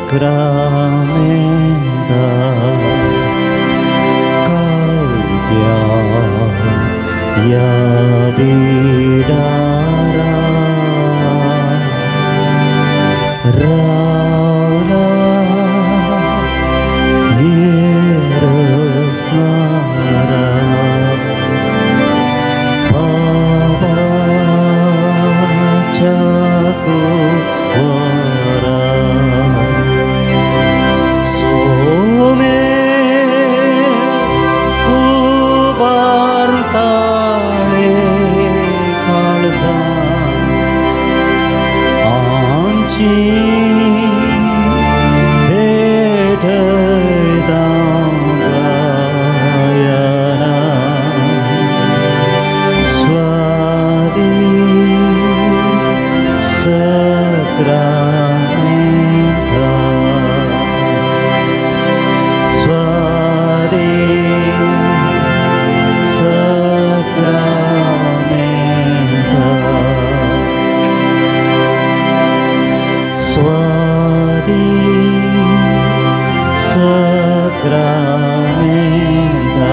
Sacramenta Calvia Ya Bidara Raula Yeresnara Baba Jago Wara Some Ubartale Kalzan Anchi Bedayana Swadi Sacramenta Swadi Sacramenta Swadi Sacramenta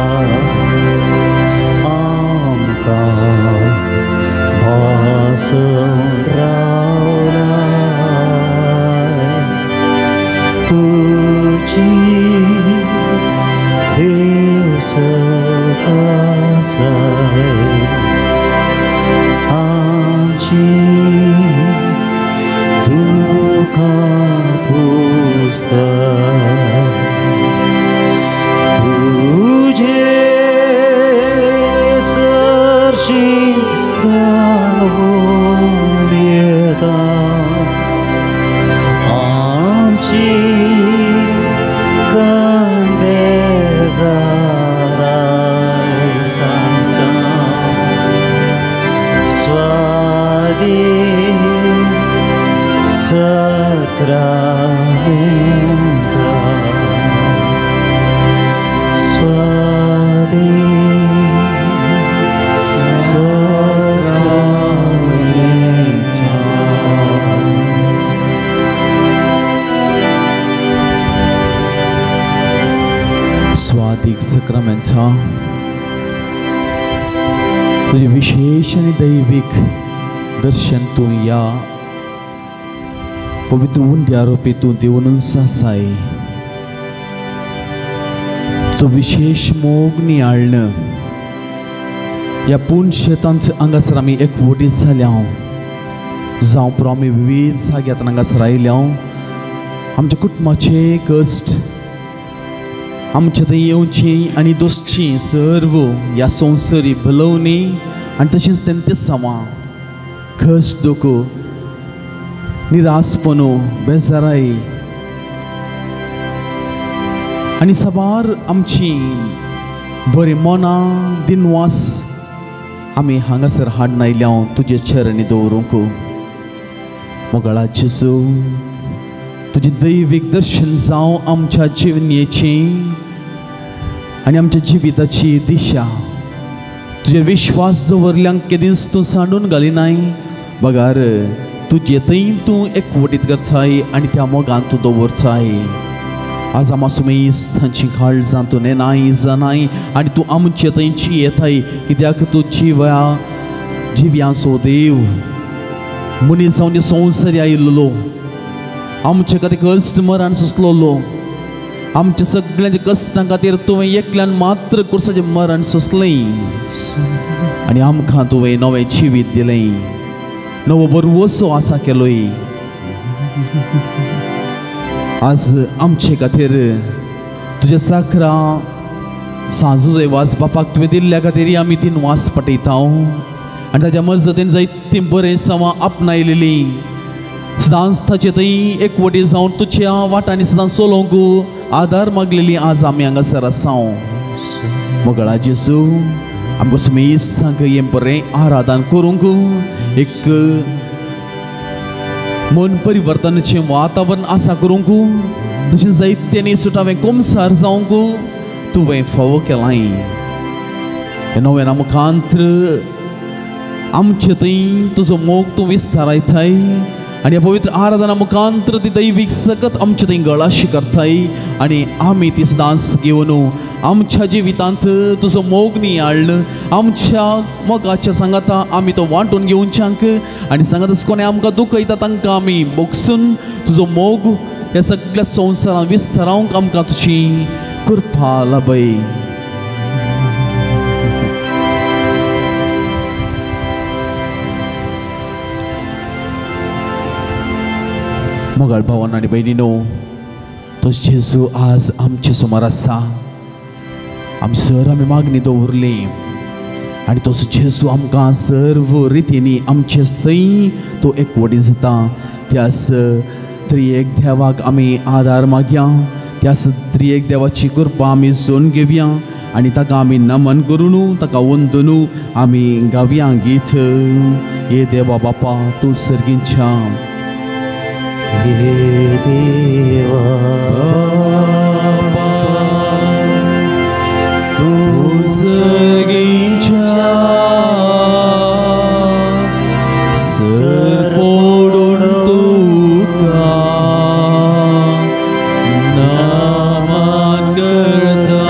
Amka Basraulai Tuji Deus Sekasai Anji Duka Pustai Tuje Searching Kaurieta Anji Kandezarai Santa Swadi Sacramenta Swadi Sacramenta स्वादिक सक्रामेंटा तुझे विशेष आणि दैविक दर्शन तू या पवित्र उंडी आरोपीतून देऊन सासाय तो विशेष मोग नियाळणं या पूर्ण शेतांचं अंगासर आम्ही एकवटी झाल्या जावं पुरो आम्ही विविध जाग्यात अंगासर आयल्या आमच्या कुटुंबाचे कश्ट आमच्या थंय येवची आनी दोस्ची सर्व ह्या संवसारी भलोवणी आनी तशेंच तेंचे समा कश्ट दुख निरासपणू बेजाराई आनी सबार आमची बरी मना दिनवास आमी हांगासर हाडून आयल्या तुजे चरणी दवरूंक मोगळा जेजू तुझे दैविक दर्शन जावं आमच्या जिवनेची आनी आमच्या जिविताची दिशा तुझे विश्वास दवरल्यांक केदींच तूं सांडून घालिनाय बगार तुजे थंय तूं एकवटीत करताय आनी त्या मोगान तूं दवरताय आज आम सुमेस्तांची काळजां तूं नेनाय जानाय आनी तूं आमचे थंयची येताय कित्याक तूं जिव्यांचो देव मनीस जावन संवसारी आयिल्लो आमचे खातीर कश्ट मरण सोंसलोलो आमच्या सगळ्यांच्या कश्टां खातीर तुवें एकल्यान मात्र कुर्साचें मरण सोंसलें आनी आमकां तुवें नवें जिवीत दिलें नवो बरवसो आसा केलोय आज आमचे खातीर तुजे साखरा सांजूचे वास बापाक तुवें दिल्ल्या खातीर आमी तीन वास पटयता आनी ताच्या मजतीन जायतीं बरें सवां आपणायलेलीं सदांच ताचे थंय एकवटी जावन तुज्या वाटांनी सदांच चलोवंक आदार मागलेली आज आमी हांगासर आसा मोगळा जेजू आमकां सुमेस्तांक हें बरें आराधन करूंक एक मन परिवर्तनाचें वातावरण आसा करूंक तशें जायत्यांनी सुटावें कोमसार जावंक तुवें फावो केलाय हे नवें नामकांत्र आमचे थंय तुजो मोग तूं विस्तारायताय आणि ह्या पवित्र आराधना मुखांतर ती दैवीक सकत आमच्या थंय गळाशी करताय आणि आमी ती सदांच घेवन आमच्या जिवितांत तुजो मोग न्ही हाडलं आमच्या मोगाच्या सांगाता आमी तो वांटून घेवच्यांक आणि सांगात कोणे आमकां दुखयता तांकां आमी बोगसून तुजो मोग ह्या सगळ्या संवसारांत विस्तारावंक आमकां तुजी कृपा लाभय. मोगाळ भावांनो आनी भयणीनो, तो जेजू आज आमचे समोर आसा. आमी मागणी दवरली आनी तो जेजू आमकां सर्व रितींनी आमचे थंय तो एकवटी जाता. त्यास त्रिएक देवाक आमी आदार मागया, त्यास त्रिएक देवाची कृपा आमी सोन घेवया आनी ताका आमी नमन करून ताका वंदून आमी गावया गीत. हे देवा बापा तूं सर्गींच्या हे देवा तू सर्गींच्या सर पडून तुका नमन करता.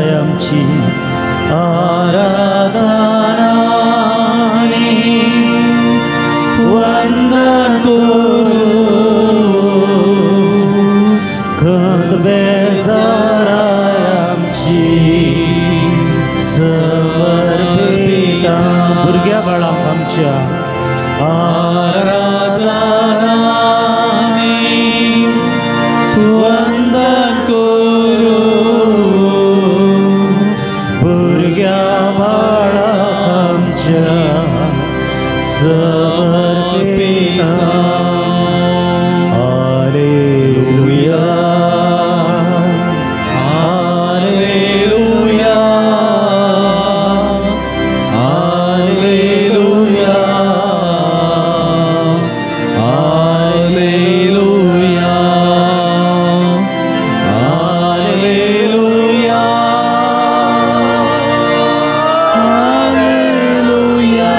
आराधना वंदन करू भुरग्या बाळाक आमच्या समर्पिता. Hallelujah hallelujah hallelujah hallelujah hallelujah hallelujah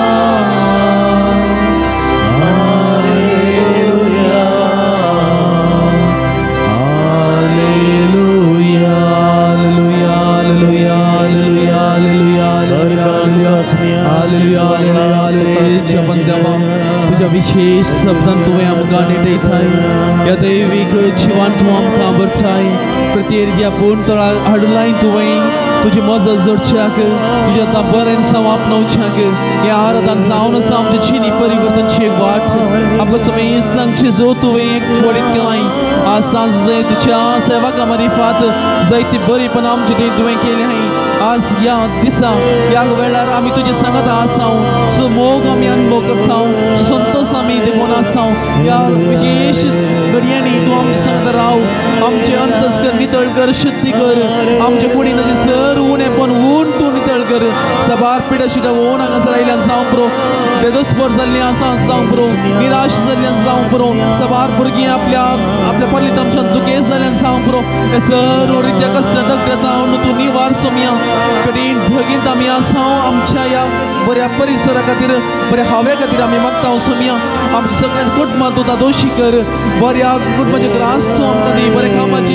तुझ्या विशेष शब्दान तुवें आमकां नेटयताय. ह्या दैवीक जिवान तूं आमकां भरताय. प्रत्येक बोन तळाक हाडलाय तुवें तुजी मजत जोडच्याक तुज्या आतां बरें जावं आपणावच्याक हें आराधन जावन आसा आमच्या जिणी परिवर्तनची एक वाट. आमकां सगळें सांगचें जो तुवें फडीत केलाय. आज सांज तुज्या सेवाका मारिफात जायती बरीपण आमचे तुवें केलें हाय. आज या दिसा ह्या वेळार आमी तुजे सांगात आसाव. सो मोग आमी अनुभव करता. संतोष आमी देखून आसाव. ह्या विशेष घडयांनी तूं आमचे सांगात राव. आमचे अंतस्कर नितळ कर, शुद्धी कर. आमचे कुडीन ताजे सर उणेपण ऊन तूं नितळ कर. सबार पिडा शिडा ओन हांगासर आयल्यान जावं पुरो. बेदोस्पर जाल्ली आसा जावं पुरो. निराश जाल्ल्यान जावं पुरो. सबार भुरगीं आपल्या पल्लीत आमच्यान दुखेस जाल्ल्यान जावं पुरो. हे सर रित्या कश्ट दगडात तूं निवार सोमया. कठीण धगींत आमी आसाव. आमच्या ह्या बऱ्या परिसरा खातीर बऱ्या हवे खातीर आमी मागता सोमया. आमच्या सगळ्या कुटुंबां तूं दोशी कर. बऱ्या कुटुंबाचे ग्रास तूं आमकां दी. बऱ्या कामाची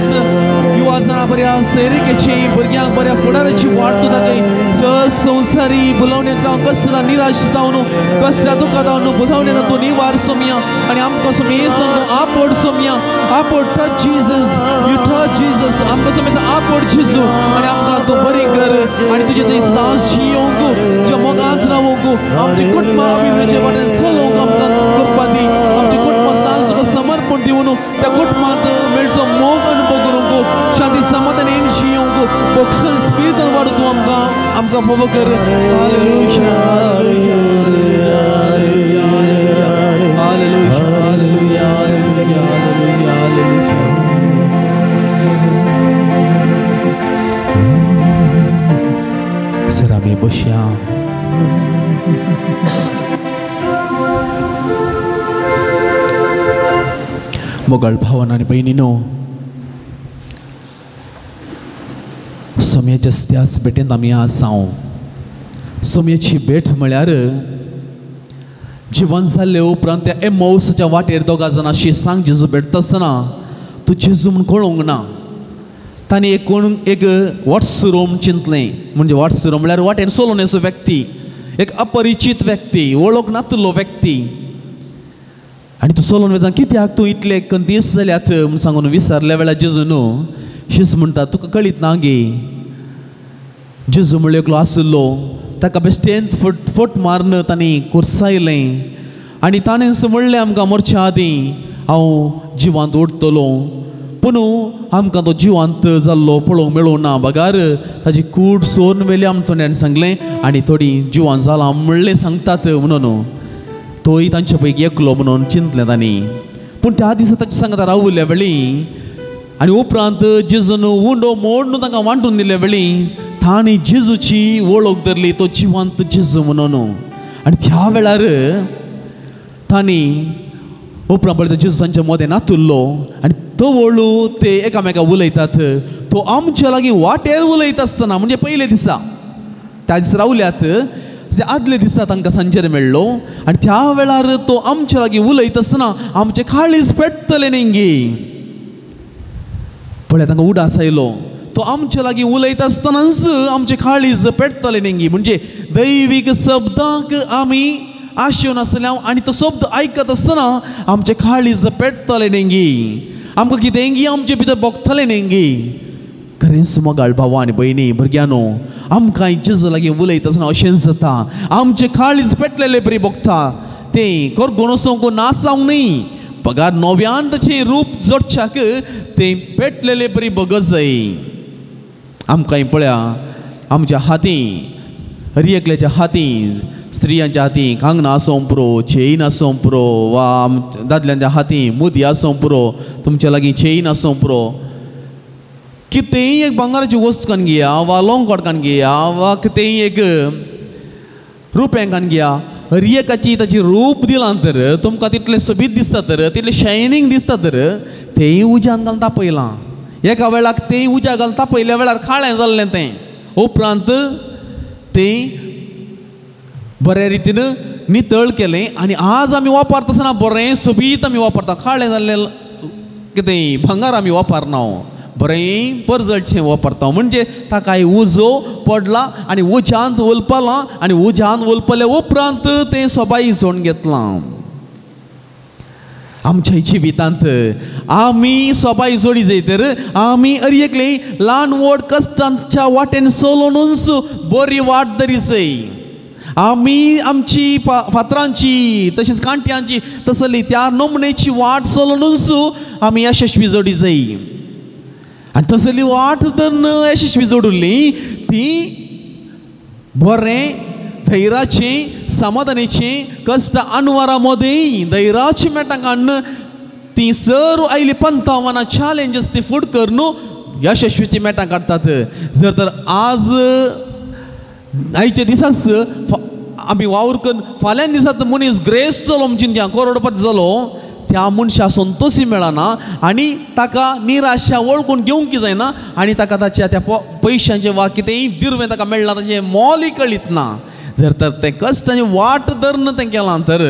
युवा जाणां बऱ्या सैरिकेची भुरग्यांक बऱ्या फुडाराची वाट तूं दाखय. सर संवसारी बुलावण्यांत जावं कश्टां निराश जावन कश्टा दुखां जावन बुलावण्यांत तूं निवार सोमया. आनी आमकां सोमये सांगू आपड सोमया. आपड touch Jesus. You touch Jesus. आमकां सोमयेचो आपड जेजू. आनी आमकां तूं बरी कर. आनी तुजे थंय सांज जियोंक तुज्या मोगांत रावोंक आमची कुटुंबां अभिवृद्धीचे वाटेन चलोवंक आमकां करपा दी. आमची कुटुंबां सांज तुका समर्पण दिवन त्या कुटुंबांत मेळचो मोग अनुभव करूंक शांती समाधानान जियोंक बॉक्सन स्पिरितान वाडून तूं आमकां फोव कर. Hallelujah hallelujah hallelujah hallelujah hallelujah hallelujah hallelujah. Sir आमी बसया. मोगाळ भावन आनी भयणीनो, सोम्याच्या स्त्यास भेटेंत आमी आसाव. सोम्याची भेट म्हळ्यार जिवन जाल्ले उपरांत त्या एमौसाच्या वाटेर दोगा जाणांशी सांग जेजू भेटता आसतना तूं जेजू म्हूण कळोवंक ना. तांणी एक वॉट्सरूम चिंतलें. म्हणजे वॉट्सरूम म्हळ्यार वाटेर सोलून येसो व्यक्ती, एक अपरिचीत व्यक्ती, वळख नातलो व्यक्ती. आनी तूं सोलून वेता कित्याक तूं इतले दीस जाल्यात म्हूण सांगून विचारल्या वेळार जेजू न्हू शीस म्हणटा तुका कळीत ना गे. जेजू म्हणल्यार एकलो आसलो. ताका बेश्टेन फट मारन तांणी कुर्सायलें. आनी ताणें म्हणलें आमकां मरच्या आदीं हांव जिवांत उरतलो. पूण आमकां तो जिवांत जाल्लो पळोवंक मेळूं ना. बगार ताजी कूड सोरून व्हेली आमच्या तोंड्यान सांगलें. आनी थोडी जिवांत जालां म्हणलें सांगतात म्हणून तोय तांचे पैकी एकलो म्हणून चिंतलें तांणी. पूण त्या दिसा ताचे सांगता रावल्या वेळी आनी उपरांत जेजून उंडो मोडून तांकां वांटून दिले वेळी तांणी जेजूची वळख धरली तो जिवांत जेजू म्हणून. आनी त्या वेळार तांणी उपरांत पळयता जेजू तांच्या मोदें नातुल्लो. आनी तो वळू ते एकामेका उलयतात. तो आमच्या लागीं वाटेर उलयत आसतना म्हणजे पयले दिसा त्या दिसा रावल्यात. आदले दिसा तांकां सांजेर मेळ्ळो. आनी त्या वेळार तो आमच्या लागीं उलयत आसतना आमचे काळीज पेट्टले नेंगी. पळय तांकां उडास आयलो. तो आमच्या लागीं उलयत आसतनाच आमचे काळीज पेट्टले नेंगी. म्हणजे दैवीक शब्दाक आमी आशेवन आसल्या आनी तो शब्द आयकत आसतना आमचे काळीज पेट्टले नेंगी. आमकां कितेंगी आमचे भितर भोगतले नेंगी. खरेंच मोगाळ भाव आनी भयणी भुरग्यानो आमकां जेजू लागीं उलयता आसतना अशें जाता आमचे काळीज पेटलेले बरी भोगता तें कोरगोण वचोंक नाचावंक न्ही पगार नव्यान ताचें रूप जोडच्याक तें पेटलेले बरी भगत जाय आमकां पळया आमच्या हातीं हरियेकल्याच्या हातीं स्त्रियांच्या हातीं कांगणां आसूं पुरो चेन आसूं पुरो वा दादल्यांच्या हातीं मुदी आसूं पुरो तुमच्या लागीं चेन आसूं पुरो कितेंय एक भांगाराची वस्त कान घेया वा लोंगकोट कान घेया वा कितेंय एक रुप्यां कान घेया हरियेकाची ताची रूप दिलां तर तुमकां तितलें सोबीत दिसता तर तितलें शायनींग दिसता तर तेंय उज्यान घालून तापयलां एका वेळाक तें उज्या घालून तापयल्या वेळार काळें जाल्लें तें उपरांत तें बऱ्या रितीन नितळ केलें आनी आज आमी वापरता आसतना बरें सोबीत आमी वापरता काळें जाल्लें कितें भांगार आमी वापरना बरें परजळचें वापरता म्हणजे ताकाय उजो पडला आनी उज्यांत ओलपलां आनी उज्यांत ओलपले उपरांत तें सोबाई जोडून घेतलां आमच्या जिवितांत आमी सोबाई जोडी जाय तर आमी हरएकले ल्हान व्हड कश्टांच्या वाटेन चलोनूच बरी वाट धरी जाय आमी आमची फातरांची तशेंच कांट्यांची तसली त्या नमनेची वाट चलोनूच आमी यशस्वी जोडी जाय आनी तसली वाट धरून यशस्वी जोडुल्ली ती बरें धैर्याचें समाधानाचें कश्ट आनवारा मदें धैर्याचें मेटाक हाडून ती सर्व आयली पंथावाना चॅलेंजीस ती फूट करून यशस्वीची मेटाक काडटात जर तर आज आयच्या दिसाच आमी वावर करून फाल्यां दिसात मनीस ग्रेस जालो चिंत्या करोडपती जालो त्या मनशा संतोशी मेळना आनी ताका निराशा वळखून घेवंक जायना आनी ताका ताच्या त्या पयशांचें वा कितेंय दिर्वें ताका मेळना ताचें मोलय कळीत ना जर तर तें कश्टाचें वाट धरून तें केलां तर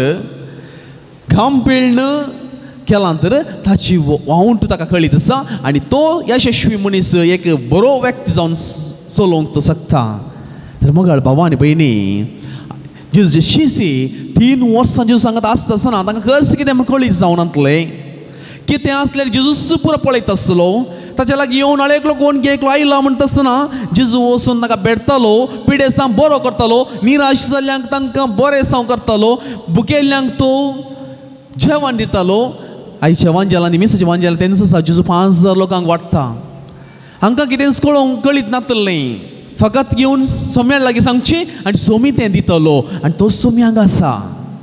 घाम पिळण केलां तर ताची वावूंट ताका कळीत आसा आनी तो यशस्वी मनीस एक बरो व्यक्ती जावन चलोवंक तो शकता तर मोगाळ भावा आनी भयणी जेजू शिशी 3 वर्सां जेजू सांगत आसता आसतना तांकां कशें कितें कळीत जावन आसलें कितें आसल्यार जेजूच पुरो पळयत आसलो ताच्या लागीं येवन आळेकलो कोण एकलो आयला म्हणटा आसतना जेजू वचून ताका भेटतालो पिडेस्तांक बरो करतालो निराश जाल्ल्यांक तांकां बरें साव करतालो भुकेल्ल्यांक तो जेवण दितालो आयच्या वांजेलांनी मिसाच्या वांजेला तेन्ना आसा जेजू 5000 लोकांक वाडटा हांकां कितेंच कळीत नासलें फकत येवन सोम्या लागीं सांगचें आनी सोमी तें दितलो आनी तो सोमी हांगा आसा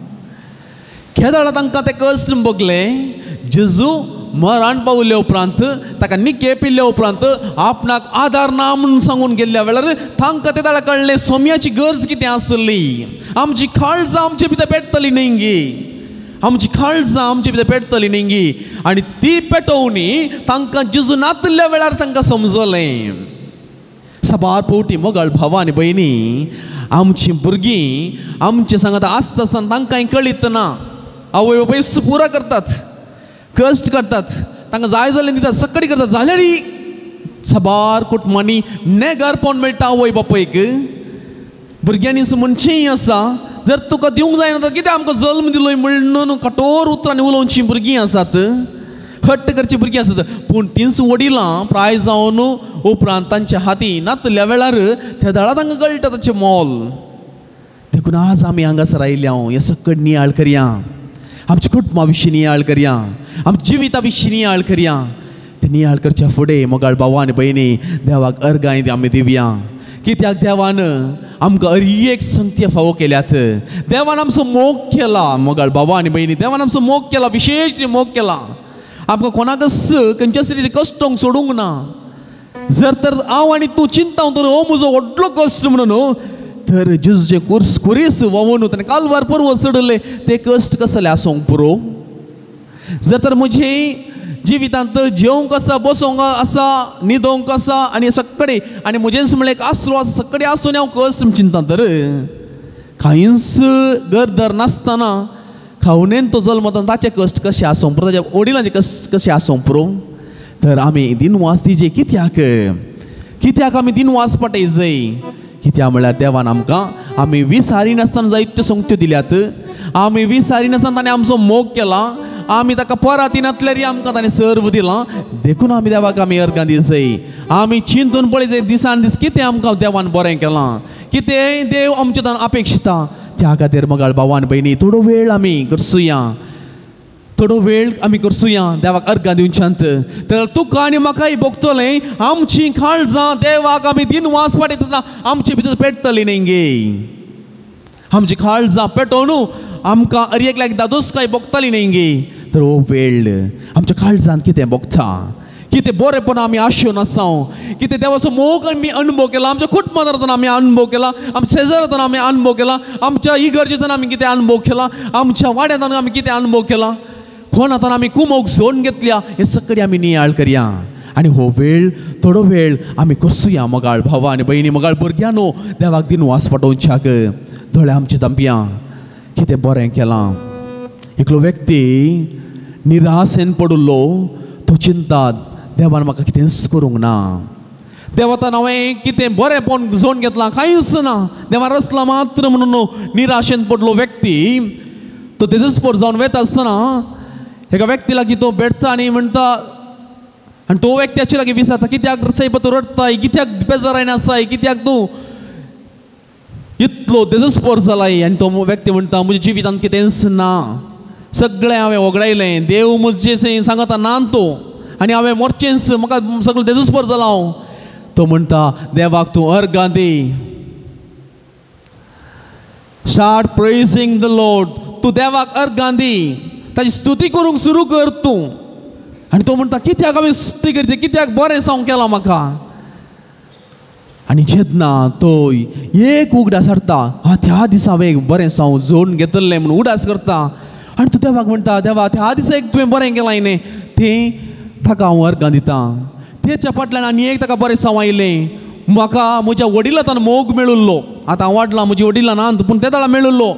केदाळ तांकां ते कश्ट भोगले जेजू मरण पावले उपरांत ताका निके पिल्ल्या उपरांत आपणाक आदार ना म्हणून सांगून गेल्ल्या वेळार तांकां ते दाळा कळ्ळें सोम्याची गरज कितें आसली आमची काळजां आमचे भितर पेटतली न्ही गे आमची काळजां आमचे भितर पेटतली न्ही गे आनी ती पेटोवनी तांकां जेजू नातल्या वेळार तांकां समजलें साबार पोवटी मोगाळ भावा आनी भयणी आमची भुरगीं आमचे सांगात आसता आसतना तांकांय कळीत ना आवय बापूय पुरा करतात कश्ट करतात तांकां जाय जाल्लें दितात सक्कडी करतात जाल्यार साबार कुटुंबांनी नेगारपण मेळटा आवय बापूयक भुरग्यांनी म्हणचेंय आसा जर तुका दिवंक जायना तर कितें आमकां जल्म दिलोय म्हणून कठोर उतरांनी उलोवचीं भुरगीं आसात हट्ट करची भुरगीं आसात पूण तींच वडिलां प्राय जावन उपरांत तांच्या हातीं नातल्या वेळार त्या दळा तांकां कळटा ताचें मोल देखून आज आमी हांगासर आयल्या हे सकड नियाळ करया आमच्या कुटुंबा विशीं नियाळ करया आमच्या जिविता विशीं नियाळ करया ते नियाळ करच्या फुडें मोगाळ भावा आनी भयणी देवाक अर्गांय आमी दिवया कित्याक देवान आमकां एक संगत्यो फावो केल्यात देवान आमचो मोग केला मोगाळ भावा आनी भयणी देवान आमचो मोग केला विशेश मोग केला आमकां कोणाकच खंयच्याच रिती कश्टांक सोडूंक ना जर तर हांव आनी तूं चिंता तर हो म्हजो व्हडलो कश्ट म्हणून तर जेजूचे कुरीस वोवून ताणें कालवार पर्वत चडले ते कश्ट कसले आसूंक पुरो जर तर म्हजे जिवितांत जेवंक आसा बसोंक आसा न्हिदोंक आसा आनी सक्कडे आनी म्हजेच म्हणलें एक आसरो आसा सक्कडे आसून हांव कश्ट चिंता तर कांयच गरदर नासतना खावनेन तो जल्मता ताचे कश्ट कशें आसूं पुरो ताच्या वडिलांचे कश्ट कशें आसूं पुरो तर आमी दिनवास दिजे कित्याक आमी दिनवास पटय जाय कित्याक म्हळ्यार देवान आमकां आमी विसारिनासतना जायत्यो संगत्यो दिल्यात आमी विसारिनासतना ताणें आमचो मोग केला आमी ताका परातीनातल्यार आमकां ताणें सर्व दिलां देखून आमी देवाक आमी अर्गां दी जाय आमी चिंतून पळय दिसान दीस कितें आमकां देवान बरें केलां, कितें देव आमचे अपेक्षिता, त्या खातीर मोगाळ भावान भयणी थोडो वेळ आमी करसुया, थोडो वेळ आमी करसुया देवाक अर्घां दिवच्यांत. तर तुका आनी म्हाकाय भोगतलें आमची काळजां देवाक आमी दिनवास वाडयतना आमचे भितर पेटतली न्ही गे. आमची काळजां पेटोवन आमकां अर्येक एकदां दुसकाय भोगतली न्ही गे. तर हो वेळ आमच्या काळजांत कितें भोगता, कितें बरेंपण आमी आशेवन आसां, कितें देवाचो मोग आमी अनुभव केला, आमच्या कुटुंबांत आमी अनुभव केला, आमच्या शेजारांत आमी अनुभव केला, आमच्या इगर्जेंत आमी कितें अनुभव केला, आमच्या वाड्यांत आमी कितें अनुभव केला, कोणातान आमी कुमोग जोडून घेतल्या, हे सगळें आमी नियाळ करया. आनी हो वेळ थोडो वेळ आमी करसुया मोगाळ भावा आनी भयणी, मोगाळ भुरग्यांनो देवाक दिनवास पटोवच्याक. दोळे आमचे धांपया कितें बरें केलां. एकलो व्यक्ती निराशेन पडुल्लो, तो चिंतात देवान म्हाका कितेंच करूंक ना, देवातान हांवें कितें बरेंपण जोडून घेतलां कांयच ना, देवान रचलां मात्र म्हणून निराशेन पडलो व्यक्ती तो तेजस्पोर जावन वेता आसतना एका व्यक्ती लागीं तो भेटता आनी म्हणटा, आनी तो व्यक्ती हाचे लागीं विचारता कित्याक सायबा तूं रडताय, कित्याक बेजारायन आसाय, कित्याक तूं इतलो तेजस्पोर जालाय. आनी तो व्यक्ती म्हणटा म्हज्या जिवितांत कितेंच ना, सगळें हांवें वगडायलें, देव म्हजें सांगता ना तो, आनी हांवें मरचेंच, म्हाका सगळें तेजस्पोर जाला हांव. तो म्हणटा देवाक तूं अर्घां दी, स्टार्ट प्रेजिंग द लॉर्ड. तूं देवाक अर्घां दी, ताची स्तुती करूंक सुरू कर तूं. आनी तो म्हणटा कित्याक हांवें स्तुती करची, कित्याक बरें सांग केलां म्हाका. आनी जेन्ना तो एक उगडास हाडटा, त्या दिसा हांवें बरें सांग जोडून घेतलें म्हणून उडास करता, आनी तूं देवाक म्हणटा देवा त्या दिसा एक तुवें बरें केलां न्ही, तें ताका हांव अर्घां दितां. तेच्या फाटल्यान आनी एक ताका बरें सांग आयलें, म्हाका म्हज्या वडिलांतान मोग मेळुल्लो, आतां हांव वाडलां, म्हजी वडिलां नात पूण ते दाळा मेळुल्लो,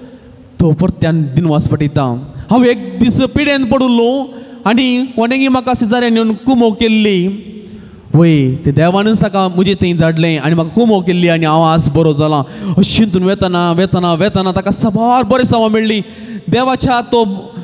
तो परत्यान दिनवास पटयता. हांव एक दीस पिडेन पडुल्लो आनी कोणेंय म्हाका सिजाऱ्यान येवन कुमोग केल्ली, वय ते देवानच ताका म्हजे थंय धाडलें आनी म्हाका कुमोग केल्ली आनी हांव आज बरो जालां. अशें चिंतून वेतना वेतना वेतना ताका साबार बरें सांग मेळ्ळी. देवाच्या तो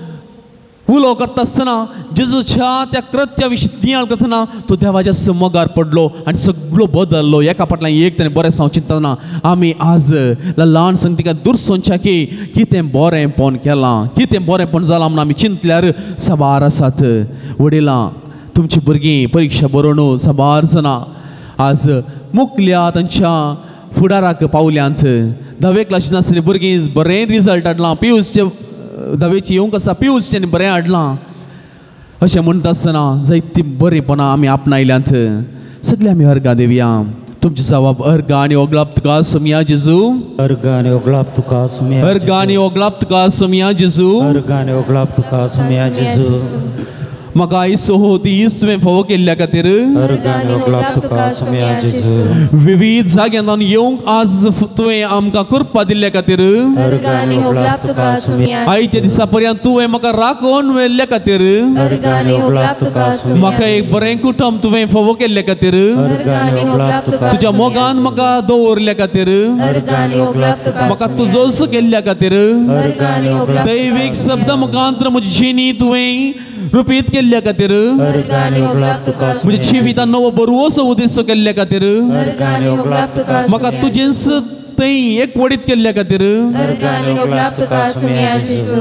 उलो करता आसतना जेजूच्या त्या कृत्या विशीं नियाळ करतना तो देवाच्या मोगार पडलो आनी सगळो बदललो. एका फाटल्यान एक ताणें बरें सांग चिंतना आमी आज ल्हान संगतीका दुरसोंच्या की कितें बरेंपण केलां, कितें बरेंपण जालां म्हणून आमी चिंतल्यार साबार आसात. वडिलां तुमची भुरगीं परीक्षा बरोवन साबार जाणां आज मुखल्या तांच्या फुडाराक पावल्यांत. 10वे क्लासीन आसतलीं भुरगीं बरें रिजल्ट हाडलां, पियुसचे 10वेची येवंक आसा, पियुसच्यान बरें हाडलां. अशें म्हणटा आसतना जायती बरेंपणां आमी आपणायल्यांत. सगळे आमी अर्घां दिवया. तुमचे जबाब अर्घां आनी ओगलाप तुका सोमया जेजू, अर्घां आनी ओगलाप तुका सोमया, अर्घां आनी ओगलाप तुका सोमया जेजू, अर्घां आनी ओगलाप तुका सोमया जेजू. म्हाका आयचो हो दीस तुवें फावो केल्ल्या खातीर अर्घां आनी ओगलाप तुका सोमया जेजू. विविध जाग्यांत येवंक आज तुवें आमकां कृपा दिल्ल्या खातीर अर्घां आनी ओगलाप तुका सोमया. आयच्या दिसा पर्यंत तुवें म्हाका राखोवन व्हेल्ल्या खातीर, अर्घां आनी ओगलाप तुका सोमया. म्हाका एक बरें कुटुंब तुवें फावो केल्ल्या खातीर, अर्घां आनी ओगलाप तुका तुज्या मोगान म्हाका दवरल्या खातीर, अर्घां आनी ओगलाप तुका म्हाका तुजोच केल्ल्या खातीर, अर्घां आनी ओगलाप दैवीक शब्द मुखांतर म्हजी जिणी तुवें रुपीत केल्ल्या खातीर, अर्घां आनी ओगलाप तुका म्हज्या जिवितांत नवो बरोवसो उद्देश केल्ल्या खातीर, अर्घां आनी ओगलाप तुका म्हाका तुजेच थंय एक वडीत केल्ल्या खातीर अर्घां आनी ओगलाप तुका सोमया जेजू.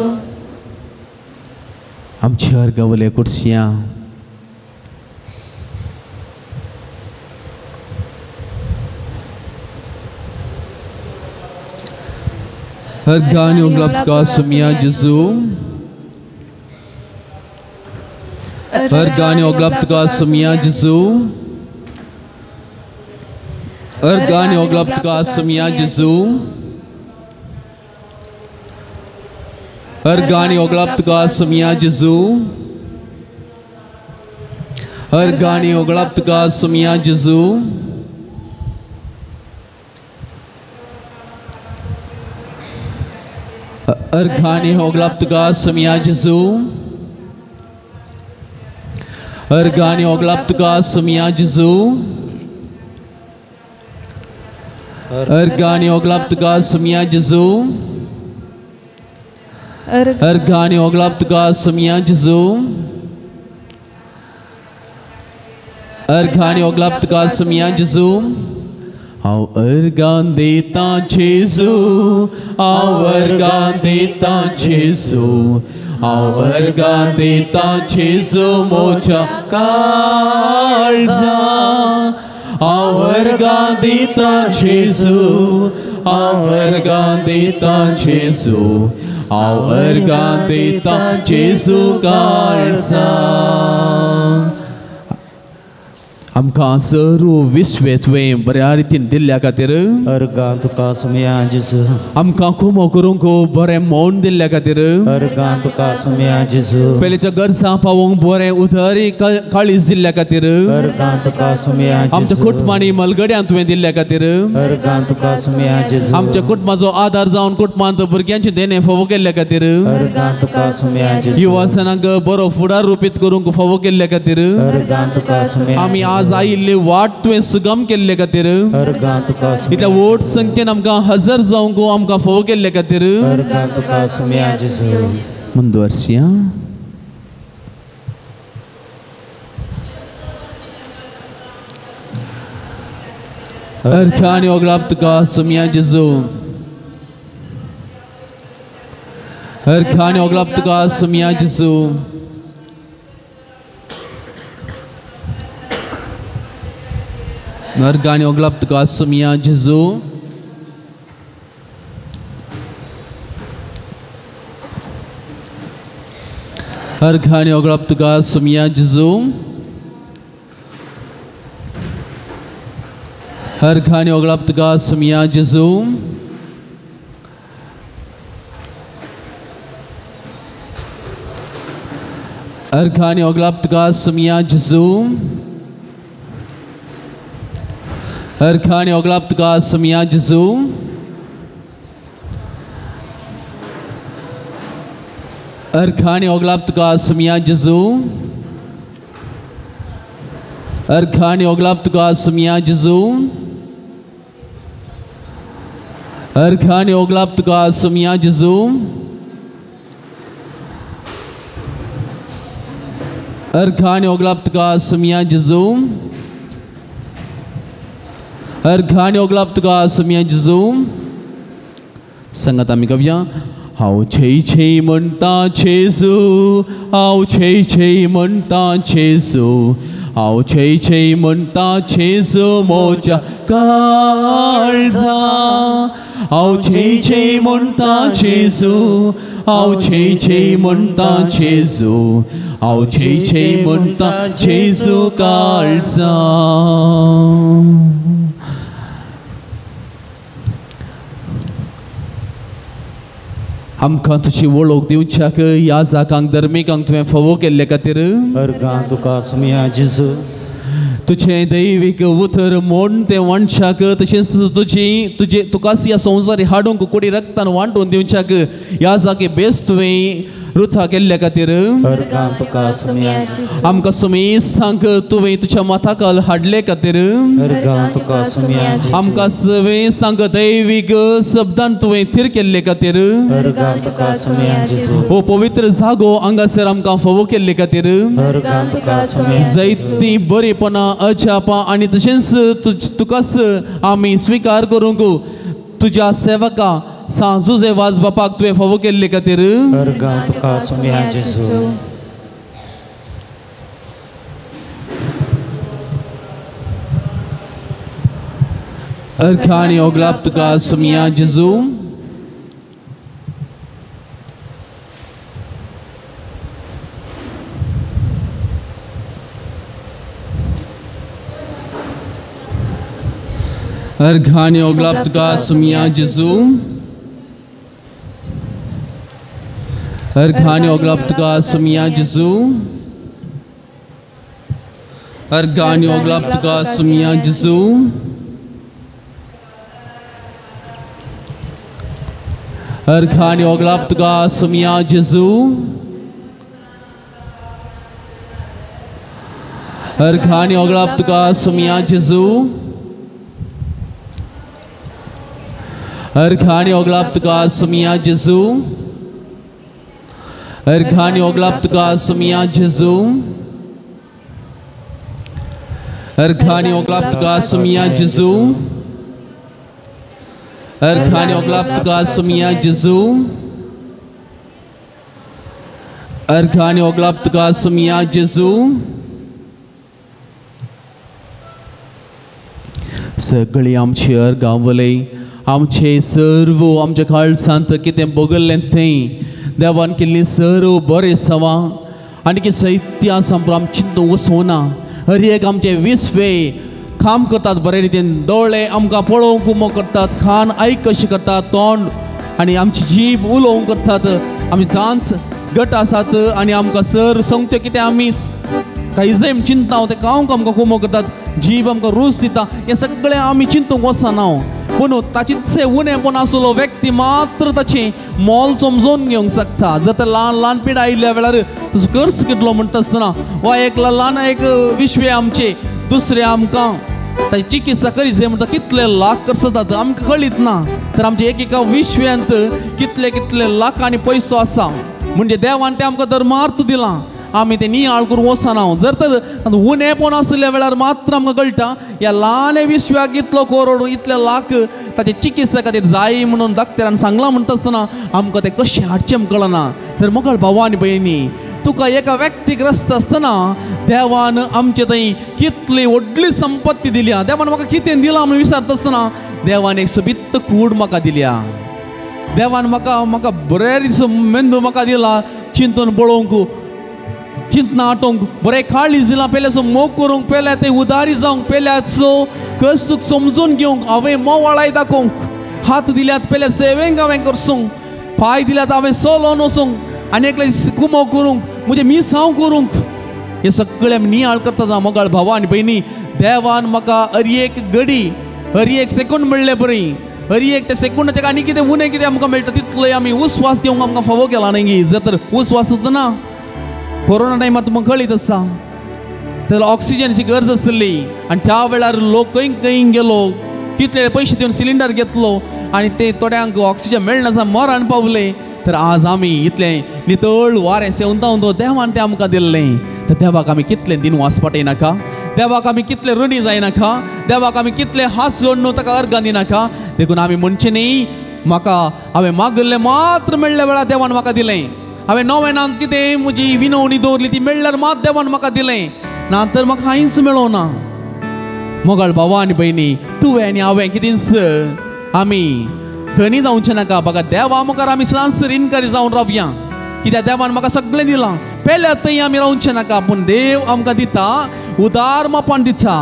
आमची अर्घावले कुर्सियां अर्घां आनी ओगलाप तुका सोमया जेजू, अर्घां आनी ओगलाप तुका सोमया जेजू, अर्घां आनी ओगलाप तुका सोमया जेजू, अर्घां आनी ओगलाप तुका सोमया जेजू, अर्घां आनी ओगलाप तुका सोमया जेजू, अर्घां आनी ओगलाप तुका सोमया जेजू, अर्घां आनी ओगलाप तुका सोमया जेजू, अर्घां आनी ओगलाप तुका सोमया जेजू, अर्घां आनी ओगलाप तुका सोमया जेजू, Ergani oglapt ka sumia Jesu. Ao ergandita Jesu. Ao ergandita Jesu. Ao ergandita Jesu moja kalza. Ao ergandita Jesu. Ao ergandita Jesu. Ao ergandita Jesu kalza. आमकां सर्व विश्वेत्वे बऱ्या रितीन दिल्ल्या खातीर अर्गां तुका सुमया जेजू आमकां कुमो करूंक बरें मौन दिल्ल्या खातीर अर्गां तुका सुमया जेजू पयलींच्या गरजां पावोवंक बरें उदारी काळीज दिल्ल्या खातीर अर्गां तुका सुमया आमच्या जेजू कुटुंबांनी मलगड्यां तुवें दिल्ल्या खातीर अर्गां तुका सुमया जेजू आमच्या कुटुंबाचो आदार जावन कुटुंबांत भुरग्यांचे देणे फावो केल्ल्या खातीर अर्गां तुका सुमया जेजू युवासनांक बरो फुडार रुपीत करूंक फावो केल्ल्या खातीर अर्गां तुका सुमया आमी आज आयिल्ली वाट तुवें सुगम केल्ले खातीर अर्गां तुका इतल्या वोट संख्येन आमकां हजर जावंक आमकां फावो केल्ले खातीर अर्गां तुका सुमया जेजू मुंदवरसया अर्खानी ओगलाप तुका सुमया जेजू अर्खानी ओगलाप तुका सुमया जेजू अर्गानी ओगलाप तुका सुमया जेजू अर्गानी ओगलाप तुका सुमया जेजू अर्गानी ओगलाप तुका सुमया जेजू अर्गानी ओगलाप तुका सुमया जेजू अर्खानी ओगलाप तुका सुमया जेजू अर्खानी ओगलाप तुका सुमया जेजू अर्खानी ओगलाप तुका सुमया जेजू अर्खानी ओगलाप तुका सुमया जेजू अर्खानी ओगलाप तुका सुमया जेजू अर्घानी ओगलाप तुका सुमया जेजू सांगात आमी कवया हांव छेय छेय म्हणटा जेजू हांव छेय छेय म्हणटा जेजू हांव छेय छेय म्हणटा जेजू म्हज्या काळजा हांव छेय छेय म्हणटा जेजू हांव छेय छेय म्हणटा जेजू हांव छेय छेय म्हणटा जेजू काळजा आमकां तुजी वळख दिवच्याक ह्या जागांक धर्मिकांक तुवें फावो केल्ले खातीर अर्गां तुका सुमया जेजू तुझे दैवीक उतर म्हूण ते मनशाक तशेंच तुका ह्या संवसारी हाडूंक कुडी रक्तान वांटून दिवच्याक ह्या जागे बेस तुवें रुथा केल्ल्या खातीर अर्गां तुका सुमया जेजू आमकां समेस्तांक तुवें तुज्या मथाकल हाडले खातीर अर्गां तुका सुमया जेजू आमकां समेस्तांक दैवीक शब्दान तुवें थीर केल्ले खातीर अर्गां तुका सुमया जेजू हो पवित्र जागो हांगासर आमकां फावो केल्ले खातीर अर्गां तुका सुमया जायतीं बरेपणां अजापां आनी तशेंच तुकाच आमी स्विकार करूंक तुज्या सेवकां सांजुजे वाज बापाक तुवें फावो केल्ले खातीर अर्गां तुका सुमया जेजू अर्खानी ओगलाप तुका सुमया जेजू अर्घानी ओगलाप तुका सुमया जेजू अर्घानी ओगलाप तुका सुमया जेजू अर्घानी ओगलाप तुका सुमया जेजू अर्घानी ओगलाप तुका सुमया जेजू अर्घानी ओगलाप तुका सुमया जेजू अर्घानी ओगलाप तुका सुमया जेजू अर्घानी ओगलाप तुका सुमया जेजू Ergani oglaptka sumia Jesu. Ergani oglaptka sumia Jesu. Ergani oglaptka sumia Jesu. सगळी आमची अर्गावले आमचे सर्व आमच्या काळजांत कितें भोगल्लें तें देवान केल्ली सर्व बरें सवा आनी की साहित्य आसा आमी चिंतूंक वचोना हर एक आमचे विस्वे काम करतात बरे रितीन दोळे आमकां पळोवंक उमो करतात कान आयक कशें करतात तोंड आनी आमची जीभ उलोवंक करतात आमचे दांत घट आसात आनी आमकां सर सांगता कितें आमी कांय चिंता ते कावंक आमकां कुमो करतात जीभ आमकां रूच दिता हें सगळें आमी चिंतूंक वचना पूण ताचें उणेपण आसलो व्यक्ती मात्र ताचें मोल समजून घेवंक शकता जर तर ल्हान ल्हान पिडा आयिल्ल्या वेळार तुजो खर्च कितलो म्हणटा आसतना वा एक ल्हान एक विश्वे आमचे दुसरे आमकां ताची चिकित्सा करीत जाय म्हणटा कितले लाख खर्च जाता आमकां कळीत ना तर आमच्या एकेका विश्व्यांत कितले कितले लाखांनी पयसो आसा म्हणजे देवान तें आमकां धर्मार्थ दिलां आमी ते नियाळ करून वचना जर तर उणेपण आसल्या वेळार मात्र आमकां कळटा ह्या ल्हान विश्वाक इतलो करोड इतले लाख ताचे चिकित्सा खातीर जाय म्हणून डॉक्टरान सांगलां म्हणटा आसतना आमकां तें कशें हाडचें कळना तर मोगळ भाव आनी भयणी तुका एका व्यक्तिग्रस्त आसतना देवान आमचे थंय कितली व्हडली संपत्ती दिल्या देवान म्हाका कितें दिलां म्हणून विचारता आसतना देवान एक सोबीत कूड म्हाका दिल्या देवान म्हाका बरे दिसो मेंदू म्हाका दिला चिंतून पळोवंक चिंतना आटोवंक बरें काळीज दिलां पेल्याचो मोग करूंक पेल्या तें उदारी जावंक पेल्याचो कसूक समजून घेवंक हांवें मोवाळाय दाखोवंक हात दिल्यात पेल्या सेवेंक हांवें करसूंक पांय दिल्यात हांवें चलोन वचूंक आनी एकले कुमो करूंक म्हणजे मिसांव करूंक हे सगळें नियाळ करता जावं मोगाळ भाव आनी भयणी देवान म्हाका हर एक घडी हर एक सेकंड मेळ्ळे बरी हर एक त्या सेकंडाचें आनी कितें उणें कितें आमकां मेळटा तितलोय आमी उस्वास घेवंक आमकां फावो केला न्ही जर तर उस्वास ना कोरोना टायमार तुमकां कळीत आसा तर ऑक्सिजनाची गरज आसली आनी त्या वेळार लोक खंय खंय गेलो कितले पयशे दिवन सिलिंडर घेतलो आनी ते थोड्यांक ऑक्सिजन मेळनासा मरण पावले तर आज आमी इतलें नितळ वारें सेवंता देवान तें आमकां दिल्लें तर देवाक आमी कितलें दिन वास पटयनाका देवाक आमी कितले ऋणी जायनाका देवाक आमी कितले हात जोडून ताका अर्गां दिनाका देखून आमी म्हणचें न्ही म्हाका हांवें मागल्लें मात्र मेळ्ळ्या वेळार देवान म्हाका दिलें हांवें नोवेनांत कितें म्हजी विनवणी दवरली ती मेळ्ळ्यार मात देवान म्हाका दिलें ना तर म्हाका कांयच मेळोना मोगाळ भावा आनी भयणी तुवें आनी हांवें कितें आमी धनी जावचें नाका बघा देवा मुखार आमी सदांच रिणकारी जावन रावया कित्याक देवान म्हाका सगळें दिलां पेल्या थंय आमी रावचें नाका पूण देव आमकां दिता उदार मापान दिता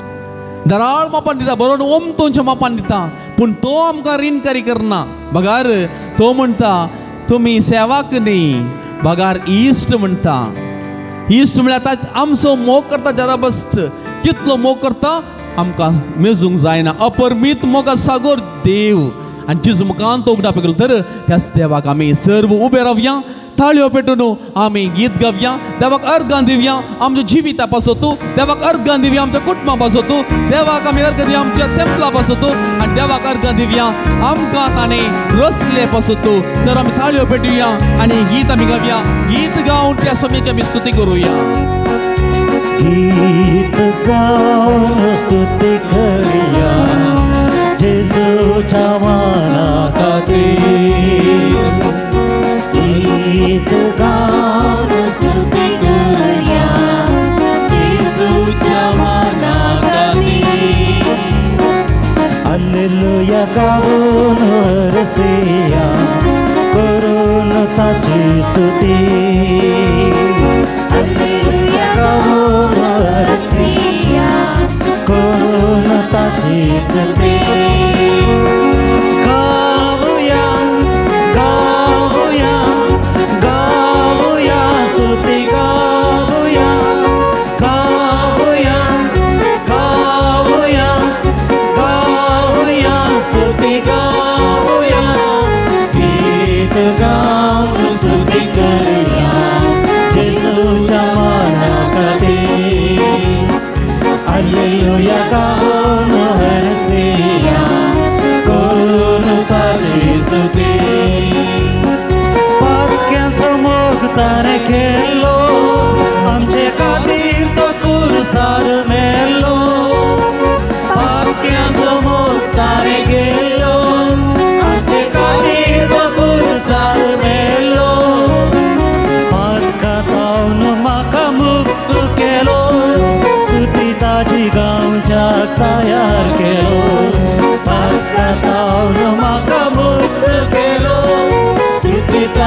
दराळ मापान दिता बरोवन ओमतोंच्या मापान दिता पूण तो आमकां रिणकारी करना बगार तो म्हणटा तुमी सेवाक न्ही बगार इश्ट म्हणटा इश्ट म्हळ्यार आमचो मोग करता जराबस्त कितलो मोग करता आमकां मेजूंक जायना अपरमीत मोगा सागोर देव आनी जिजू मुखांत तोगडा पळयलो तर त्याच देवाक आमी सर्व उबे रावया ताळयो पेटून आमी गीत गावया देवाक अर्गां दिवया आमच्या जिविता पासोतू देवाक अर्गां दिवया आमच्या कुटुंबा पासोतू देवाक आमी अर्गां दिवया आमच्या तेंपला पासोतू आनी देवाक अर्गां दिवया आमकां ताणें रचले पासोतू सर आमी ताळयो पेटुया आनी गीत आमी गावया गीत गावन त्या स्वामीची आमी स्तुती करुया गीत गावन स्तुती करुया जेजूच्या माना खातीर गीत गावन स्तुती करुया जेजूच्या माना खातीर हालेलुया गावन रसिया करून ताची स्तुती हालेलुया गावन रसिया करून ताची स्तुती स्तुती करुया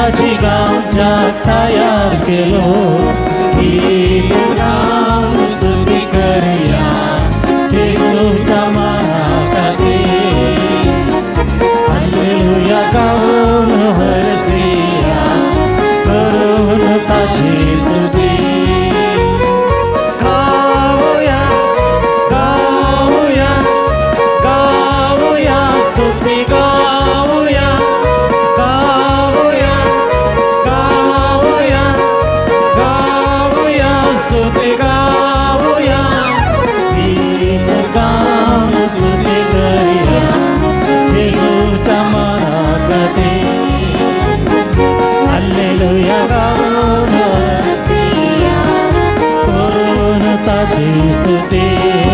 ताजी गावच्या तयार केलो गीत गाऊन स्तुती करूया येशूच्या मानाखातीर हालेलुया गाऊन हरसिया करून ताची स्तुती गाऊया गाऊया गाऊया स्तुती गाऊया गाऊया गाऊया गाऊया स्तुती गाऊया गीत गाऊन स्तुती करूया येशूच्या मानाखातीर हालेलुया गाऊन हरसिया करून ताची स्तुती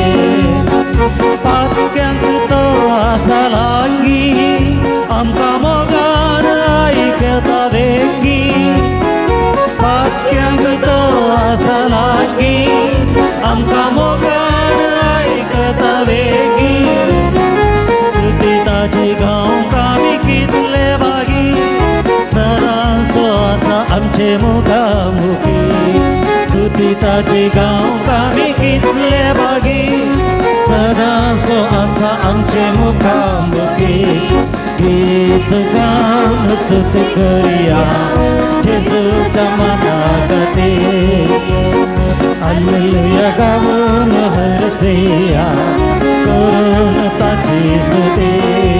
पातक्यांक तो आसा लागी आमकां मोगान आयकता देंगी पातक्यांक तो आसा लागी आमकां मोगान आयकता देंगी स्तुती ताची गावंक आमी कितले बागी सदांच तो आसा आमचे मुखामुखी स्तुती ताची गावंक आमी कितले बागी सदांच तो आसा आमचे मुखामुखी गीत गाऊन स्तुती करूया येशूच्या मानाखातीर हालेलुया गाऊन हरसिया करून ताची स्तुती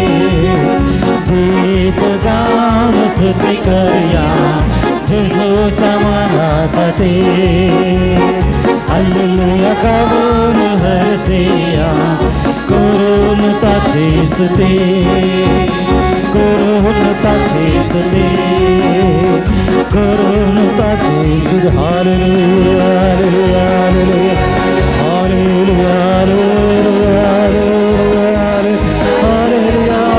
गीत गाऊन स्तुती करूया येशूच्या मानाखातीर हालेलुया गाऊन हरसिया करून ताची स्तुती करून ताची स्तुती करून ताची स्तुती हालेलुया हालेलुया हालेलुया हालेलुया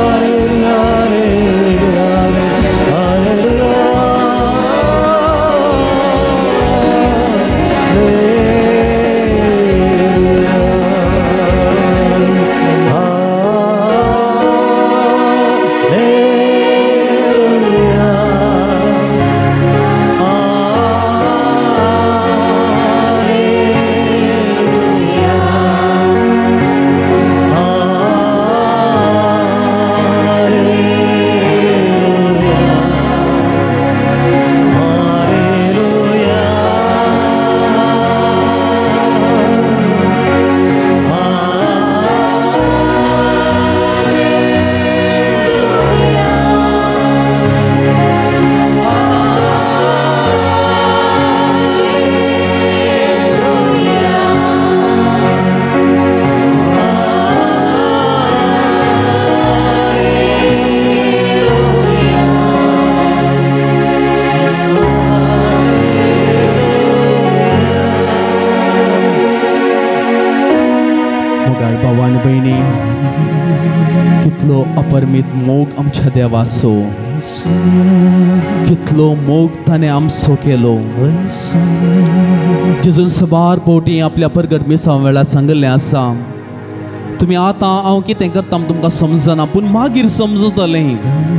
अपरमीत मोग आमच्या देवाचो कितलो मोग ताणें आमचो केलो जेजून सबार पोवटी आपल्या परगट मिसां वेळार सांगलें आसा तुमी आतां हांव कितें करता तुमकां समजना पूण मागीर समजतलें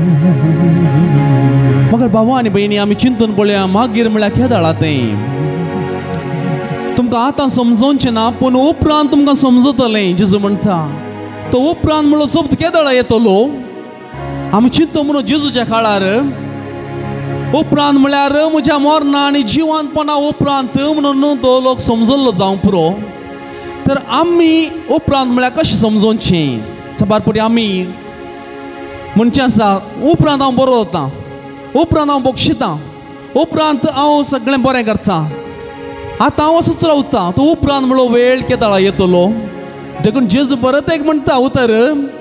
म्हाका भावा आनी भयणी आमी चिंतून पळोवया मागीर म्हळ्यार केदाळा तें तुमकां आतां समजोवचें ना पूण उपरांत तुमकां समजतलें जेजू म्हणटा तो उपरांत म्हणलो सोबत केदाळा येतलो आमी चिंतू म्हणून जेजूच्या काळार उपरांत म्हळ्यार म्हज्या मरणा आनी जिवंतपणा उपरांत म्हणून तो लोक समजल्लो जावं पुरो तर आमी उपरांत म्हळ्यार कशें समजोवचें सबार पटी आमी म्हणचें आसा उपरांत हांव बरो जाता उपरांत हांव बक्षितां उपरांत हांव सगळें बरें करता आतां हांव असोच रावता तो उपरांत म्हणलो वेळ केदाळा येतलो देखून जेजू परत एक म्हणटा उतर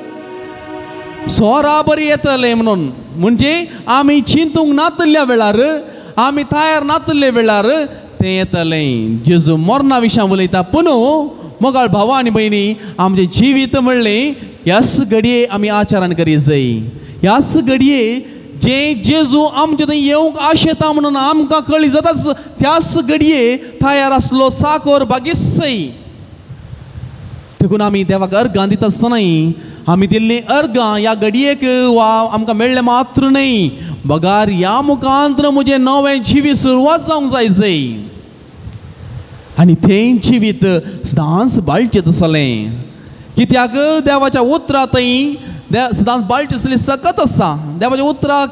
सोरा बरी येतले म्हणून म्हणजे आमी चिंतूंक नातल्या वेळार आमी तयार नातले वेळार तें येतलें जेजू मरणा विशयां उलयता पूण मोगाळ भावा आनी भयणी आमचें जिवीत म्हणलें ह्याच घडये आमी आचरण करी जाय ह्याच घडये जे जेजू आमचे थंय येवंक आशेता म्हणून आमकां कळ्ळी जाताच त्याच घडये तयार आसलो साकोर बागिसय देखून आमी देवाक अर्गां दिता आसतनाय आमी दिल्लीं अर्गां ह्या घडयेक वा आमकां मेळ्ळें मात्र न्हय बगार ह्या मुखांतर म्हजें नवें जिवीत सुरवात जावंक जाय आनी तें जिवीत सदांच बाळचें आसलें कित्याक देवाच्या उतरांतय सदांच बाळचें आसलें सकत आसा देवाच्या उतराक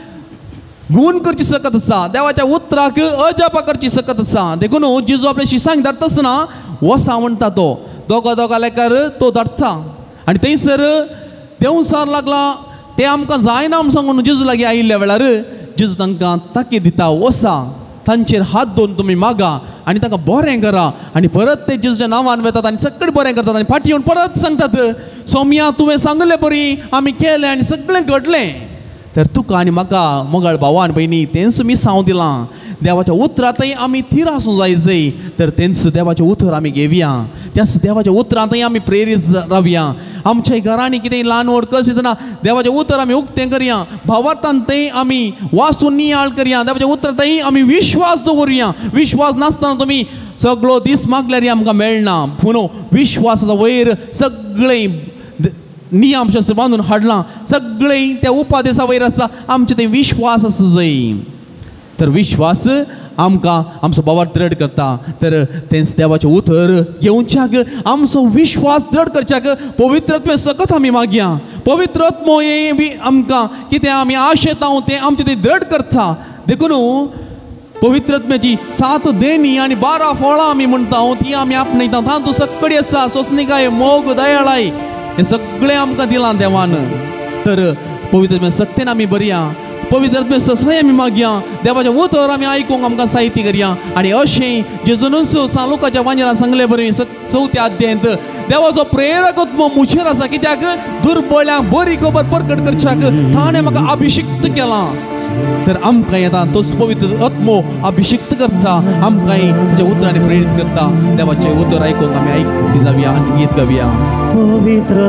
गुण करची सकत आसा देवाच्या उतराक अजापा करची सकत आसा देखून जेजू आपल्या शिसांक धाडटा आसतना वसा म्हणटा तो दोगा लेकार तो धाडटा आनी थंयसर देंवसार लागला तें आमकां जायना म्हूण सांगून जेजू लागीं आयिल्ल्या वेळार जेजू तांकां ताकी दिता वसा तांचेर हात दवरून तुमी मागा आनी तांकां बरें करा आनी परत ते जेजूच्या नांवान वेतात आनी सगळें बरें करतात आनी फाटीं येवन परत सांगतात सोम्या तुवें सांगलें बरी आमी केलें आनी सगळें घडलें तर तुका आनी म्हाका मोगाळ भावान भयणी तेंच मिसांव दिलां देवाच्या उतरांतय आमी थीर आसूं जाय तर तेंच देवाचें उतर आमी घेवया त्याच देवाच्या उतरांतय आमी प्रेरीत रावया आमच्या घरांनी कितेंय ल्हान व्हड कशें दिसना देवाचें उतर आमी उक्तें करया भावार्थांतय आमी वाचून नियाळ करया देवाच्या उतरांतय आमी विश्वास दवरया विश्वास नासतना तुमी सगळो दीस मागल्यार आमकां मेळना पूण विश्वासाचा वयर सगळें नियम शास्त्र बांदून हाडलां सगळें त्या उपादेसा वयर आसा आमचें तें विश्वास आसा जाय तर विश्वास आमकां आमचो भावार्थ दृढ करता तर तेंच देवाचें उतर घेवच्याक आमचो विश्वास दृढ करच्याक पवित्रत्वे सकत आमी मागया पवित्रत्व हें आमकां कितें आमी आशेतां तें आमचें तें दृढ करता देखून पवित्रत्म्याची 7 देणी आनी 12 फळां आमी म्हणटा ती आमी आपणयता तातूंत सकडी आसा सोंसणिकाय मोग दयाळाय हें सगळें आमकां दिलां देवान तर पवित्रत्म्या सक्तेन आमी बरया पवित्रत्म्या ससाय आमी मागया देवाचें उतर आमी आयकूंक आमकां साहित्य करया आनी अशें जेजूनच लोकांच्या वांजेरान सांगलें बरें 4थ्या अध्यायांत देवाचो प्रेरक आत्मो मुजेर आसा कित्याक दुर्बळ्यांक बरी खबर प्रकट करच्याक ताणें म्हाका अभिशिक्त केलां तर आमकां येता तोच पवित्र आत्मो अभिशिक्त करता आमकां ताच्या उतरांनी प्रेरीत करता देवाचें उतर आयकूंक आमी आयकूंक जावया आनी गीत गावया पवित्र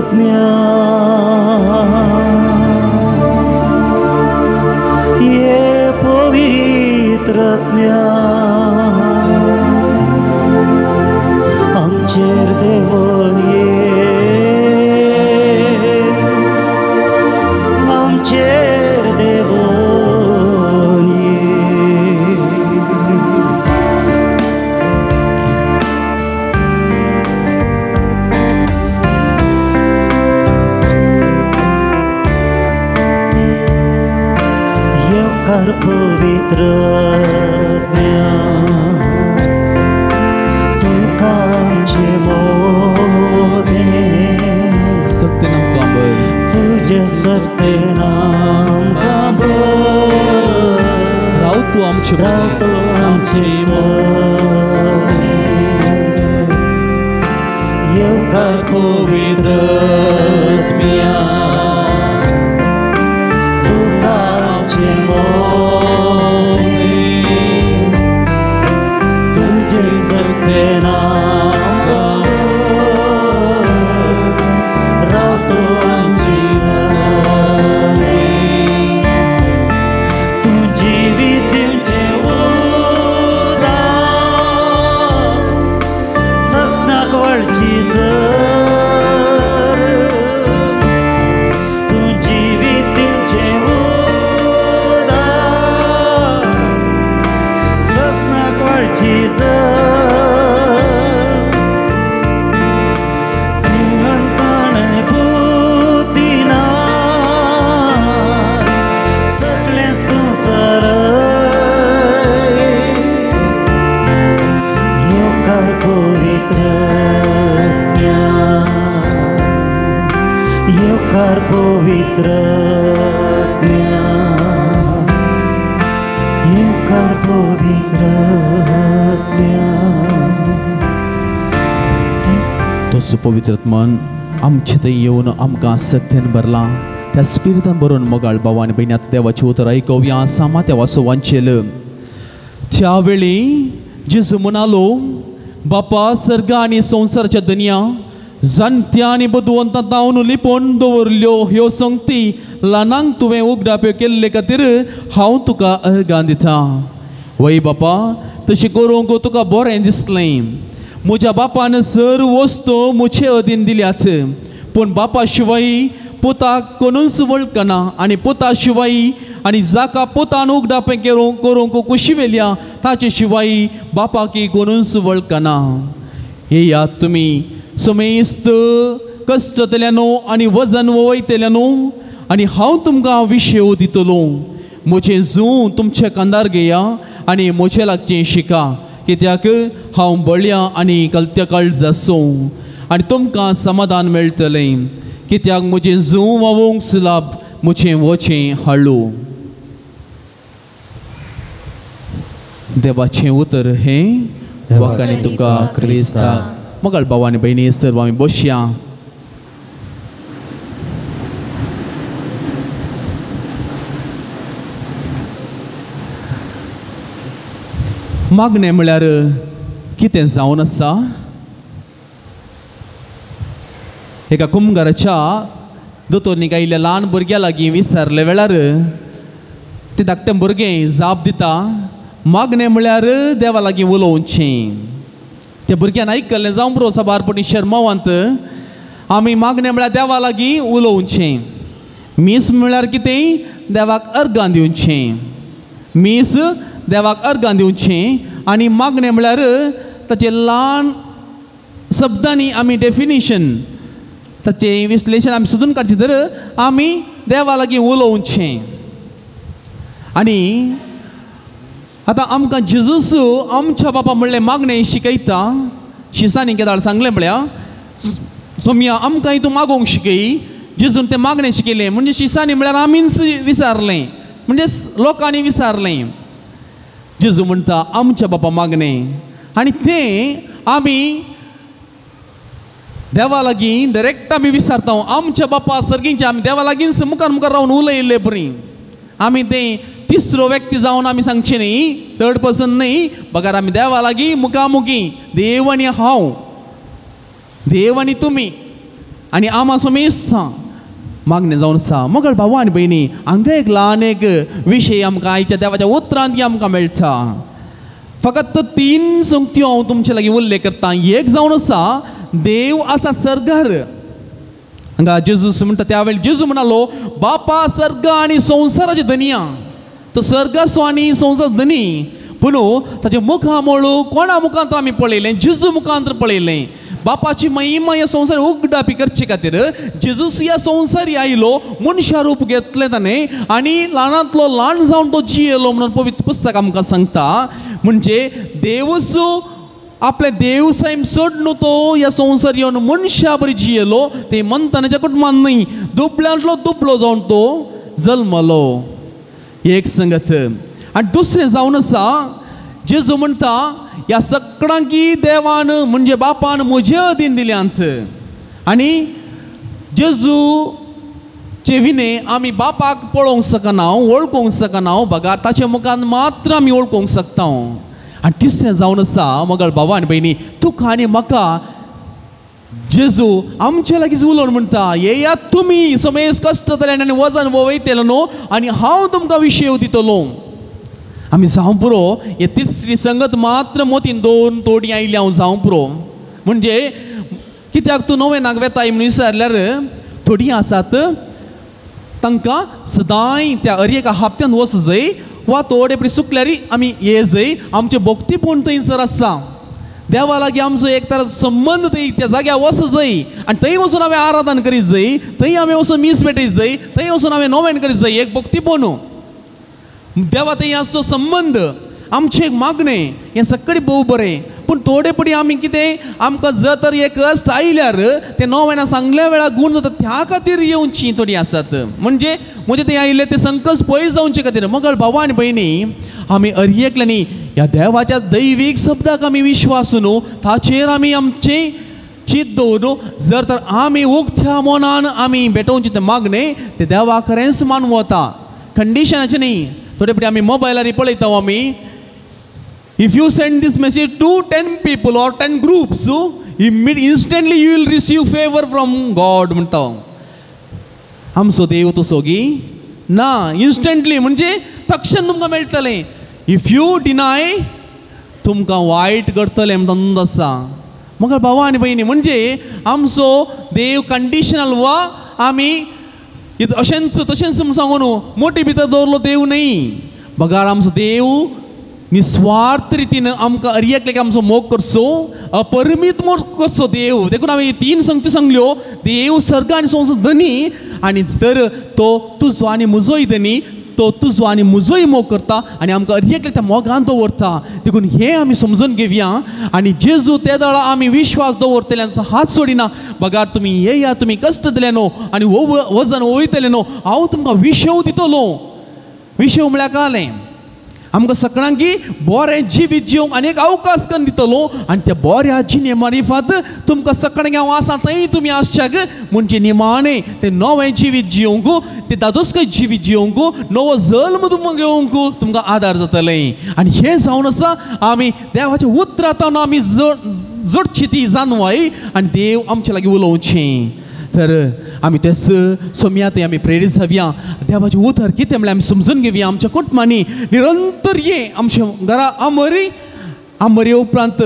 ये पवित्रत्म्या आमचेर देवोन आमचेर देवोन येवकार पवित्रत्म्या तुका आमचे मोदें सत्य आमकां बरें तुजे सत्तेन आमकां राव तूं आमचे येवकार पवित्रत्म्या तुका आमचे मोदें तुजे सत्तेन आमकां राव तूं आमची तूं जिवीत दिवचें उदार ससनाक वळची जर तूं जिवीत दिवचें उदार ससनाक वळची जर येवकार पवित्रत्म्या येवकार पवित्रत्म्या तोच पवित्रत्मान आमचे थंय येवन आमकां सत्यान भरलां त्या स्पिरितान बरोवन मोगाळ भावान भयणी आतां देवाचें उतर आयकवया सामा त्या वासो वांचेल त्या वेळी जेजू म्हणालो बापा सर्ग आनी संवसाराच्या दुनिया जाणट्या आनी बुदवंतां तावन लिपोवन दवरल्यो ह्यो संगती ल्हानांक तुवें उगडाप्यो केल्ले खातीर हांव तुका अर्गां दिता वय बापा तशें करूंक तुका बरें दिसलें म्हज्या बापान सर वस्तू म्हजे अधीन दिल्यात पूण बापा शिवाय पुताक कोणूच वळखना आनी पुता शिवाय आनी जाका पोतान उगडापें करूंक कुशी वेल्या ताचे शिवाय बापाकी कोणूच वळखना. येयात तुमी समेस्त कश्टतल्यानो आनी वजन वयतल्यानो आनी हांव तुमकां विशेव दितलो. म्हजें जूं तुमचे कांदार घेया आनी म्हजें लागचें शिका, कित्याक हांव बळ्या आनी कलत्या काळज आसूं आनी तुमकां समाधान मेळटलें. कित्याक म्हजें जूं वावोंक सुलाब, म्हजें वचें हळू. देवाचें उतर हें वखाणी तुका क्रिस्ता. मोगाळ भाव आनी भयणी सर्व आमी बसया. मागणें म्हळ्यार कितें जावन आसा. एका कुंभाराच्या दोतोरनीक आयिल्ल्या ल्हान भुरग्या लागीं विचारले वेळार तें धाकटें भुरगें जाप दिता, मागणें म्हळ्यार देवा लागीं उलोवचें. त्या भुरग्यान आयकल्लें जावं पुरो साबारपणी शर्मावांत, आमी मागणें म्हळ्यार देवा लागीं उलोवचें. मीस म्हळ्यार कितें, देवाक अर्गां दिवचें. मीस देवाक अर्गां दिवचें आनी मागणें म्हळ्यार ताचें ल्हान शब्दांनी आमी डेफिनेशन ताचें विश्लेशण आमी सोदून काडचें तर आमी देवा लागीं उलोवचें. आनी आतां आमकां जेजूस आमच्या बापा म्हणलें मागणें शिकयता. शिसांनी केदाळ सांगलें म्हळ्यार सोम्या आमकां हितून मागोवंक शिकय. जेजून तें मागणें शिकयलें म्हणजे शिसांनी म्हळ्यार आमीच विचारलें, म्हणजे लोकांनी विचारलें. जेजू म्हणटा आमच्या बापा मागणें आनी तें आमी देवा लागीं डायरेक्ट आमी विचारता. आमच्या बापा सर्गीचे आमी देवा लागींच मुखार मुखार रावन उलयल्ले बरी. आमी तें तिसरो व्यक्ती जावन आमी सांगचें न्ही, थर्ड पर्सन न्ही, बगार आमी देवा लागीं मुखामुखी देव आनी हांव, देव आनी तुमी आनी आमा समेस्त मागणें जावन आसा. मोगाळ भाव आनी भयणी, हांगा एक ल्हान एक विशय आमकां आयच्या देवाच्या उतरांत आमकां मेळटा. फकत 3 संगत्यो हांव तुमचे लागीं उल्लेख करता. एक जावन आसा देव आसा सर्गार. हांगा जेजूस म्हणटा त्या वेळी जेजू म्हणालो बापा सर्ग आनी संवसाराचे धनिया. तो सर्ग आसो आनी संवसार धनी, पूण ताचे मुखामोळ कोणा मुखांतर आमी पळयलें, जेजू मुखांतर पळयलें. बापाची महिमा ह्या संवसार उगडापी करचे खातीर जेजूस ह्या संवसारी आयलो, मनशा रूप घेतलें ताणें आनी ल्हानांतलो ल्हान जावन तो जियेलो म्हणून पवित्र पुस्तक आमकां सांगता. म्हणजे देवूच आपले देव सैम सोड न्हू तो ह्या संवसार येवन मनशा बरी जियेलो. ते मंथनाच्या कुटुंबान न्ही, दुबळ्यांतलो दुबळो जावन तो जल्मलो. एक संगत. आनी दुसरें जावन आसा जेजू म्हणटा ह्या सगळ्यांकी देवान म्हणजे बापान म्हजे अधीन दिल्यांत. आनी जेजू चे विने आमी बापाक पळोवंक शकना, वळखूंक शकना, बगार ताच्या मुखान मात्र आमी वळखूंक शकता. आनी तिसरें जावन आसा मोगाळ भाव आनी भयणी, तुका आनी म्हाका जेजू आमचे लागींच उलोवन म्हणटा येयात तुमी समेस्त कश्टतल्यान आनी वजन वयतले न्हू आनी हांव तुमकां विशेव दितलो. आमी जावं पुरो हे तिसरी संगत मात्र मोतीन 2 तोडी आयली हांव जावं पुरो. म्हणजे कित्याक तूं नोवेनाक वेताय म्हणून विचारल्यार थोडीं आसात तांकां सदांय त्या अर्येका हाप्त्यान वच जय वा थोडे परी सुकल्यार आमी ये जय. आमचे भक्तीपूण थंयसर आसा. देवा लागीं आमचो एक तर संबंद थंय त्या जाग्यार वच जय आनी थंय वचून हांवें आराधन करीत जय, थंय हांवें वचून मीस पेटयत जय, थंय वचून हांवें नोवेन करीत जय. एक भक्तीपूण देवा थंय आसचो संबंध, आमचें एक मागणें हें सगळें भोव बरें. पूण थोडे पडी आमी कितें आमकां जर तर एक कश्ट आयल्यार ते नोवेना सांगल्या वेळार गूण जाता त्या खातीर येवचीं थोडीं आसात. म्हणजे म्हणजे थंय आयिल्ले ते संकट पयस जावचे खातीर. मोगाळ भाव आनी भयणी, आमी अर्येकल्यांनी ह्या देवाच्या दैवीक शब्दाक आमी विश्वास न्हू, ताचेर आमी आमचें चित दवरू. जर तर आमी उक्त्या मनान आमी भेटोवचें तें मागणें तें देवा खरेंच मानूं वता, कंडिशनाचें न्ही. थोडे पडी आमी मोबायलार पळयता आमी, if you send this message to 10 people or 10 groups, instantly you will receive favor from God म्हणटा. आमचो देव तसो गी ना, इन्स्टंटली म्हणजे तक्षण तुमकां मेळटलें. इफ यू डिनाय तुमकां वायट करतलें म्हणून आसा. म्हाका भावा आनी भयणी, म्हणजे आमचो देव कंडिशनल वा आमी अशेंच तशेंच म्हूण सांगून मोठी भितर दवरलो देव न्ही बघा आमचो देव निस्वार्थ रितीन आमकां एकल्याक आमचो मोग करचो अपरिमीत मोग करचो देव देखून हांवें तीन संगती सांगल्यो देव सर्ग आनी संवसार धनी आनी जर तो तुजो आनी म्हजोय धनी तो तुजो आनी म्हजोय मोग करता आनी आमकां एकल्याक त्या मोगान दवरता देखून हें आमी समजून घेवया आनी जेजू त्या दळा आमी विश्वास दवरतले आमचो हात सोडिना बगार तुमी येया तुमी कश्ट दिले न्हू आनी वजन वयतले न्हू हांव तुमकां विशव दितलो विशव म्हळ्यार कालें आमकां सगळ्यांकी बरें जिवीत जिवंक आनी एक अवकाश करून दितलो आनी त्या बऱ्या जिणे मारिफात तुमकां सगळ्यांक हांव आसा थंय तुमी आसच्याक म्हणजे निमाणें तें नवें जिवीत जिवंक तें दादोसकय जिवीत जिवंक नवो जल्म तुमकां घेवंक तुमकां आदार जातलें आनी हें जावन आसा आमी देवाच्या उतरांतल्यान आमी जोडची ती जानवाय आनी देव आमचे लागीं उलोवचें तर आमी तेच सोम्यात आमी प्रेरीत जावया देवाचें उतर कितें म्हळ्यार आमी समजून घेवया आमच्या कुटुंबांनी निरंतर ये आमच्या घरा आमरी उपरांत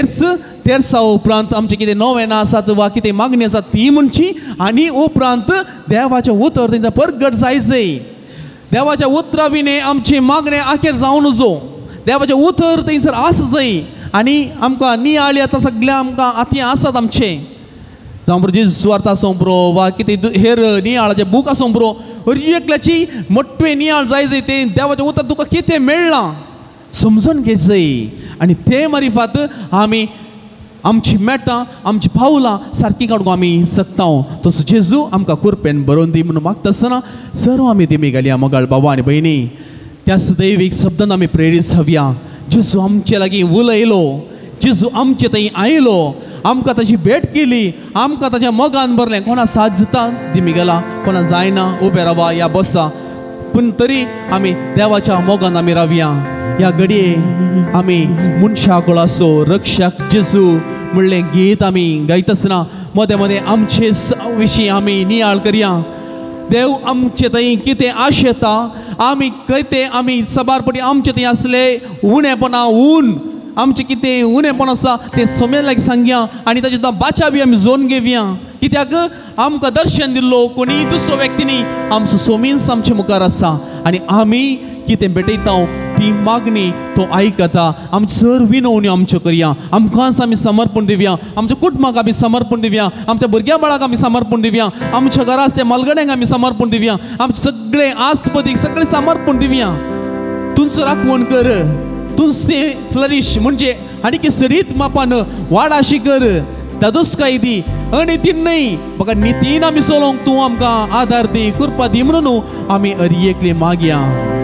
तेरसा उपरांत आमचें कितें नवें आसात वा कितें मागणी आसा ती म्हणची आनी उपरांत देवाचें उतर तेंचा परगट जायचें देवाच्या उतरा विने आमची मागणी आखेर जावन नजो देवाचें उतर थंयसर आसा जाय आनी आमकां नियाळी आतां सगळें आमकां आतां आसात आमचें जावं बरो जेजू सुवार्थ आसूं बरो वा कितें हेर नियाळाचें बूक आसूं बरो एकल्याची मोठ्ठे नियाळ जाय जाय तें देवाचें उतर तुका कितें मेळ्ळां समजून घे जाय आनी ते मारिफात आमी आमची मेटां आमची पावलां सारकीं काडूंक आमी शकता तसो जेजू आमकां कुरपेन बरोवन दी म्हणून मागता आसतना सर्व आमी तेमी घालया मोगाळ बाबा आनी भयणी त्याच दैवीक शब्दान आमी प्रेरीत जावया जेजू आमचे लागीं उलयलो जेजू आमचे थंय आयलो आमकां ताची भेट केली आमकां ताच्या मोगान भरलें कोणा साथ जाता दिमी गेला कोणा जायना उबे रावा या बसा पूण तरी आमी देवाच्या मोगान आमी रावया ह्या घडये आमी मनशा कुळाचो रक्षक जेजू म्हणलें गीत आमी गायता आसतना मदें मदें आमचे विशीं आमी नियाळ करया देव आमचे थंय कितें आशेता आमी कितें आमी सबारपटी आमचे थंय आसले उणेपणा आमचें कितें उणेपण आसा तें सोम्या लागीं सांगया आनी ताचे बाचा बी आमी जोन घेवया कित्याक आमकां दर्शन दिल्लो कोणी दुसरो व्यक्तीनी आमचो सोमीन्स आमचे मुखार आसा आनी आमी कितें भेटयता ती मागणी तो आयकता आमची सर्व विनवण्यो आमच्यो करया आमकांच आमी समर्पण दिवया आमच्या कुटुंबाक आमी समर्पण दिवया आमच्या भुरग्या बाळाक आमी समर्पण दिवया आमच्या घरा आसल्या मलगड्यांक आमी समर्पण दिवया आमचे सगळे आस्पदीक सगळें समर्पण दिवया तुमचो राखवण कर तुमचे फ्लरिश म्हणजे आनी सरीत मापान वाडाशी कर दादोसकाय दी अनितीन न्ही म्हाका नितीन आमी चलोवंक तूं आमकां आदार दी कृपा दी म्हणून आमी अरियेकले मागया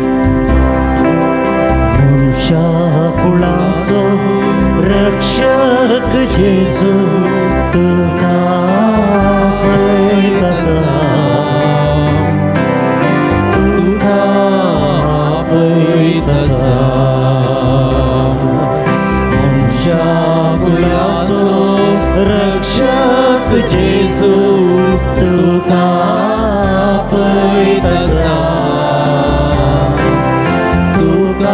मनशा कुळाचो रक्षक जेजू तुका पळयतासा तुका पळयतासा रक्षक जेजू तुका पळयतासा तुका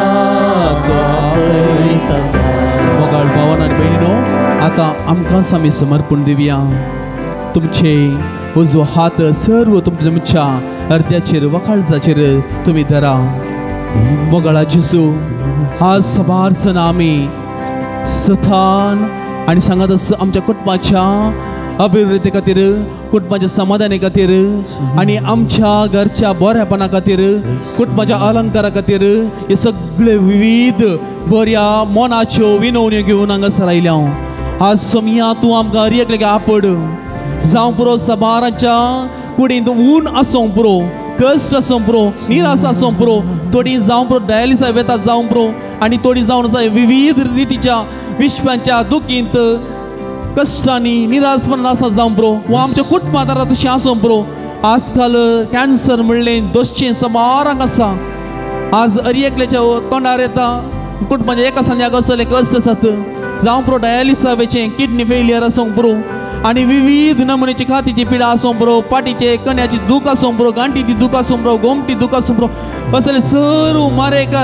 पळयतासा मोगाळ भावान आनी भयणीनो आतां आमकांच आमी समर्पण दिवया तुमचे उजवो हात सर्व तुमच्या अर्द्याचेर वखाळजाचेर तुमी धरा मोगाळा जेजू आज सबारसन आमी सथान आनी सांगात आमच्या कुटुंबाच्या अभिवृद्धी खातीर कुटुंबाच्या समाधाना खातीर आनी आमच्या घरच्या बरेपणा खातीर कुटुंबाच्या अलंकारा खातीर हे सगळे विविध बऱ्या मनाच्यो विनवण्यो घेवन हांगासर आयल्या आज सोम्या तूं आमकां हरएकल्याक आपड जावं पुरो सबाराच्या कुडींत ऊन आसूं पुरो कश्ट आसूं पुरो निराश आसूं पुरो थोडी जावं पुरो डायलिसा वेता जावं पुरो आनी थोडी जावन आसा विविध रितीच्या विश्वाच्या दुखींत कश्टांनी निराशपणान आसा जावं पुरो वा आमच्या कुटुंबांत तशें आसूं पुरो आजकाल कॅन्सर म्हणलें दोसचें सबारांक आसा आज अरियेकल्याच्या तोंडार येता कुटुंबाच्या एका संद्याक असले कश्ट आसात जावं पुरो डायलिसा वेचें किडनी फेलियर आसूं पुरो आनी विविध नमुन्याची खातीची पिडा आसूं पुरो पाटीचे कण्याची दूख आसूं पुरो गांठीची दूख आसूं पुरो गोमटी दूख आसूं पुरो असले सर्व मारेकार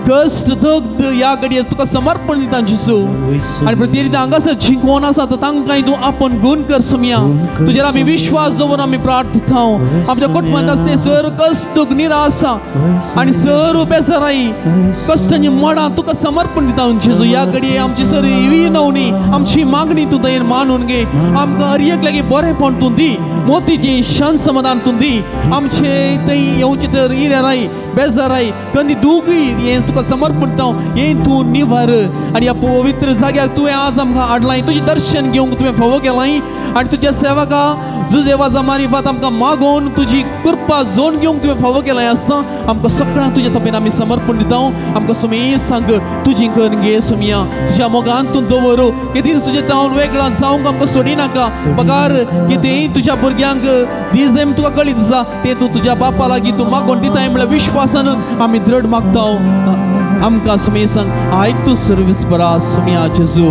कष्ट दग्ध या घडये तुका समर्पण दिता जेजू आणि प्रत्येक हांगासर जिंकोवन आसा तांकां तूं आपण गुण कर सुमया तुजेर आमी विश्वास दवरून आमी प्रार्थिता आमच्या कुटुंबांत असले सर कष्ट निराशा आणि सर बेजाराई कष्टांची मडां तुका समर्पण दिता जेजू या घडये आमची सर विनवणी आमची मागणी तूं दयेन मानून घे आमकां हर एक लागीं बरेंपण तूं दी मोतीचें शांत समाधान तूं दी आमचे थंय येवचे तर इराई बेजाराई कंदी दुखी हें तुका समर्पण दिता हें तूं निवार आनी ह्या पवित्र जाग्याक तुवें आज आमकां हाडलां तुजें दर्शन घेवंक तुवें फावो केलां आनी तुज्या सेवका जुजेवा जमानिफात आमकां मागोवन तुजी कृपा जोन घेवंक तुवें फावो केलां आसता आमकां सगळ्यांक तुज्या तपेन आमी समर्पण दिता आमकां सुमेज सांग तुजी करून घे सुमया तुज्या मोगान तूं दवर केदीच तुजें तावन वेगळा जावंक आमकां सोडिनाका पगार कितेंय तुज्या भुरग्यांक दिजेम तुका कळीत आसा तें तूं तुज्या बापा लागीं तूं मागोवन दिताय म्हळ्यार विश्वासान आमी दृढ मागता आमकां सुमेज सांग आयक तूं सर्वीस बरा सुमया जेजू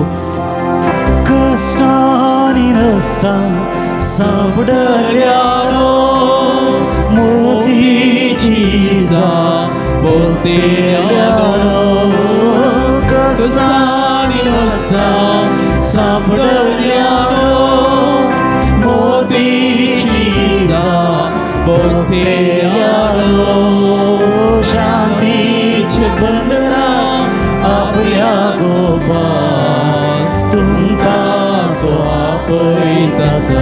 कष्टांनी रस्ता सापडल्यारो मोतीची बोतेल्यारो कष्टांनी रस्ता सापडल्यारो मोतीची बोतेल्यारो शांतीचे बंदरा आपल्या गोपाल तुमकां तो आपयत आसा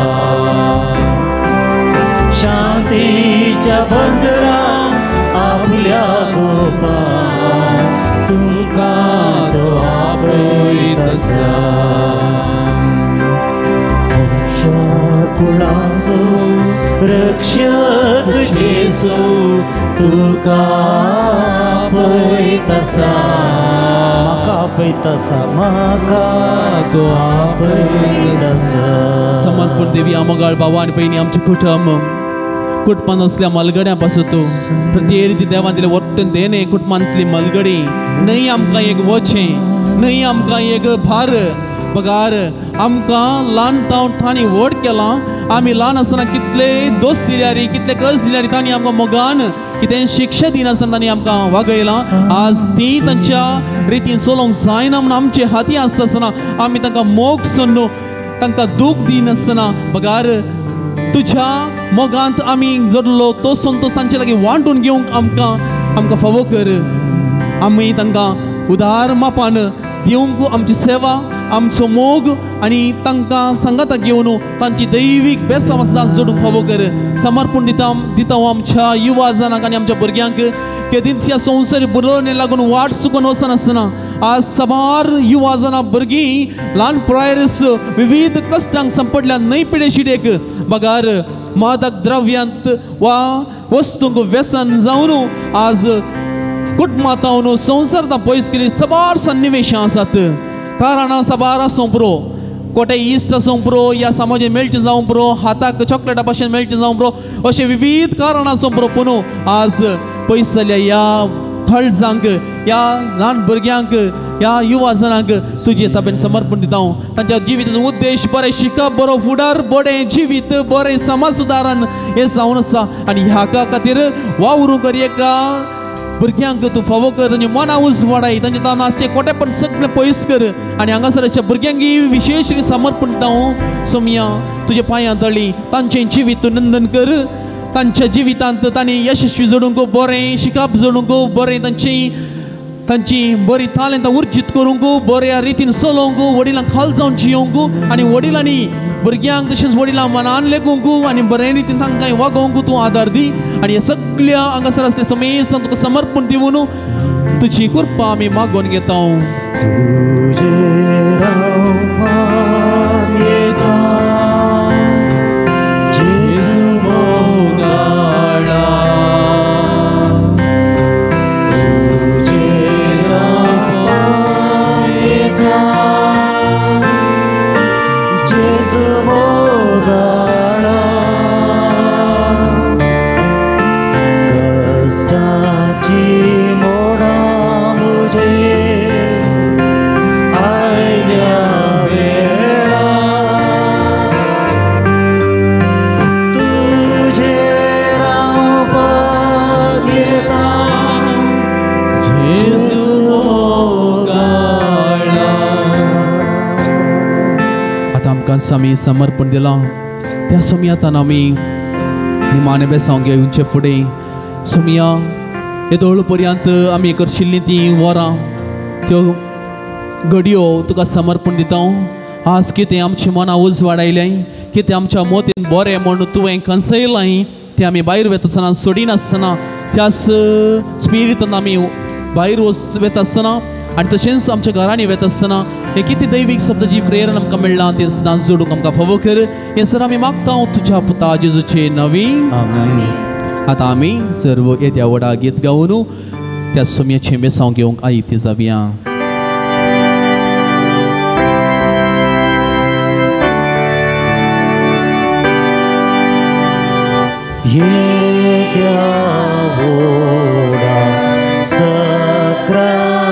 शांतीच्या बंदरा आपल्या गोपाल तुमकां तो आपयत आसा कुळाचो रक्षक जेजू तुका आपयत आसा म्हाका आपयत आसा म्हाका तो आपयत आसा समर्पण देवी आमोगाळ भावा आनी भयणी आमचे कुटुंबान असल्या मलगड्यां पासून तूं प्रत्येक रीती देवान दिलें वर्तन देणे कुटुंबांतली मलगडी न्हय आमकां एक वचें न्हय आमकां एक भार पगार आमकां ल्हान तांणी व्हड केलां आमी ल्हान आसतना कितले दोस दिल्यारी कितले कस दिल्यारी तांणी आमकां मोगान कितें शिक्षा दिनासतना तांणी आमकां वागयलां आज ती तांच्या रितीन चलोवंक जायना म्हूण आमचे हाती आसतना आमी तांकां मोग सोडून तांकां दूख दिनासतना पगार तुज्या मोगांत आमी जोडलो तो संतोश तांचे लागीं वांटून घेवंक आमकां फावो कर आमी तांकां उदार मापान दिवंक आमची सेवा आमचो मोग आनी तांकां सांगाता घेवन तांची दैवीक बेसावस जोडूंक फावो कर समर्पण दिता आमच्या युवा जनांक आनी आमच्या भुरग्यांक केदींच ह्या संवसारी बरोवणे लागून वाट चुकून वचनासतना आज सबार युवा जनां भुरगीं ल्हान प्रायस विविध कश्टांक संपडल्या न्हय पिडे शिडेक बगार मादक द्रव्यांत वा वस्तूंक व्यसन जावन आज कुटुंबांत संवसार पयस केली सबार सन्निवेशां आसात कारणां सबार आसूं पुरो कोटे इश्ट आसूं पुरो ह्या समाजान मेळचें जावं पुरो हाताक चॉकलेटा भाशेन मेळचें जावं पुरो अशें विविध कारणां आसूं पुरो पूण आज पयस जाल्ल्या ह्या खळजांक ह्या ल्हान भुरग्यांक ह्या युवा जनांक तुजे ताबेन समर्पण दिता तांच्या जिविताचो उद्देश बरें शिकप बरो फुडार बरें जिवीत बरें समाज सुदारण हें जावन आसा आनी ह्या खातीर वावरूं कर एका भुरग्यांक तूं फावो कर तांचे मना उज वाडय तांचे तान आसचे कोटेपण सगळें पयस कर आनी हांगासर अशा भुरग्यांक विशेष समर्पण दिता सोमया तुजे पांयां तळी तांचें जिवीत तूं नंदन कर तांच्या जिवितांत तांणी यशस्वी जोडूंक बरें शिकप जोडूंक बरें तांची बरी तालेंतां उर्जीत करूंक बऱ्या रितीन चलोवंक वडिलांक हाल जावन जियोंक आनी वडिलांनी भुरग्यांक तशेंच वडिलां मनान लेखूंक आनी बरे रितीन तांकां वागोवंक तूं आदार दी आनी हे सगळ्या हांगासर आसले समेज तुका समर्पण दिवन तुजी कृपा आमी मागोवन घेता I तुमकां आमी समर्पण दिलां. त्या समयातान आमी निमाणे बेसांव घेवचे फुडें समया येदोळ पर्यंत आमी करशिल्लीं तीं वरां त्यो घडयो तुका समर्पण दिता. आज कितें आमच्या मनां उज वाडयलें, कितें आमच्या मोतीन बरें म्हूण तुवें खंयचयलां तें आमी भायर वता आसतना सोडिनासतना त्याच स्पिरिटान आमी भायर वता आसतना आनी तशेंच आमच्या घरांनी वता आसतना हे कितें दैवीक शब्दाची प्रेरण आमकां मेळ्ळां तें सदां जोडूंक आमकां फावो कर. हें सर आमी मागता तुज्या पुता जेजूचे नवी. आतां आमी सर्व येद्या व्हडा गीत गावन त्या सोम्याचें बेसांव घेवंक आयती जावया. येद्या व्हडा सक्रामेंता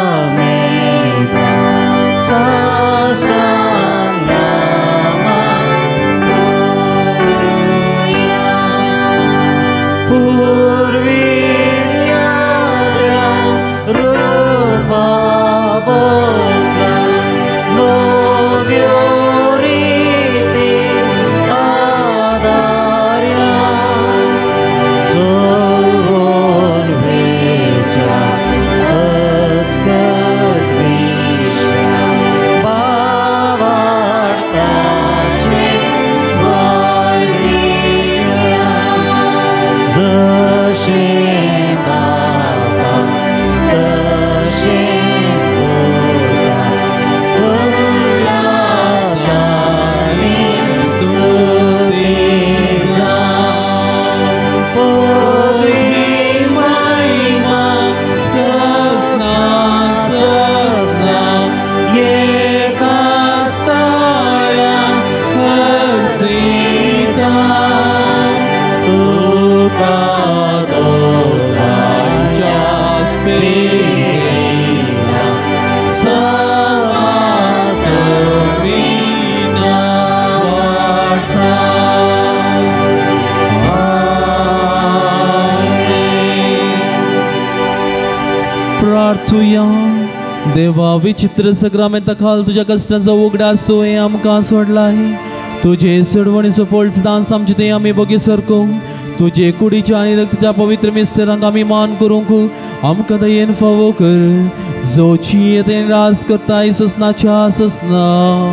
देवा विचित्र सग्रामेंता खाल तुझ्या कष्टांचा उगडास तुवें आमकां सोडलाय. तुजे सोडवणीचो फळ सदांच आमचे तें आमी बगी सरकूंक तुजे कुडीच्या आनी रक्ताच्या पवित्र मिस्त्रांक आमी मान करूंक आमकां दयेन फावो कर. जोची येतें रास करताय ससनाच्या ससना.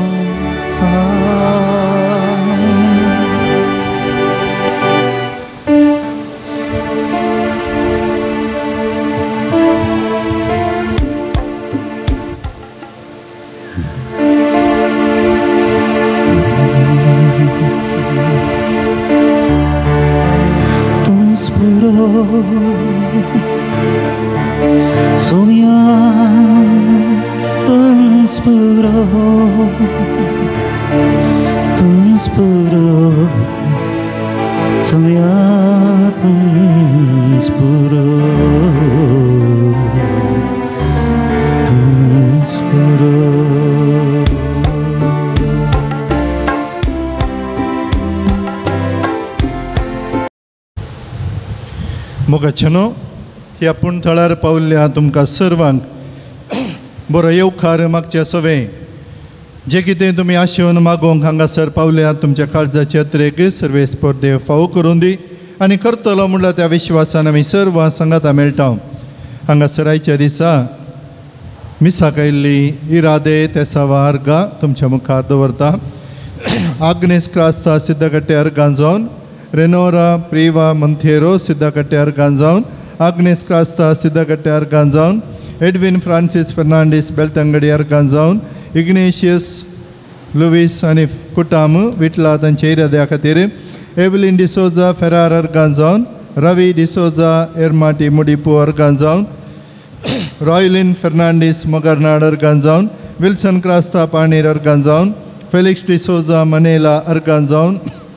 मोगाचनो ह्या पुणथळार पावल्ल्या तुमकां सर्वांक बरो येवकार मागचे सवे. जे कितें तुमी आशेवन मागोवंक हांगासर पावल्यात तुमच्या काळजाचे यात्रेक सर्वे स्पर्धे फावो करून दी आनी करतलो म्हणल्यार त्या विश्वासान आमी सर्व सांगाता मेळटा. हांगासर आयच्या दिसा मिसाक आयिल्ली इरादे तेसावा अर्गां तुमच्या मुखार दवरता. आग्नेस क्रास्ता सिद्धकट्ट्यार गांजावन रेनोरा प्रिवा मंथेरो सिद्धकट्ट्यार गांजावन आग्नेस क्रास्ता सिद्धकट्ट्यार गांजावन एडविन फ्रांसीस फर्नांडीस बेल्तंगड्यार गांजावन इग्नेशियस लुईस आनी कुटाम विटला तांचे इराद्या खातीर एवलिन डिसोजा फेरार अर्गांजावन रवी डिसोजा एरमाटी मुडिपो अर्गांजावन रॉयलिन फर्नांडीस मोगरनाड अर्गांजावन विल्सन क्रास्ता पाणीर अर्गांजावन फेलिक्स डिसोजा मनेला अर्गांजावन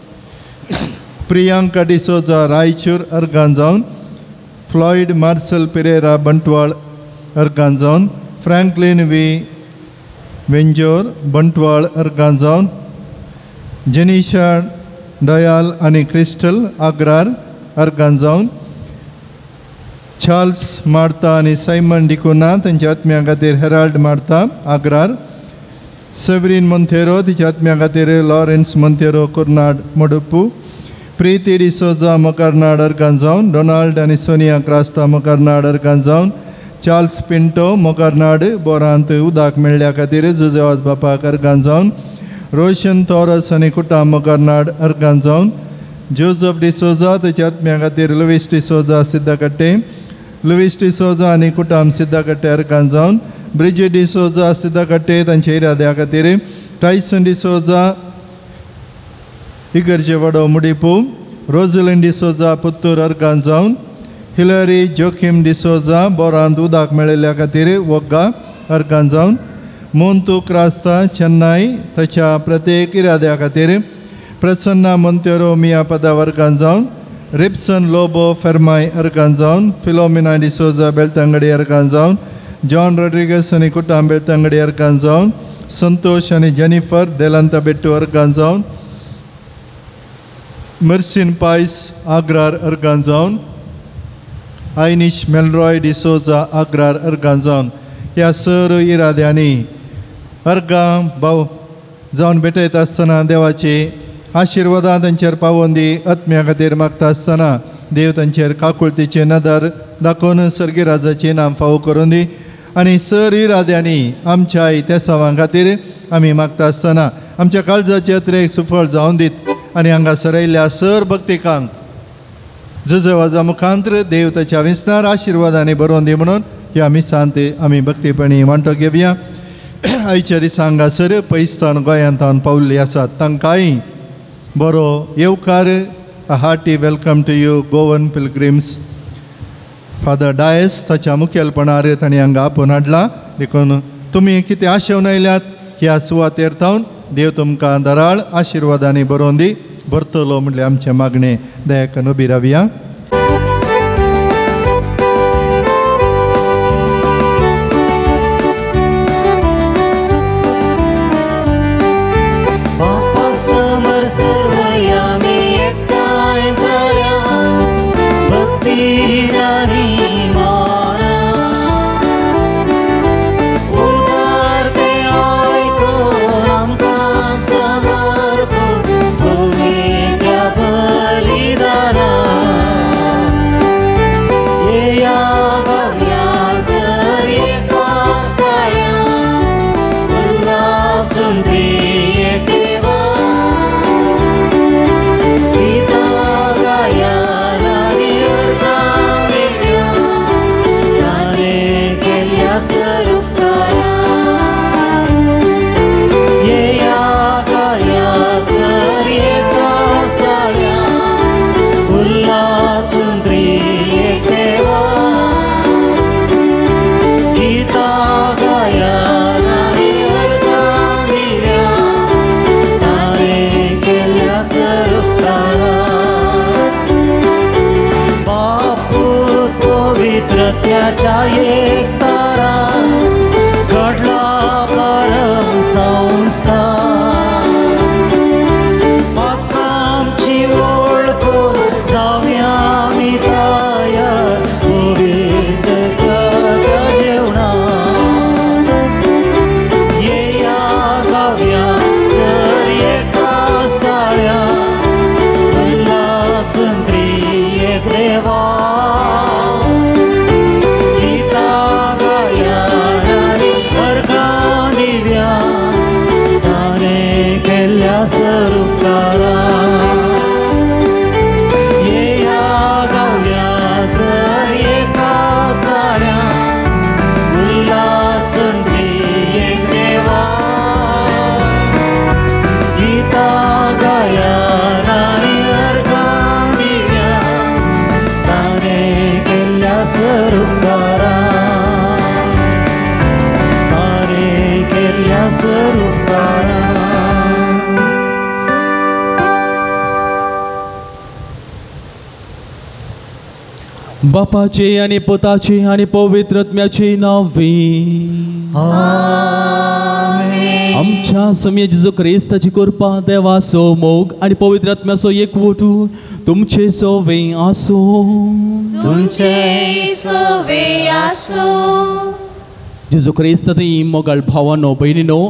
प्रियांका डिसोजा रायचूर अर्गांजावन फ्लॉयड मार्सल पेरेरा बंटवाळ अर्गांजावन फ्रँकलिन वी वेंजोर बंटवाळ अर्गांजावन जेनिशा दयाल आनी क्रिस्टल आग्रार अर्गांजावन चार्ल्स मार्ता आनी सायमन डिकोना तांच्या आत्म्या खातीर हेराल्ड मार्ता आग्रार सेवरीन मोंतेरो तिच्या आत्म्या खातीर, लॉरेन्स मोंतेरो कुर्नाड मोडपू, प्रीती डिसोजा मोकारनाड अर्गांजावन, डोनाल्ड आनी सोनिया क्रास्ता मोकारनाड अर्गांजावन, चार्ल्स पिंटो मोकारनाड बोरांत उदक मेळ्ळ्या खातीर जुजेवाज बापाक अर्गांजावन, रोशन तोरस आनी कुटाम मोकारनाड अर्गांजावन, जोझफ डिसोजा तिच्या आत्म्या खातीर, लुईस डिसोजा सिद्धकट्टे, लुईस डिसोजा आनी कुटाम सिद्धकट्टे अर्गांजावन, ब्रिजिट डिसोजा सिद्धकट्टे तांच्या इराद्या खातीर, टायसन डिसोजा इगर्जे वडो मुडिपू, रोझलिन डिसोजा पुत्तूर अर्गांजावन, हिलरी जोखिम डिसोजा बोरांत उदक मेळिल्ल्या खातीर वोग्गा अर्गांजावन, मोंतू क्रास्ता चेन्नई ताच्या प्रत्येक इराद्या खातीर, प्रसन्ना मोंतेरो मिया पदा अर्गांजावन, रिप्सन लोबो फेर्माय अर्गांजावन, फिलोमिना डिसोजा बेळतंगडी अर्गांजावन, जॉन रॉड्रिगस आनी कुटाम बेळतंगडी अर्गांजावन, संतोष आनी जेनिफर देलांता बेट्टू अर्गांजावन, मर्सिन पायस आग्रार अर्गांजावन, आयनिश मेलरॉय डिसोजा आग्रार अर्गांजावन ह्या सर इराद्यांनी अर्गां भाव जावन भेटयता आसतना देवाची आशिर्वादां तांचेर पावोवन दी आत्म्या खातीर मागता आसतना देव तांचेर काकुळतीचे नदर दाखोवन सर्गीराजाचें नांव फावो करून दी आनी सर इराद्यांनी आमच्या त्या सवां खातीर आमी मागता आसतना आमच्या काळजाचे यात्रेक सुफळ जावन दीत आनी हांगासर आयिल्ल्या सर भक्तिकांक जुजेवाजा मुखांत्र देव ताच्या विस्तार आशिर्वादांनी बरोवन दी म्हणून ह्या मिसांत आमी भक्तीपणी वांटो घेवया. आयच्या दिसा हांगासर पयस्तान गोंयांत पावल्लीं आसात तांकांय बरो येवकार. A hearty welcome to you Goan pilgrims. Father Dias ताच्या मुखेलपणार तांणी हांगा आपोवन हाडला. देखून तुमी कितें आशेवन आयल्यात ह्या सुवातेर थावन देव तुमकां दराळ आशिर्वादांनी बरोवन दी. बरतलो म्हणले आमचे मागणे दयाकन उबी रावया. बापाचे आणि पुताचे आणि पवित्र आत्म्याचे नावे आमच्या सम्य जेजू ख्रिस्ताची कृपा देवाचो मोग आणि पवित्र आत्म्याचो एकवटू तुमचे सोवे आसो. तुमचे सोवे आसो. जेजू ख्रिस्त मोगाळ भावानो भयणीनो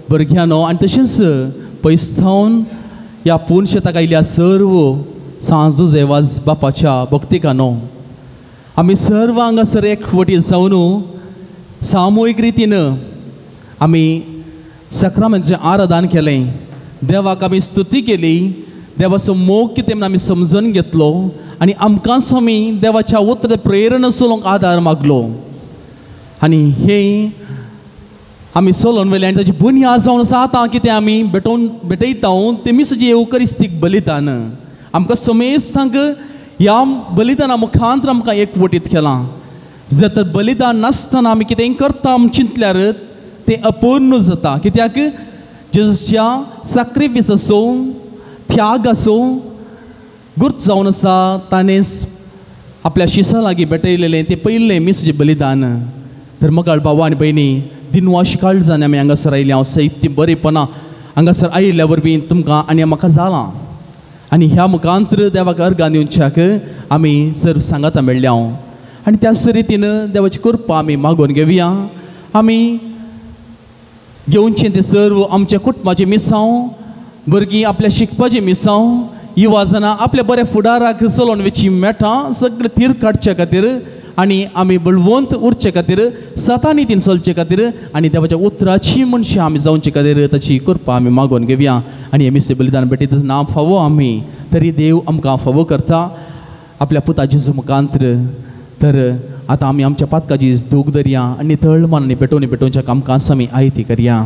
भुरग्यानो आनी तशेंच पयस्तावन ह्या पूर्ण शेताक आयिल्ल्या सर्व सांजो जेवाज बापाच्या भक्तिकानो आमी सर्व हांगासर एकवटीत जावन सामुहीक रितीन आमी सक्रामेंताचें आराधन केलें देवाक आमी स्तुती केली देवाचो मोग कितें म्हण आमी समजून घेतलो आनी आमकांच आमी देवाच्या उतर प्रेरणा चलोवंक आदार मागलो आनी हे आमी चलोवन वयले आनी ताची बुन्याद जावन जाता कितें आमी भेटयता तेमीसजी एवकरिस्तीक बलिदान आमकां समेस्तांक ह्या बलिदाना मुखांतर आमकां एकवटीत केलां जर तर बलिदान नासतना आमी कितेंय करता आमी चिंतल्यार तें अपूर्ण जाता कित्याक जेजूच्या सॅक्रिफीस आसूं त्याग आसूं गुर्त जावन आसा ताणेंच आपल्या शिसा लागीं भेटयलेलें तें पयलें मिसजें बलिदान तर मगाळ भाव आनी भयणी दिनवाश काळजान आमी हांगासर आयले हांव साहित्य बरेपणां हांगासर आयिल्ल्या वरवीं तुमकां आनी म्हाका जालां आनी ह्या मुखांतर देवाक अर्गां दिवच्याक आमी सर्व सांगाता मेळ्ळ्या आनी त्याच रितीन देवाची कृपा आमी मागून घेवया आमी घेवचें तें सर्व आमच्या कुटुंबाचें मिसांव भुरगीं आपल्या शिकपाचें मिसांव युवा जाणां आपल्या बऱ्या फुडाराक चलोवन वची मेळटा सगळें तीर काडचे खातीर आनी आमी बळवंत उरचे खातीर सता नितीन चलचे खातीर आनी देवाच्या उतराची मनशां आमी जावचे खातीर ताची कृपा आमी मागून घेवया आनी आमी बलिदान भेटयत ना फावो आमी तरी देव आमकां फावो करता आपल्या पुता जेजू मुखांतर तर आतां आमी आमच्या पातकाची दूख धरया आनी तळमन आनी भेटोवच्या कामकाज आमी आयती करया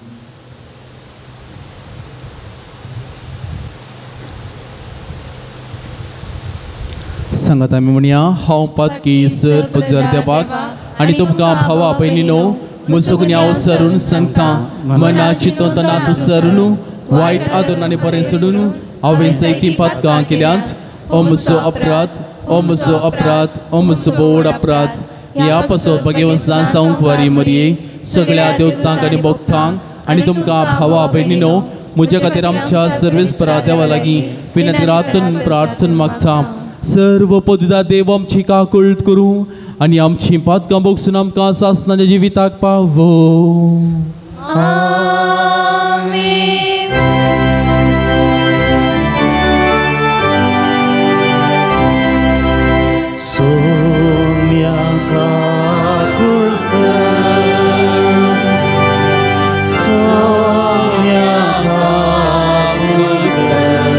सांगात आमी म्हणया हांव पातकी सर पुजर देवाक आनी तुमकां भावा भयणीनो म्हजो गुन्यांव सरून सांगता मना चिंतून तनात सरून वायट आदरून आनी बरें सोडून हांवें जायतीं पातकां केल्यांत ओ म्हजो अपराध ओ म्हजो अपराध ओ म्हजो बोड अपराध ह्या पासो भगेवंसान जावंक वारी मरये सगळ्या देवतांक आनी भक्तांक आनी तुमकां भावा भयणीनो म्हज्या खातीर आमच्या सर्वेस्परा देवा लागीं विनंतीरातून प्रार्थना मागता सर्व पदुदा देव आमची काकुळट करूं आनी आमची पातकां बोगसून आमकां सासणाच्या जिविताक पावो सोम्या काकुळट सोम्या काकुळट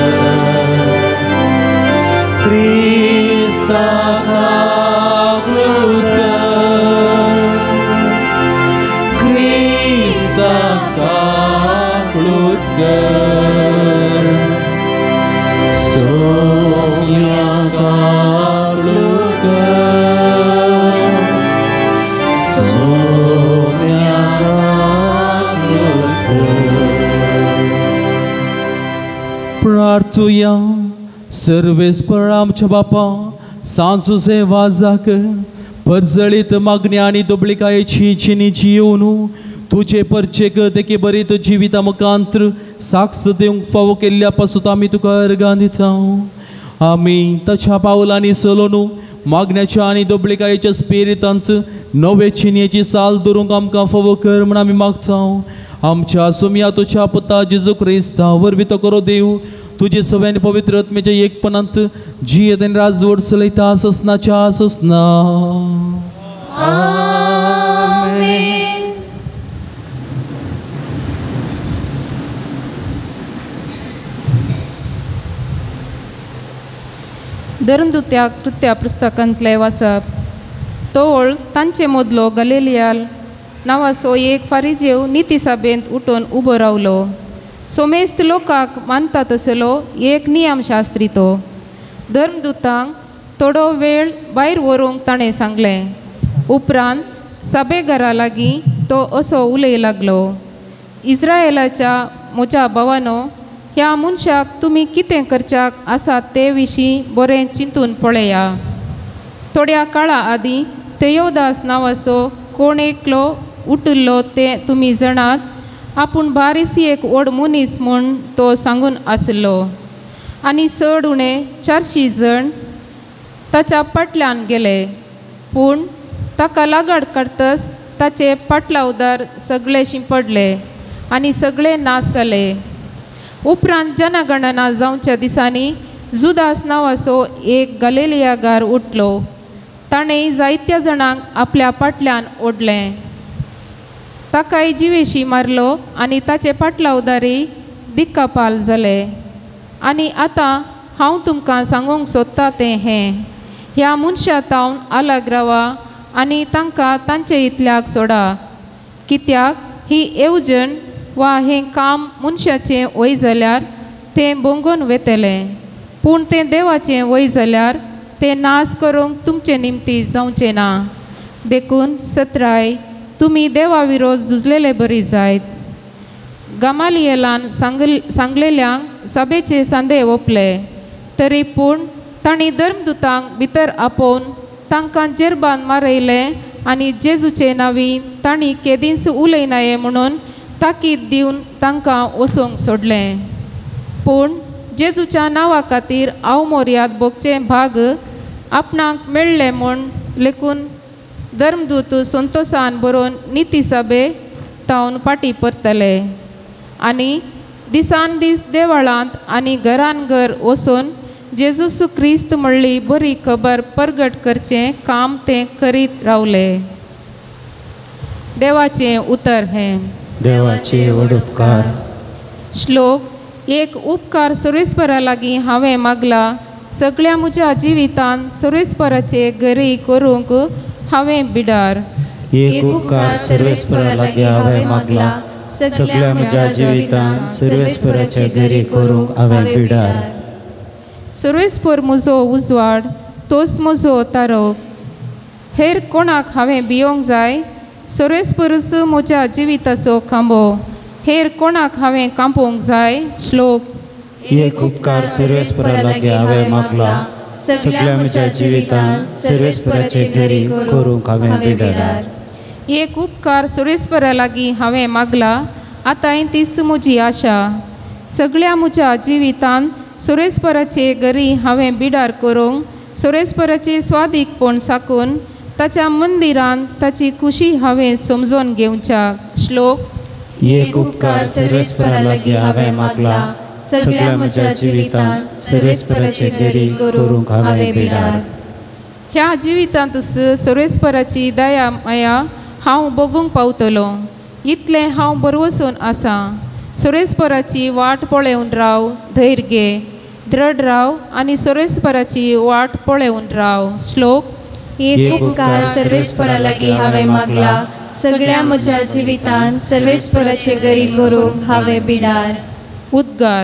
क्रिस्ता काकुळट क्रिस्ता काकुळट सोम्या काकुळट सोम्या काकुळट प्रार्थुया सर्वेस्परा आमच्या बापा सांजो वाजाक परजळीत मागण्या आनी दोबळिकायेची चिनीची येवन तुजे परचेक तेके बरीत जिविता मुखांतर साक्ष दिवंक फावो केल्ल्या पासून आमी तुका अर्गां दिता आमी ताच्या पावलांनी चलोवन मागण्याच्या आनी दोबळिकायेच्या स्पिरितांत नवे चिनयेची साल धरूंक आमकां फावो कर म्हण आमी मागता आमच्या सोम्या तुज्या पुता जेजू क्रिस्ता वरवीं तो करो देव तुजे सगळ्यांनी पवित्र आत्मेच्या एकपणांत जियेत आनी राजवट चलयता ससनाच्या ससना धर्मदुत्या कृत्या पुस्तकांतले वाचप तोळ तांचे मदलो गलेलियाल नांवाचो एक फारिजेव निती सभेंत उठून उबो रावलो सोमेस्त लोकांक मानता तसलो एक नियमशास्त्री तो धर्मदुतांक थोडो वेळ भायर व्हरूंक ताणें सांगलें उपरांत सभेघरा लागीं तो असो उलय लागलो इस्रायेलाच्या म्हज्या भावानो ह्या मनशाक तुमी कितें करच्याक आसात ते विशीं बरें चिंतून पळया थोड्या काळा आदीं तेयोदास नांवाचो कोण एकलो उटिल्लो ते तुमी जाणात आपूण बारिसी एक व्हड मनीस म्हूण तो सांगून आसलो आनी चड उणें 400 जण ताच्या फाटल्यान गेले पूण ताका लागड करतस ताचे फाटलावदार सगळे शिंपडले आनी सगळे नाश जाले. उपरांत जनगणना जावच्या दिसांनी जुदास नांवाचो एक गलिलियागार उठलो. ताणें जायत्या जाणांक आपल्या फाटल्यान ओडलें. ताकाय जिवेशी मारलो आनी ताचे फाटलावदारी दिक्कापाल जाले. आनी आतां हांव तुमकां सांगूंक सोदतां तें हें, ह्या मनशा तावन आलाग रावा आनी तांकां तांचे इतल्याक सोडा. कित्याक ही येवजण वा हें काम मनशाचें वय जाल्यार तें बोंगोन वेतलें, पूण तें देवाचें वय जाल्यार तें नाश करूंक तुमचे निमती जावचें ना. देखून सत्राय तुमी देवा विरोध झुजलेले बरी जायत. गमालियेलान सांगलेल्यांक सभेचे सांदे ओपले. तरी पूण तांणी धर्मदुतांक भितर आपोवन तांकां जेरबान मारयलें आनी जेजूचे नांवी तांणी केदींच उलयनाये म्हणून ताकीद दिवन तांकां वचूंक सोडलें. पूण जेजूच्या नांवा खातीर अवमर्याद भोगचे भाग आपणाक मेळ्ळे म्हूण लेकून धर्मदूत संतोशान बरोवन निती सभे तावन फाटीं परतले. आनी दिसान दीस देवळांत आनी घरान घर वचून जेजूस क्रिस्त म्हणली बरी खबर परगट करचें काम ते करीत रावले. देवाचें उतर हें. देवाचे व्हड उपकार. श्लोक एक उपकार सर्वेस्परा लागीं हांवें मागला. सगळ्या म्हज्या जिवितान सर्वेस्पराचे गरी करूंक हांवें बिडार. एक उपकार सर्वेस्परा लागीं हांवें मागला. सगळ्या म्हज्या जिवितान सर्वेस्पराचे गरी करूंक हांवें बिडार. सर्वेस्पर म्हजो उजवाड, तोच म्हजो तारक. हेर कोणाक हांवें भियोंक जाय? सर्वेस्परच म्हज्या जिविताचो खांबो. हेर कोणाक हांवें कांपोवंक जाय? श्लोक एक उपकार सर्वेस्परा लागीं हांवें मागला. सगळ्या म्हज्या जिवितान सर्वेस्पराचे गरी करूंक हांवें बिडार. एक उपकार सर्वेस्परा लागीं हांवें मागला. आतां तीच म्हजी आशा. सगळ्या म्हज्या जिवितान सर्वेस्पराचे गरी हांवें बिडार करूंक, सर्वेस्पराचे स्वादीकपण साकून ताच्या मंदिरान ताची खुशी हांवें समजून घेवच्या. श्लोक एक उपकार सर्वेस्परा लागीं हांवें मागला. सगळ्या म्हज्या जिवितान सर्वेस्पराचे गरी करूंक हांवें बिडार. ह्या जिवितांतच सर्वेस्पराची दया माया हांव बगूंक पावतलो. इतलें हांव बरवसून आसा. सर्वेस्पराची वाट पळेवन राव, धैर्य घे, दृढ राव आनी सर्वेस्पराची वाट पळेवन राव. श्लोक एक उपकार सर्वेस्परा लागीं हांवें मागला. सगळ्या म्हज्या जिवितान सर्वेस्पराचे गरी करूंक हांवें बिडार. उद्गार.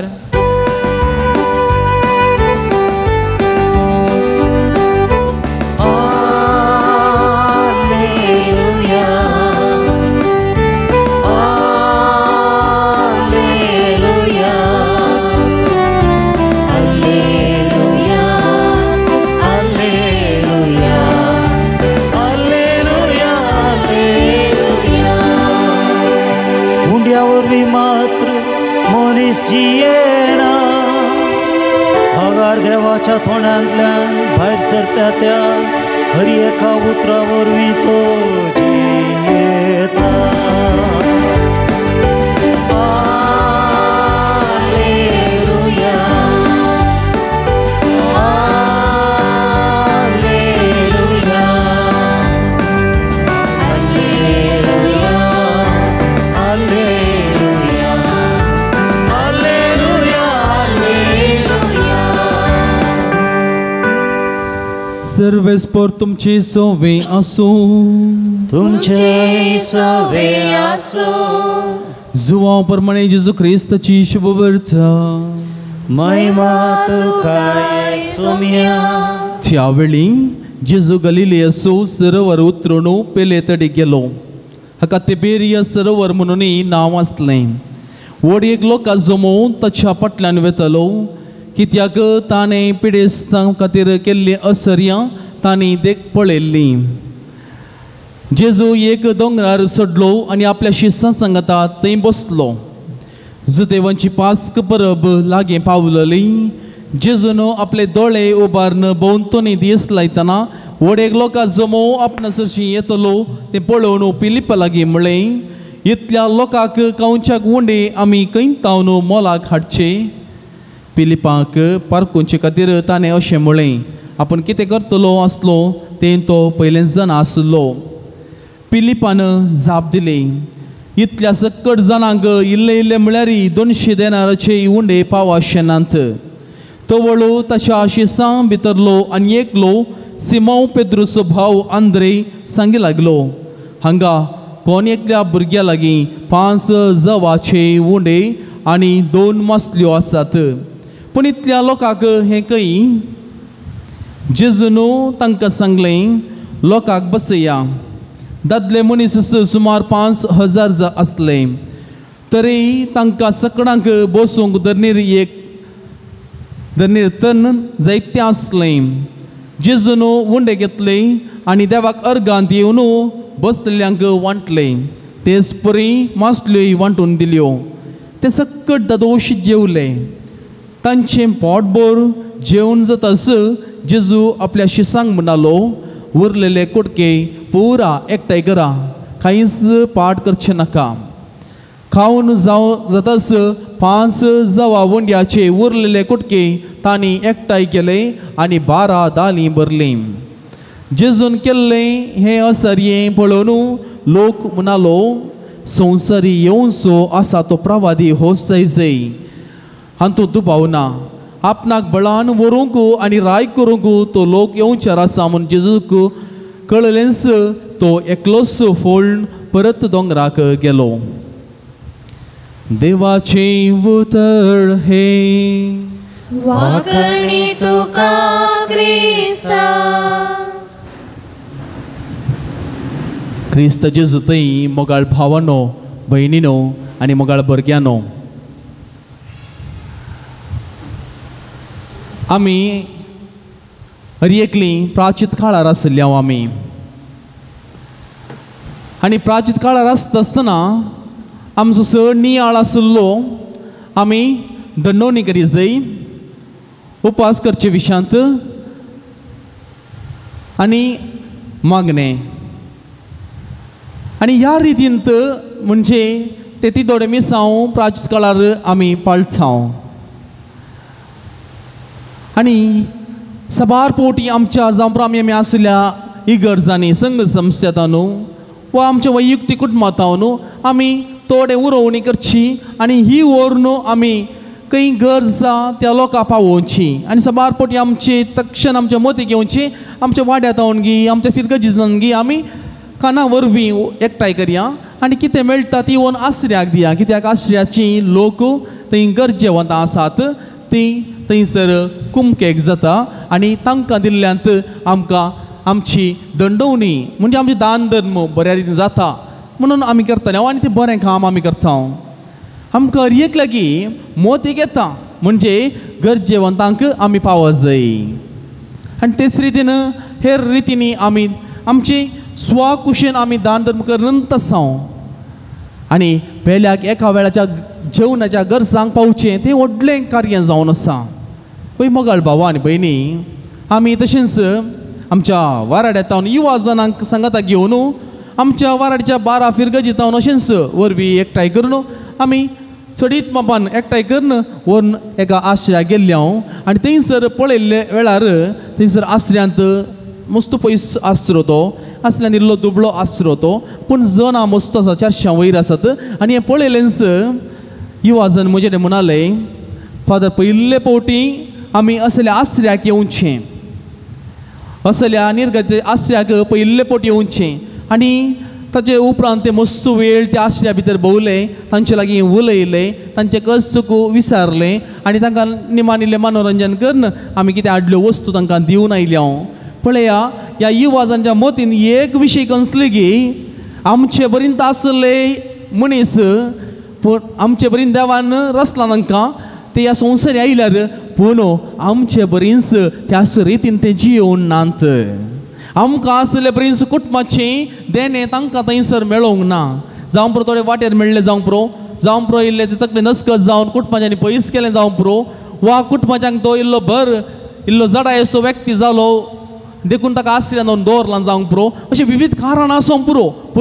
वरवीं मात्र मनीस जियेना. भागार देवाच्या तोंडांतल्यान भायर सरता त्या हर एका उतरा वरवीं तो जियेता. सर्वेस्पर तुमची सोवे आसूं. तुमचे सवे आसूं. जुवांव प्रमाणे जेजू क्रिस्ताची शुभ वार्ता. महिमा तुकाय सोम्या. त्या वेळी जेजू गलिलियाचो सरोवर उतरून पेले तडी गेलो. हाका तिबेरिया सरोवर म्हणूनय नांव आसलें. व्हडयेक लोकां जमोवन ताच्या फाटल्यान वेतलो. कित्याक ताणें पिडेस्तां खातीर केल्ली असर्यां तांणी देख पळयल्ली. जेजू एक दोंगरार चडलो आनी आपल्या शिश्यां सांगता थंय बसलो. जुदेवांची पास्क परब लागीं पावलली. जेजून आपले दोळे उबारून भोंवतणी दीस लायतना व्हडयेक लोकां जमोवन आपणाचशी येतलो तें पळोवन पिलिपा लागीं म्हळें, इतल्या लोकांक कांच्याक उंडे आमी कैतावन मोलाक हाडचे. पिलिपांक पारखुचे खातीर ताणें अशें म्हळें, आपूण कितें करतलो आसलो तें तो पयलेंच जाणा आसलो. पिलिपान जाप दिली, इतल्या सकट जाणांक इल्ले इल्ले म्हळ्यार 200 देनाराचे उंडे पावा शेनांत. तवळू ताच्या शिसां भितरलो आनी एकलो सिमोन पेद्रूचो भाव आंद्रे सांगी लागलो, हांगा कोण एकल्या भुरग्या लागीं 5 जवाचे उंडे आनी 2 मसल्यो आसात. पूण इतल्या लोकांक हें खंय? जेजून तांकां सांगलें, लोकांक बसया. दादले मनीस सुमार 5000 आसले. तरी तांकां सकडांक बसूंक धरणीर तन जायतें आसलें. जेजून उंडे घेतले आनी देवाक अर्गां दिवन बसलेल्यांक वांटले. तेच परी मासल्योय वांटून दिल्यो. ते सकट दादोश जेवले. तांचें पोटभर जेवण जाताच जेजू आपल्या शिसांक म्हणालो, उरलेले कुडके पुरा एकठांय करा, कांयच पाड करचे नाका. खावन जाताच 5 जवा वंड्याचे उरलेले कुडके तांणी एकठांय केले आनी 12 दालीं भरलीं. जेजून केल्लें हें असर्यें पळोवन लोक म्हणालो, संवसारी येवचो आसा तो प्रवादी होच जाय. हातूंत दुबाव ना. आपणाक बळान व्हरूंक आनी राय करूंक तो लोक येवचार आसा म्हूण जेजूक कळलेंच तो एकलोच फोळून परत दोंगराक गेलो. देवाचें उतर हे वागणी तुका क्रिस्ता. क्रिस्त जेजू थंय मोगाळ भावानो, भयणीनो आनी मोगाळ भुरग्यानो, आमी हरएकली प्राचीत काळार आसली हांव आमी. आनी प्राचीत काळार आसता आसतना आमचो चड नियाळ आसलो. आमी दंडोवणी करी जाय, उपास करचे विशांत आनी मागणे. आनी ह्या रितींत म्हणजे ते ती दोडे मिसांव प्राचीत काळार आमी पाळचाव. आनी सबार पोटी आमच्या जावं आमी आसल्या इगर्जांनी संघ संस्थेंत वा आमच्या वैयक्तीक कुटुंबांत आमी थोडे उरोवणी करची आनी ही व्हरून आमी खंय गरज आसा त्या लोकां पावोवची. आनी सबार पोटी आमचे तक्षण आमच्या मती घेवची, आमच्या वाड्यात गी आमच्या फिरगजीन गी आमी काना वरवीं एकठांय करया आनी कितें मेळटा ती व्हरून आश्र्याक दिया. कित्याक आश्र्याची लोक थंय गरजेवंतां आसात, तीं थंयसर कुमकेक जाता आनी तांकां दिल्ल्यांत आमकां आमची दंडोवणी म्हणजे आमचे दान धर्म बऱ्या रितीन जाता म्हणून आमी करतले. आनी तें बरें काम आमी करता. आमकां हरएक लागीं मोतीक येता म्हणजे गरजेवंतांक आमी पावत जाय. आनी तेच रितीन हेर रितींनी आमी आमची स्वकुशीन आमी दान धर्म करत आसा. आनी पेल्याक एका वेळाच्या जेवणाच्या गरजांक पावचें तें व्हडलें कार्य जावन आसा. पळय मोगाळ भाव आनी भयणी, आमी तशेंच आमच्या वाराड्यांत युवा जनांक सांगाता घेवन आमच्या वाराड्याच्या 12 फिरगजीतावन अशेंच वरवीं एकठांय करून आमी चडीत मापान एकठांय करून व्हरून एका आश्र्याक गेल्ले हांव. आनी थंयसर पळयल्ले वेळार थंयसर आश्र्यांत मस्त पयस आसरो तो, आसल्यान इल्लो दुबळो आसरो तो, पूण जनां मस्त आसा, 400 वयर आसात. आनी हें पळयलेंच युवा जन म्हजे कडेन म्हणाले, फादर पयले फावटी आमी असल्या आश्र्याक येवचें, असल्या निर्गजे आश्र्याक पयले फावटी येवचें. आनी ताचे उपरांत ते मस्त वेळ त्या आश्र्या भितर भोवले, तांचे लागीं उलयले, तांचे कश्ट विचारले आनी तांकां निमान इल्लें मनोरंजन करून आमी कितें हाडल्यो वस्तू तांकां दिवन आयले हांव. पळया ह्या युवाजांच्या मतीन एक विशय कसले की आमचे बरींत आसले मनीस पूण आमचे बरीन देवान रचला तांकां ते ह्या संवसारी आयल्यार, पूण आमचे बरींच त्याच रितीन ते जियोन नात. आमकां आसले बरींच कुटुंबाचें देणें तांकां थंयसर मेळोंक ना. जावं पुरो थोडे वाटेर मेळ्ळे जावं पुरो, जावं पुरो इल्ले तकले नस्कत जावन कुटुंबाच्यांनी पयस केलें जावं पुरो, वा कुटुंबाच्यांक तो इल्लो भर इल्लो जडायेचो व्यक्ती जालो देखून ताका आश्र्यान दवरला जावंक पुरो, अशें विविध कारणां आसूं पुरो, पूण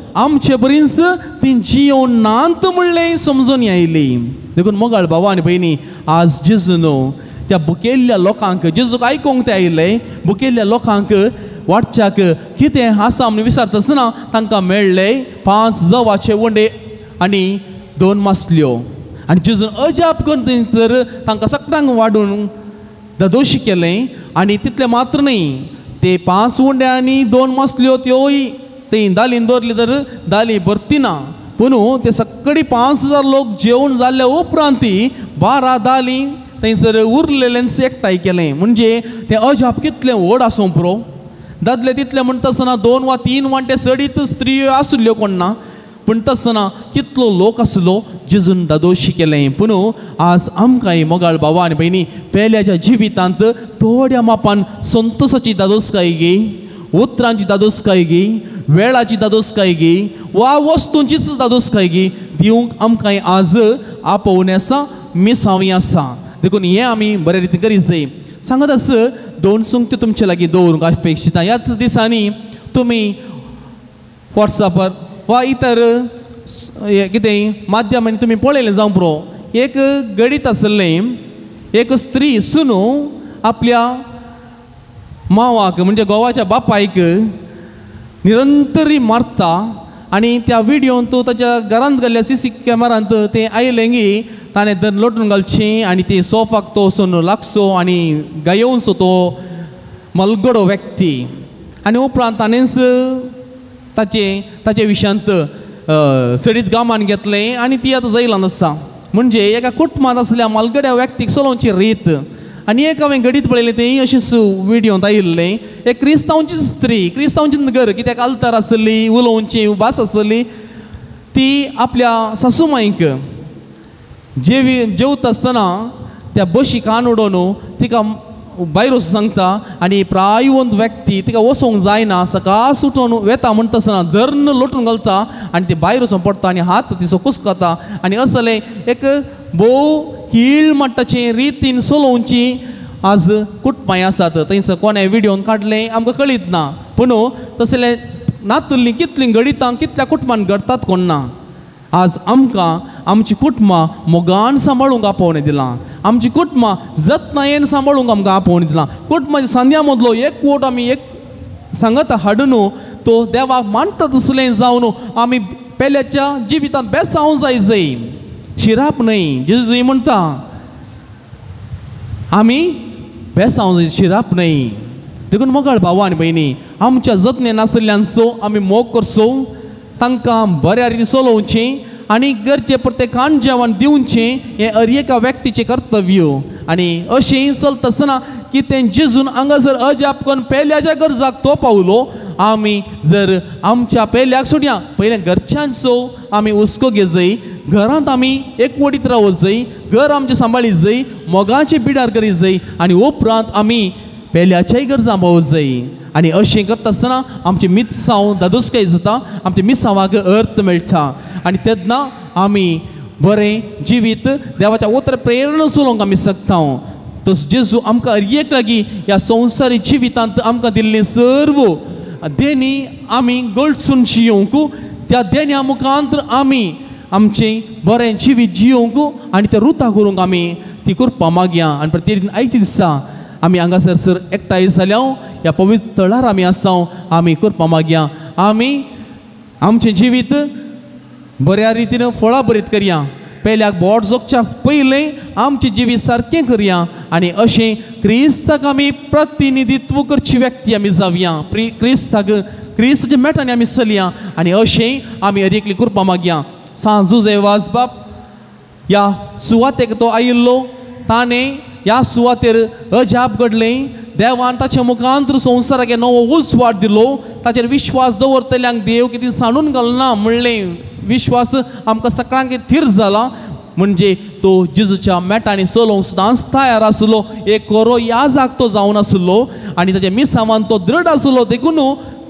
आमचे बरींच ती जियोन नांत म्हणलें समजून आयली. देखून मोगाळ भावा आनी भयणी, आज जेजून त्या बुकेल्ल्या लोकांक जेजूक आयकूंक ते आयिल्ले बुकेल्ल्या लोकांक वाटच्याक कितें आसा म्हणून विचारतना तांकां मेळ्ळे 5 जवाचे वंडे आनी 2 मासल्यो. आनी जेजून अजाप करून थंयसर तांकां सगळ्यांक वाडून दोशी केलें. आनी तितलें मात्र न्ही, ते 5 उंडे आनी 2 मासल्यो त्योय थंय दालीन दवरली तर दाली भरती ना. पूण ते सगळी 5000 लोक जेवण जाल्ले उपरांत 12 दाली थंयसर उरलेल्यांच एकठांय केलें. म्हणजे तें अजाप कितलें व्हड आसूं पुरो. दादले तितले म्हणटा आसतना 2 वा 3 वांटे सडीत स्त्रियो आसल्यो कोण ना, पूण तसना कितलो लोक आसलो जेजून दादोशी केलें. पूण आज आमकांय मोगाळ भावा आनी भयणी, पेल्याच्या जिवितांत थोड्या मापान संतोशाची दादोसकाय गे, उतरांची दादोसकाय गे, वेळाची दादोसकाय गे, वा वस्तूंचीच दादोसकाय गे दिवंक आमकांय आज आपोवणें आसा, मिसांवी आसा. देखून हें आमी बरे रितीन करीत जाय. सांगत आस 2 सुंगत्यो तुमचे लागीं दवरूंक अपेक्षिता. ह्याच दिसांनी तुमी वॉट्सॅपार वा इतर कितें माध्यमांनी तुमी पळयलें जावं पुरो. एक गडीत आसलें, एक स्त्री सुनू आपल्या मावाक म्हणजे घोवाच्या बापायक निरंतरी मारता. आनी त्या व्हिडिओन तो ताच्या घरांत घाल्ल्या CC कॅमेरांत तें आयलें की ताणें धर लोटून घालचें आनी ते सोफाक तो वचून लागसो आनी गायोवचो तो मलगडो व्यक्ती. आनी उपरांत ताणेंच ताचे विशयांत सडीत गामान घेतलें आनी ती आतां जैलांत आसा. म्हणजे एका कुटुंबांत आसल्या मलगड्या व्यक्तीक चलोवची रीत. आनी एक हांवें घडीत पळयलें तें अशेंच व्हिडिओंत आयिल्लें. एक क्रिस्तांवची स्त्री, क्रिस्तांवचें घर, कित्याक आल्तार आसली, उलोवची भास आसली, ती आपल्या सासूमाईक जेवता आसतना त्या बशी कान उडोवन तिका भायर वचूंक सांगता. आनी प्रायवंत व्यक्ती तिका वचोंक जायना, सकाळ सुटोन वेता म्हणटा आसतना धर्न लोटून घालता आनी ती भायर वचून पडटा आनी हात तिचो कुसकता. आनी असलें एक भोव कीळ मट्टाचे रितीन चलोवची आज कुटुंबां आसात. थंयसर कोणें व्हिडिओन काडलें आमकां कळीत ना, पूण तसलें नातल्लीं कितलीं घडितां कितल्या कुटुंबान घडटात कोण ना. आज आमकां आमची कुटुंबां मोगान सांबाळूंक आपोवणें दिलां. आमची कुटुंबां जतनायेन सांबाळूंक आमकां आपोवणें दिलां. कुटुंबाच्या सांद्या मदलो एक वोट आमी एक सांगत हाडून तो देवाक मानता तसलें जावन आमी पेल्याच्या जिवितांत बेसावंक जाय. शिराप न्हय. जेजू म्हणटा आमी बेसावंक जाय, शिराप न्हय. देखून मोगाळ भावा आनी भयणी, आमच्या जतने नासल्ल्यांचो आमी मोग करचो, तांकां बऱ्या रितीन चलोवचें आनी गरजे प्रत्येकान जेवण दिवचें हें हर एका व्यक्तीचें कर्तव्य. आनी अशें चलता आसतना की तें जेजून हांगासर अजाप करून पेल्याच्या गरजाक तो पावलो. आमी जर आमच्या पेल्याक सोडया, पयलें घरच्यांचो आमी हुस्को घेत जाय, घरांत आमी एकवटीत रावत जाय, घर आमचें सांबाळीत जाय, मोगाचें पिडार करीत जाय आनी उपरांत आमी पेल्याच्याय गरजा पावत जाय. आनी अशें करता आसतना आमचें मिसांव दादोसकाय जाता, आमच्या मिसांवाक अर्थ मेळटा आनी तेन्ना आमी बरें जिवीत देवाच्या उतर प्रेरणा चलोवंक आमी शकता. तस जेजू आमकां हर एक लागीं ह्या संवसारी जिवितांत आमकां दिल्लीं सर्व देणी आमी गळसून जियोंक, त्या देण्या मुखांतर आमी आमचें बरें जिवीत जियोंक आनी तें रुतां करूंक आमी ती करपा मागया. आनी प्रत्येक आयच्या दिसा आमी हांगासर एकठांय जाल्या ह्या पवित्र थळार आमी आसां, आमी करपा मागया. आमी आमचें जिवीत बऱ्या रितीन फळां बरीत करया. पेल्याक बोट जोगच्या पयलें आमचें जिवीत सारकें करया आनी अशें क्रिस्ताक आमी प्रतिनिधित्व करची व्यक्ती आमी जावया. क्रिस्ताच्या मेटांनी आमी चलया आनी अशें आमी हर एकली करपा मागया. सांजू जेवाज बाप ह्या सुवातेक तो आयिल्लो, ताणें ह्या सुवातेर अजाप घडलें. देवान ताच्या मुखांतर संवसाराक नवो उजवाड दिलो. ताचेर विश्वास दवरतल्यांक देव कितें सांडून घालना म्हणलें विश्वास आमकां सगळ्यांक थीर जाला. म्हणजे तो जेजूच्या मेटांनी चलोवंक सदांच तयार आसलो. एक कोरो याजाक तो जावन आसलो आनी ताच्या मिसांवान तो दृढ आसलो. देखून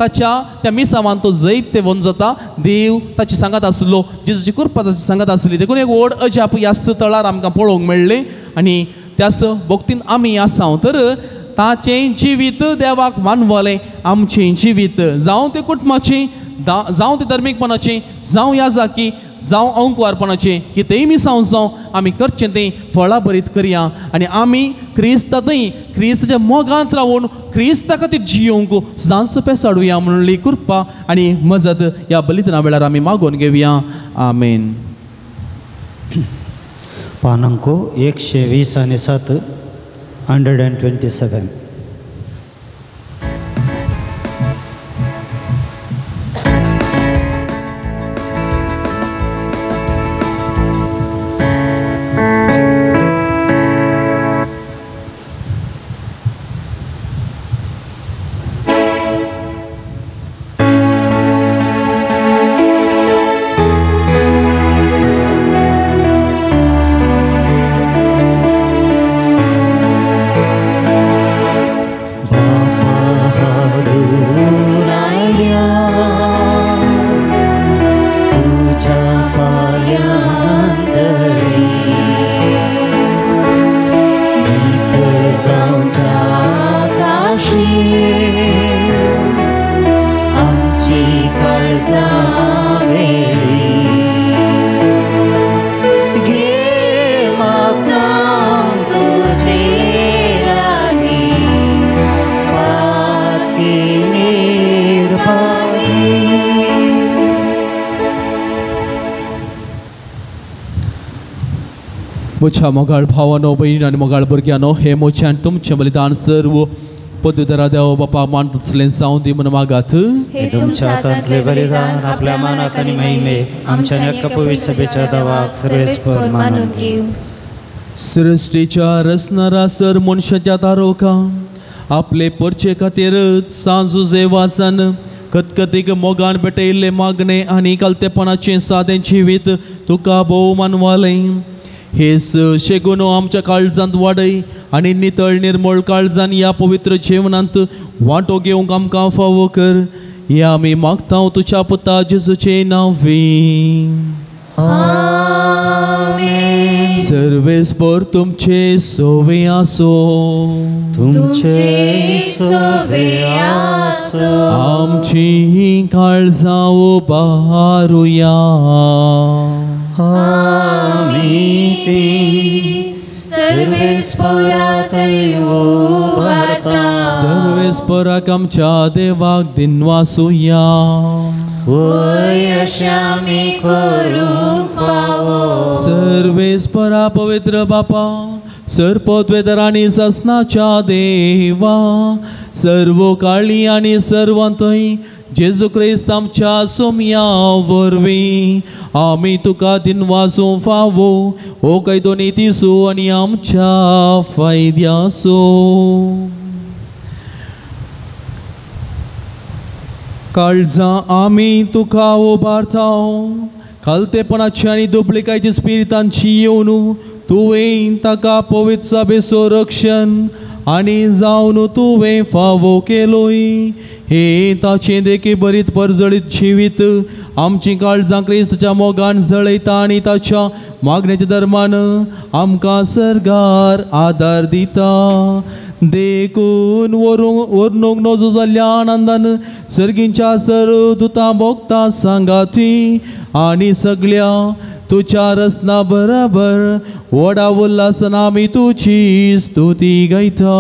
त्या मिसांवान तो जैत ते वन जाता. देव ताची सांगत आसलो, जेजूची कृपा ताची सांगत आसली. देखून एक व्हड अजाप ह्या थळार आमकां पळोवंक मेळ्ळें आनी त्याच भक्तीन आमी आसां. तर ताचें जिवीत देवाक मानवलें, आमचें जिवीत जावं तें कुटुंबाचें जावं ते धर्मीकपणाचें जावं याजाकी जावं अंकुवारपणाचें कितेंय मिसांव जावं आमी करचें तें फळां भरीत करया आनी आमी क्रिस्तांतय क्रिस्ताच्या मोगांत रावून क्रिस्ता खातीर जियोंक सदांच पेसाडुया म्हणली कृपा आनी मजत ह्या बलिदाना वेळार आमी मागोवन घेवया आमेन. पानांको 120 आणि 7 127. म्हज्या मोगाळ भावानो भयणी आनी मोगाळ भुरग्यानो हे मोच्यान तुमचें बलिदान सर्व पदुतरा देव बापा मान तुसलें जावं दी म्हणून मागात. हे तुमच्या हातांतले बलिदान आपल्या मानाक आनी महिमेक आमच्या नक्कपवी सभेच्या दावाक सर्वेस्पर मानून घेव. सृश्टीच्या रचणारा सर मनशाच्या तारोका आपले परचे खातीर सांजुजे वासान खतखतीक मोगान भेटयल्ले मागणे आनी कालतेपणाचें सादें जिवीत तुका भोव मानवालें. हेस शेगुनो आमच्या काळजांत वाडय आनी नितळ निर्मळ काळजान ह्या पवित्र जेवणांत वांटो घेवंक आमकां फावो कर. हे आमी मागता तुज्या पुता जेजूचे नांवी. सर्वेस्पर तुमचे सोवे आसो. तुमचे सोवे आसो. आमची काळजां उबारुया. सर्वेस्पराकय उबारता. सर्वेस्पराक आमच्या देवाक दिनवासुया. होय अशें आमी करूंक फावो. सर्वेस्परा पवित्र बापा सर्पद्वेदर आनी ससनाच्या देवा सर्व काळी आनी सर्वांतय जेजू क्रिस्त आमच्या सोम्या वरवीं आमी तुका दिनवासो फावो ओ कैदो नितीसो आनी आमच्या फायद्यासो. काळजां आमी तुका उबारताव. खालतेपणाची आनी दुबळिकायची स्पिरितांची येवन तुवें ताका पवित्र सभेचो रक्षण आनी जावन तुवें फावो केलोय. हे ताचें देखी बरीत परजळीत जिवीत आमची काळजां क्रिस्ताच्या मोगान जळयता आनी ताच्या मागणेच्या धर्मान आमकां सरगार आदार दिता. देखून वर्णूक नजो जाल्ल्या आनंदान सर्गींच्या सर्व दुतां भोगता सांगाती आनी सगळ्या तुझ्या रसना बराबर व्हडा उल्हासान आमी तुची स्तुती गायता.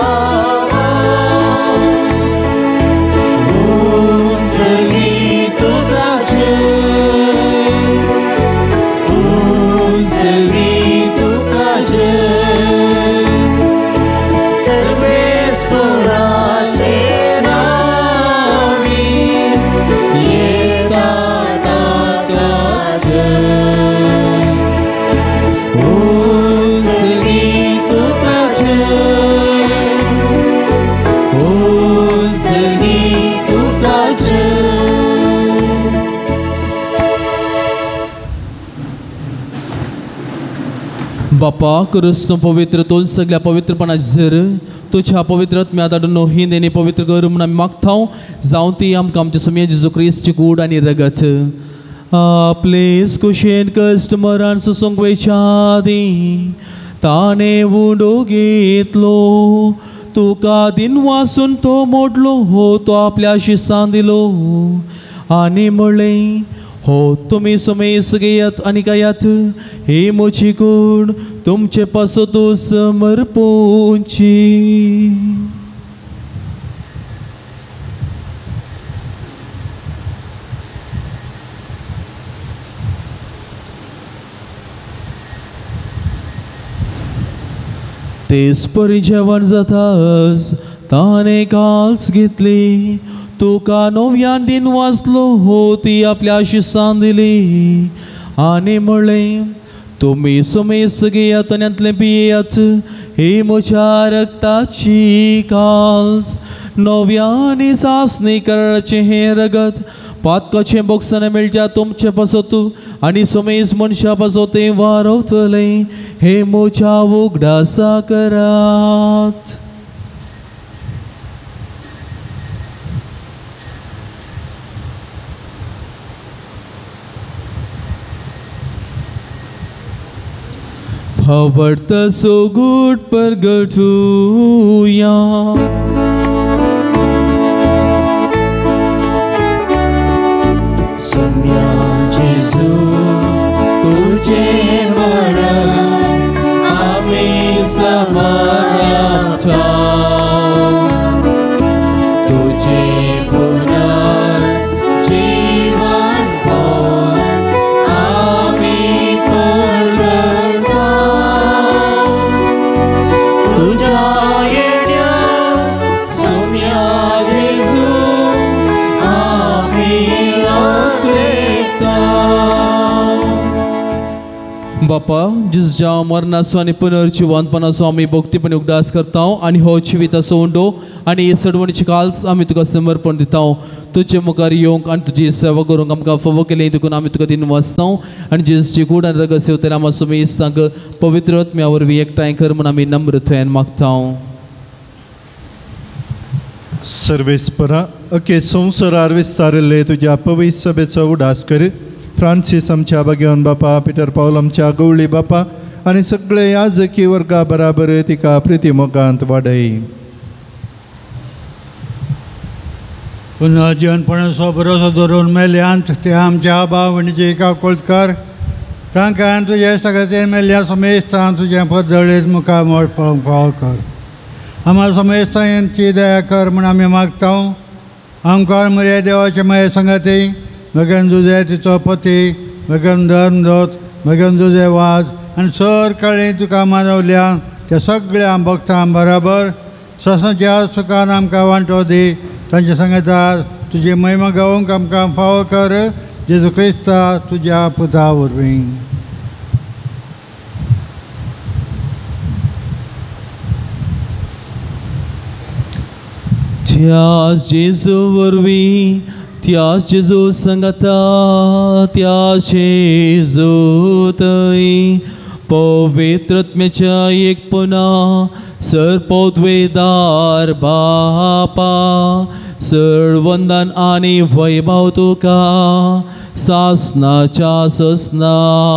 Tu बापा खरंच तूं पवित्र तूं सगळ्या पवित्रपणाची झर तुझ्या पवित्र आत्म्या धाडून ही देणी पवित्र कर म्हणून आमी मागता जावं ती आमकां आमच्या सुमया जेजू क्रिस्टची कूड आनी रगत आपलेच कुशेन कश्ट मरण सुसूंक वयच्या आदी ताणे उडो घेतलो तुका दिन वासून तो मोडलो हो तो आपल्या शिसान दिलो आनी म्हणलें हो तुम्ही समेस घेयात आणि कायात हे मोची कूड तुमचे पासो तू समर्पोची तेच परी जेवण जाताच ताने काल्स घेतली तुका नव्यान दिन वाचलो हो ती आपल्या शिसान दिली आनी म्हणलें तुम्ही समेस घेयात आनी यांतलें पियेयात ही म्हज्या रक्ताची काल्स नव्यानी सासणी कराराचें हें रगत पातकाचें बोगसाने मेळच्या तुमचे पासत आनी समेस मनशा पासो तें वारवतलें हे म्हज्या उगडासा करात Howard so good pergatuya Somya Jesu tuje maran amin samarata tuje punar jivan pon amin pergata तुझ्या येण्यात सोम्या जेजू आम्ही लागता बापा जिसच्या मरणाचो आनी पुनर्जिवनपणाचो आमी भक्तीपणे उगडास करता आनी हो जिविताचो उंडो आनी हे सडवणीची काल्स आमी तुका समर्पण दिता तुजे मुखार येवंक आनी तुजी सेवा करूंक आमकां फावो केलें देखून आमी तुका दिन वाचता आनी जेजूची कूड आनी रगत सेवतले आमा समेस तांकां पवित्र आत्म्या वरवीं एकठांय कर म्हूण आमी नम्रतायेन मागता सर्वेस्परा अखे संवसारार विस्तारिल्ले तुज्या पवित्र सभेचो उडास कर फ्रांसीस आमच्या भगवान बापा पिटर पावल आमच्या गवळी बापा आनी सगळे याजकी वर्गा बराबर तिका प्रितीमोगांत वाडय पुन्हा जीवनपणाचो भरोसो धरून मेल्यांत ते आमच्या भावणीचे एका कोळकार तांकां तुजे सगळ्याचे मेल्ल्या समेस्तां तुजें पद जळीत मुखार मोड फाव कर आम्हा समेस्तांची दया कर म्हूण आमी मागता आमकां म्हऱ्या देवाचे माये संगती मगन जुजे तिचो पती मगन धर्मदोत मगन जुजे वाज आनी सर काळी तुका मानवल्या त्या सगळ्या भक्तां बराबर ससांच्या सुखान आमकां वांटो दी तांच्या सांगता तुजी महिमा गावूंक आमकां फावो कर जेजू क्रिस्ता तुज्या पुता वरवीं त्याच जेजू वरवीं त्याच जेजू संगता त्याच जेजू थंय पवित्रत्म्याच्या एकपणा सरपौद्वेदार बापा सर्वंदन आनी वैभव तुका सासनाच्या ससना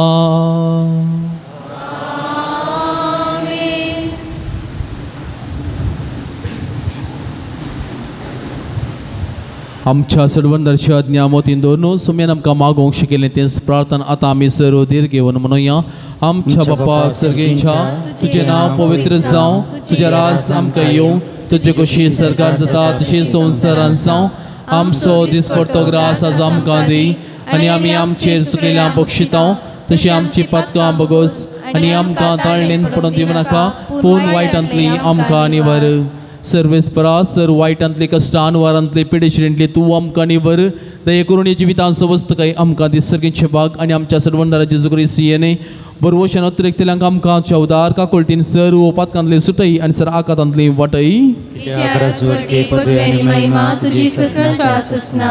आमच्या सडवंदरच्या ज्ञामोतीन दवरून सुमेन आमकां मागोवंक शिकयलें तेच प्रार्थना आतां आमी सर्व दीर घेवन म्हणुया आमच्या बाप्पा सर्गेच्या तुजें नांव पवित्र जावं तुजें राज आमकां येवं तुजे कशी सरकार जाता तशी संवसारांत जावं आमचो दिसपडटो ग्रास आज आमकां दी आनी आमी आमचेर चुकलेल्या बक्षिता तशी आमची पातकां बगोस आनी आमकां ताळणेन पडून दिवं नाका पूण वायटांतली आमकां निवार सर्वेस्परा सर वायटांतली कश्टान वारांतली पिडेशिरेंतली तूं आमकां निवर दये करून हे जिवितांत सवस्त काय आमकां दिसर्गेचे भाग आनी आमच्या सडवंडारा जेजू क्रिस्त येने बरवशान अतिरिक्तल्यांक आमकां चवदार काकोळटीन सर ओपातकांतली सुटय आनी सर आकातांतली वाटय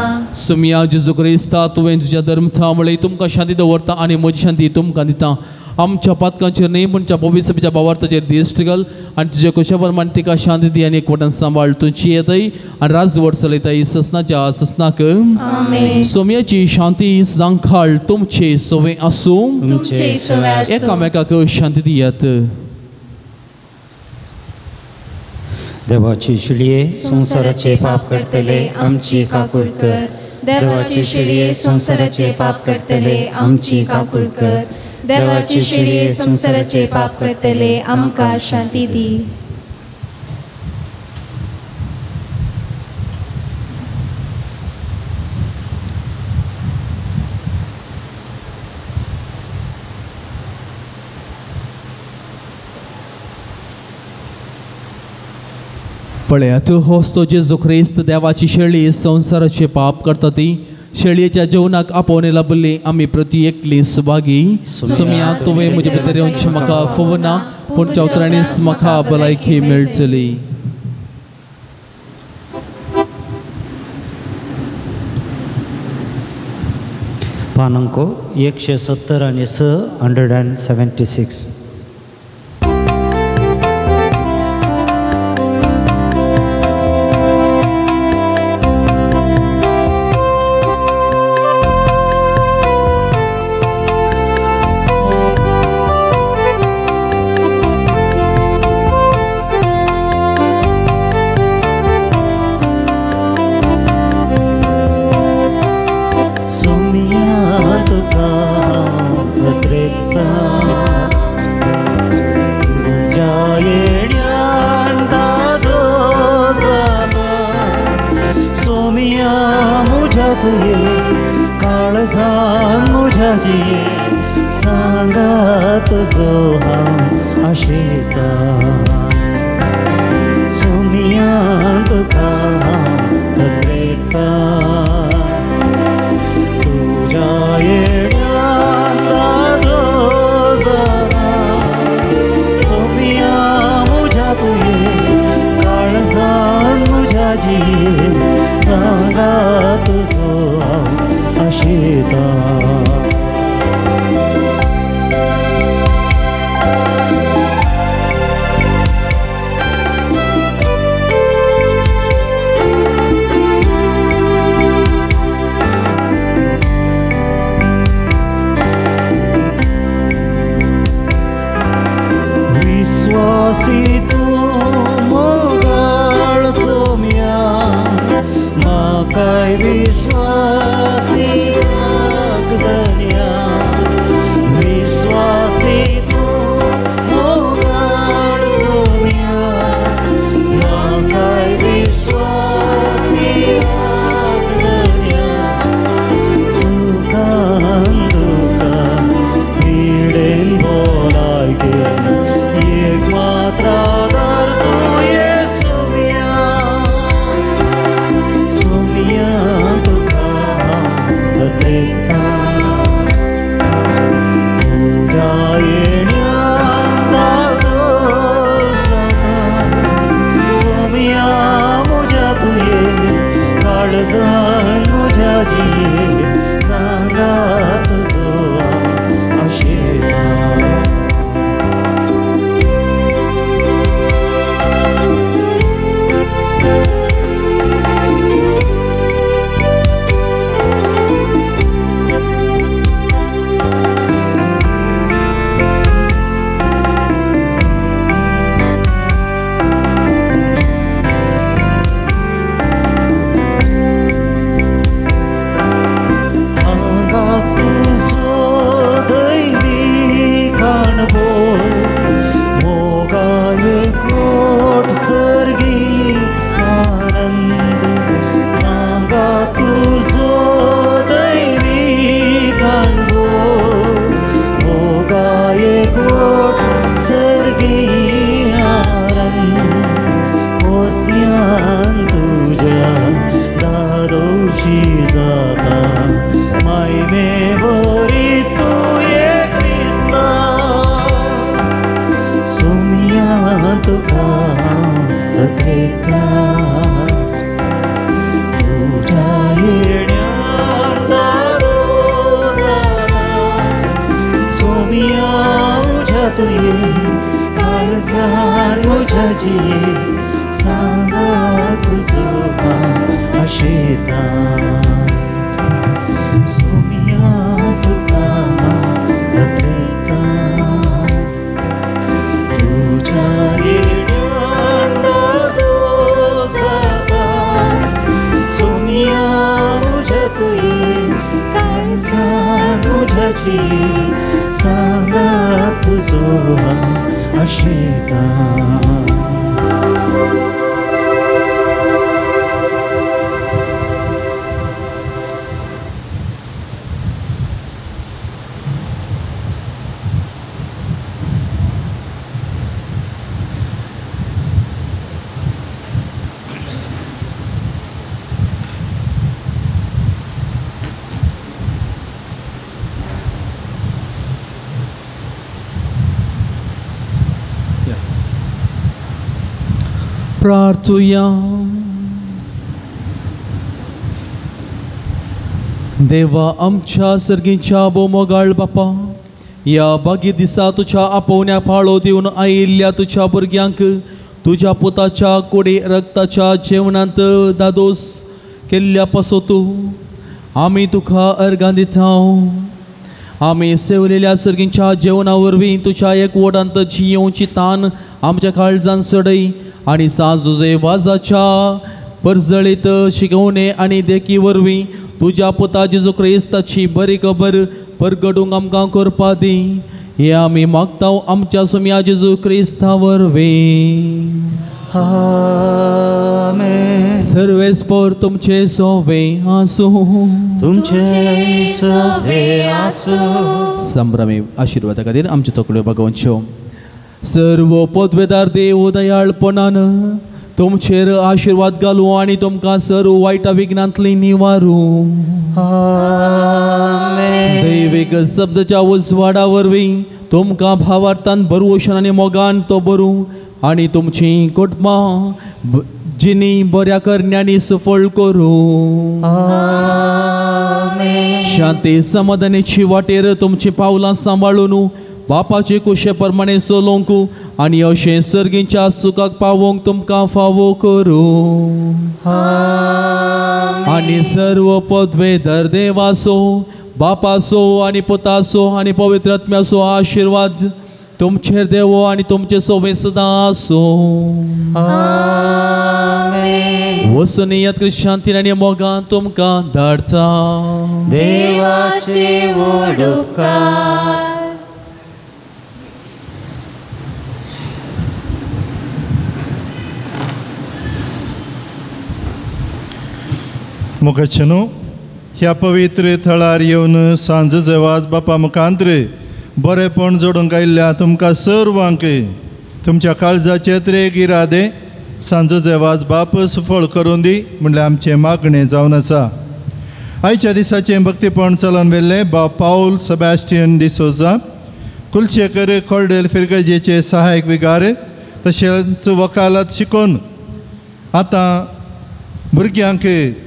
सुमया जेजू क्रिस्ता तुवें तुज्या धर्मथा म्हळ्यार तुमकां शांती दवरता आनी म्हजी शांती तुमकां दिता आमच्या पातकांचेर न्ही पूण त्या पवित्र सभेच्या भावार्थाचेर दिश्ट घाल आनी तुज्या कुशा प्रमाण तिका शांती दी आनी एकवटान सांबाळ तुमची येताय आनी राजवट चलयताय ससनाच्या ससनाक सोम्याची शांती सदां खाळ तुमचे सोवे आसूं तुमचे सोवे आसूं एकामेकाक शांती दियात. देवाची शिडये संसाराचे पाप करतले आमची काकूळ कर. देवाची शिडये संसाराचे पाप करतले आमची काकूळ कर. देवाची शिडये संसाराचे पाप करतले आमकां शांती दी. पळयात होच तो जेजू ख्रिस्त देवाची शेळी संसाराचे पाप करता ती शेळयेच्या जेवणाक आपोवन लाभले आमी प्रति एकली सुभागी. सुम्या तुवें म्हजे भितर येवचें म्हाका फोवना पूण चवत्राणीस म्हाका भलायकी मेळटली. पानांको 170 आनी 176. Somiya काळजार म्हज्या जिये सांगा तुजो आशेता सोमिया तुका दाखयता तुझ्या येड्यान दोस जाता सोमिया म्हज्या तुये काळजार म्हज्या जिये सांगा तुजो आशेता प्रार्थुया. देवा आमच्या सर्गीच्या बोमोगाळ बापा, या बागी दिसा तुझ्या आपोवण्या फाळो दिवन आयिल्ल्या तुझ्या भुरग्यांक तुझ्या पुताच्या कोडे रक्ताच्या जेवणांत दादोस केल्ल्या पासोतू आमी तुका अर्गां दिता. आमी सेवलेल्या सर्गीच्या जेवणा वरवीं तुझ्या एकवटांत जियोवची तान आमच्या काळजान सडय आणि साजुजे वाजाच्या परजळीत शिकवणे आणि देखी वरवीं तुझ्या पुता जेजू क्रिस्ताची बरी खबर परगडूंक आमकां करपा दी. हे आमी मागता आमच्या सुम्या जेजू क्रिस्ता वरवीं. आमेन. सर्वेस्पर तुमचे सोवे आसूं. तुमचे सोवे आसूं. संभ्रमे आशिर्वादा खातीर आमच्यो तकल्यो भगवंच्यो. सर्व पदवेदार देव दयाळपणान तुमचेर आशिर्वाद घालू आणि तुमकां सर्व वायटा विघ्नांतली निवारू. आमेन. दैवीक शब्दाच्या उजवाडा वरवीं तुमकां भावार्थान भरवोशन आनी मोगान तो भरू आणि तुमची कुटुंबां जिनी बऱ्या करण्यानी सफळ करू. आमेन. शांती समाधानाची वाटेर तुमची पावलां सांबाळून बापाचे कुशे प्रमाणे चलोवंक आनी अशें सर्गीच्या सुखाक पावोवंक तुमकां फावो करू. आनी सर्व पदवेदार देवाचो बापाचो आनी पुताचो आनी पवित्र आत्म्याचो आशिर्वाद तुमचेर देवो आनी तुमचे सोबे सदां आसो. वचून येत शांतीन आनी मोगान तुमकां धाडटा. देवाचे व्हड उपकार. मुखाचेनो ह्या पवित्र थळार येवन सांज जेवाज बापा मुखांतर बरेपण जोडूंक आयिल्ल्या तुमकां सर्वांक तुमच्या काळजाचे त्रेग इरादे सांज जेवाज बाप सुफळ करून दी म्हणल्यार आमचें मागणें जावन आसा. आयच्या दिसाचें भक्तीपण चलोवन व्हेल्लें बाब पाऊल सेबॅस्टियन डिसोजा, कुलशेकर कॉर्डेल फिरगजेचे सहायक विगार, तशेंच वकालत शिकून आतां भुरग्यांक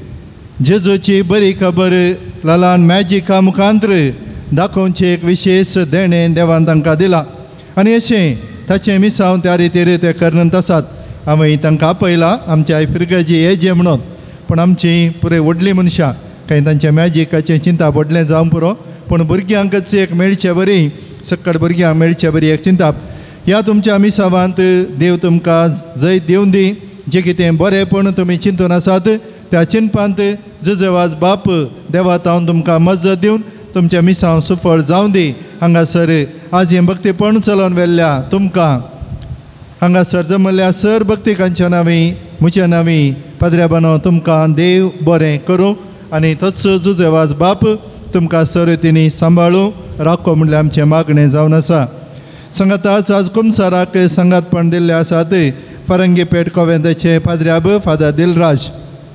जेजूची बरी खबर लालान मॅजिका मुखांतर दाखोवचें एक विशेष देणें देवान तांकां दिलां आनी अशें ताचें मिसांव त्या रितीर ते करनत आसात. हांवें तांकां आपयलां आमच्या फिरगजी हेजे म्हणून, पूण आमची पुरे व्हडलीं मनशां कांय तांच्या मॅजिकाचें चिंता व्हडलें जावं पुरो, पूण भुरग्यांकच एक मेळचे बरी सक्कड भुरग्यांक मेळचे बरी एक चिंताप. ह्या तुमच्या मिसावांत देव तुमकां जैत दिवन दी. जें कितें बरेंपण तुमी चिंतून आसात त्या चिंतपांत जेजेवाज बाप देवा तावन तुमकां मजत दिवन तुमच्या मिसांव सुफळ जावं दी. हांगासर आज हें भक्तीपण चलोवन व्हेल्ल्या तुमकां हांगासर जमल्ल्या सर भक्तिकांच्या नांवी म्हज्या नांवी पाद्र्या बांदव तुमकां देव बरें करूं आनी तोच जुजेवाज बाप तुमकां सर्तींनी सांबाळूं राखो म्हणल्यार आमचें मागणें जावन आसा. सांगाताच आज कुमसाराक सांगातपण दिल्ले आसात फरंगीपेट कोवेंताचे पाद्र्याब फादर दिलराज.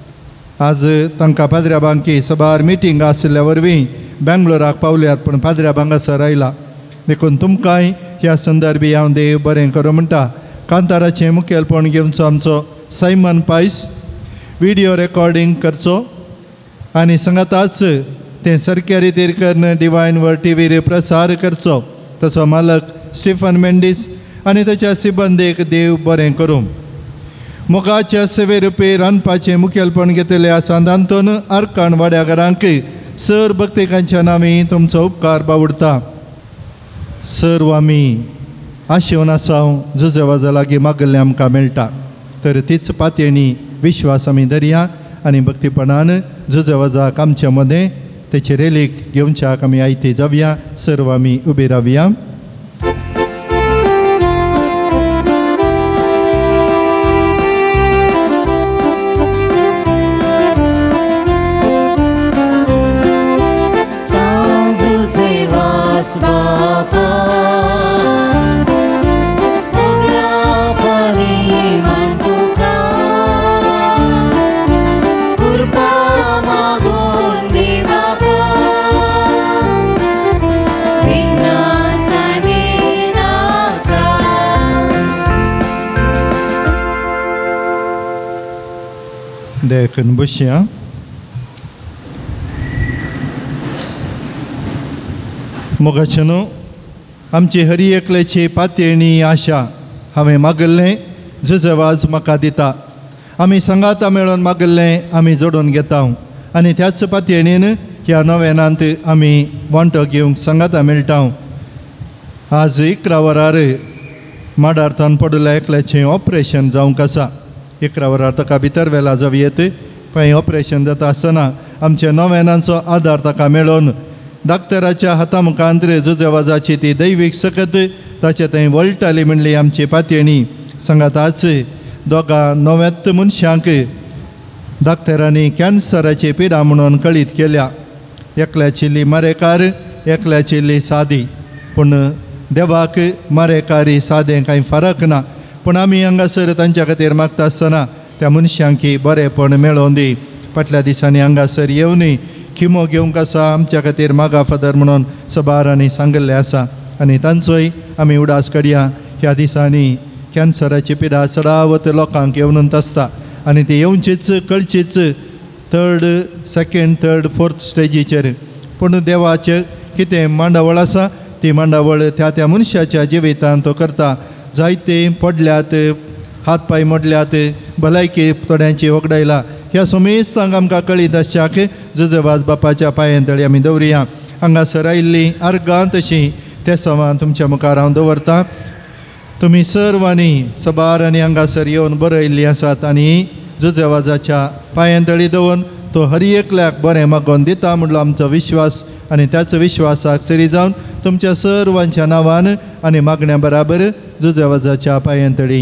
आज तांकां पाद्र्याबांकी सबार मिटींग आशिल्ल्या वरवीं बेंगलोराक पावल्यात, पूण पाद्र्याबांक हांगासर आयला. देखून तुमकांय ह्या संदर्भी हांव देव बरें करूं म्हणटा. कांताराचें मुखेलपण घेवचो आमचो सायमन पायस, व्हिडिओ रेकॉर्डिंग करचो आनी सांगाताच तें सारक्या रितीर करून डिवायन वर्ड टीव्हीर प्रसार करचो. तसो मालक स्टीफन मेंडीस आनी ताच्या सिबंदेक देव बरें करूं. मोगाच्या सेवे रुपी रांदपाचें मुखेलपण घेतलें आसा तातूंत आर्काण वाड्याकारांक सर भक्तिकांच्या नांवी तुमचो उपकार बावडटा. सर्व आमी आशेवन आसाव जुजेवाजा लागीं मागल्लें आमकां मेळटा. तर तीच पातयेणी विश्वास आमी धरया आनी भक्तीपणान जुजेवाजाक आमच्या मदें तेचे रेलीक घेवच्याक आमी आयती जावया. सर्व आमी उबे रावया. देखून बसया. मोगाचे न्हू आमची हरी एकल्याची पातयेणी आशा हांवें मागल्लें जुजेवाज म्हाका दिता. आमी संगाता मेळोन मागल्लें आमी जोडून घेता आनी त्याच पातयेणीन ह्या नव्यानांत आमी वांटो घेवंक संगाता मेळटा. आज 11 वरार माडार्थान पडुल्या एकल्याचें ऑपरेशन जावंक आसा. 11 वरार ताका भितर व्हेला जावयेत. पण ऑपरेशन जाता आसतना आमच्या नव्यानांचो आदार ताका मेळोन डाक्टराच्या हाता मुखांत जुजेवाजाची ती दैवीक सकत ताचे थंय वळटाली म्हणली आमची पातयेणी. सांगाताच दोगां नव्यात मनशांक डाक्टरांनी कॅन्सराची पिडा म्हणून कळीत केल्या. एकल्याची मारेकार, एकल्याची सादी. पूण देवाक मारेकारी सादें कांय फरक ना. पूण आमी हांगासर तांच्या खातीर मागता आसतना त्या मनशांक बरेंपण मेळोवन दी. फाटल्या दिसांनी हांगासर येवन किमो घेवंक आसा आमच्या खातीर मागा फादर म्हणून सबारांनी सांगल्लें आसा आनी तांचोय आमी उडास काडया. ह्या दिसांनी कॅन्सराची पिडा चडावत लोकांक येवनूच आसता आनी ती येवचीच कळचीच 3rd, 2nd, 3rd, 4th स्टेजीचेर. पूण देवाचें कितें मांडावळ आसा ती मांडावळ त्या मनशाच्या जिवितांत तो करता. जायते पडल्यात, हात पांय मोडल्यात, भलायकी थोड्यांची वगडायला. ह्या समेस्तांक आमकां कळीत आसच्याक जुजेवाज बापाच्या पांयांतळी आमी दवरया. हांगासर आयिल्लीं आर्गां तशीं त्या सवां तुमच्या मुखार हांव दवरतां. तुमी सर्वांनी सबारांनी हांगासर येवन बरयल्लीं आसात आनी जुजेवाजाच्या पांयांतळी दवरून तो हर एकल्याक बरें मागोवन दिता म्हणलो आमचो विश्वास. आनी त्याच विश्वासाक सरी जावन तुमच्या सर्वांच्या नांवान आनी मागण्या बराबर जुजेवाजाच्या पांयांतळी.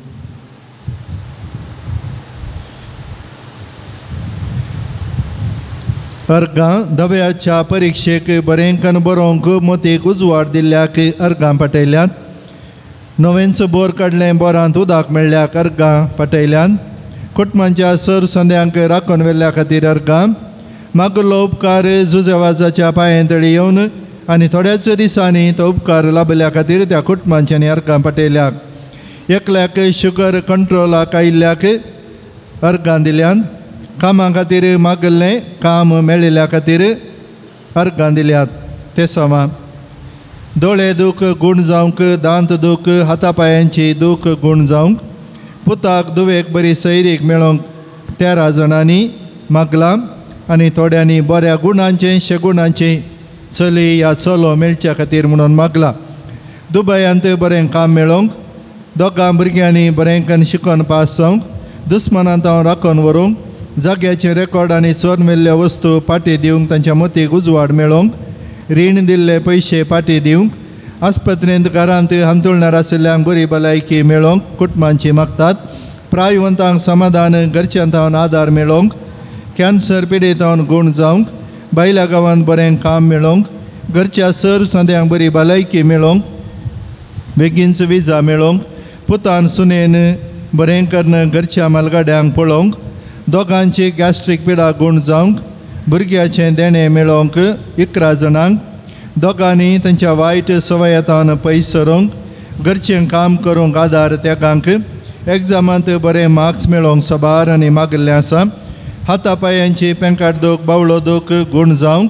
अर्गां दव्याच्या परिक्षेक बरेंकन बरोवंक मोतीक उजवाड दिल्ल्याक अर्गां पटयल्यात. नवेंच बोर काडलें बोरांत उदक मेळ्ळ्याक अर्गां पटयल्यात. कुटुंबांच्या सर संद्यांक राखून व्हेल्ल्या खातीर अर्गां. मागलो उपकार जुजेवाजाच्या पांयांतळी येवन आनी थोड्याच दिसांनी तो उपकार लाभल्या खातीर त्या कुटुंबांच्यांनी अर्गां पटयल्यात. एकल्याक शुगर कंट्रोलाक आयिल्ल्याक अर्गां दिल्यात. कामा खातीर मागल्लें काम मेळिल्ल्या खातीर अर्गां दिल्यात. ते सवां दोळे दूख गूण जावंक, दांत दूख, हातापांयांची दूख गूण जावंक, पुताक दुवेक बरी सैरीक मेळोवंक 13 जाणांनी मागलां आनी थोड्यांनी बऱ्या गुणांचें शेगुणांचें चली या चलो मेळच्या खातीर म्हणून मागलां. दुबयांत बरें काम मेळोवंक, दोगां भुरग्यांनी बरेंकन शिकोवन पास जावंक, दुस्मानांत हांव राखून व्हरूंक, जाग्याचे रेकॉर्ड आनी चोरून व्हेल्ल्यो वस्तू पाटी दिवंक तांच्या मतीक उजवाड मेळोवंक, रीण दिल्ले पयशे पाटी दिवंक, आस्पत्रेंत घरांत हांतुळणार आशिल्ल्यांक बरी भलायकी मेळोवंक कुटुंबांची मागतात. प्रायवंतांक समाधान, घरच्यांत आदार मेळोवंक, कॅन्सर पिडेतावन गूण जावंक, भायल्या गांवांत बरें काम मेळोवंक, घरच्या सर संद्यांक बरी भलायकी मेळोवंक, बेगीनच विजा मेळोवंक, पुतान सुनेन बरें करन घरच्या मालगाड्यांक पळोवंक, दोगांची गॅस्ट्रीक पिडा गूण जावंक, भुरग्याचें देणें मेळोवंक 11 जाणांक, दोगांनी तांच्या वायट सवयातावन पयस सरोवंक, घरचें काम करूंक आदार तेगांक, एग्जामांत बरें मार्क्स मेळोवंक सबार आनी मागल्लें आसा. हातापांयांची पेंकाट दूख, बावळो दूख गूण जावंक,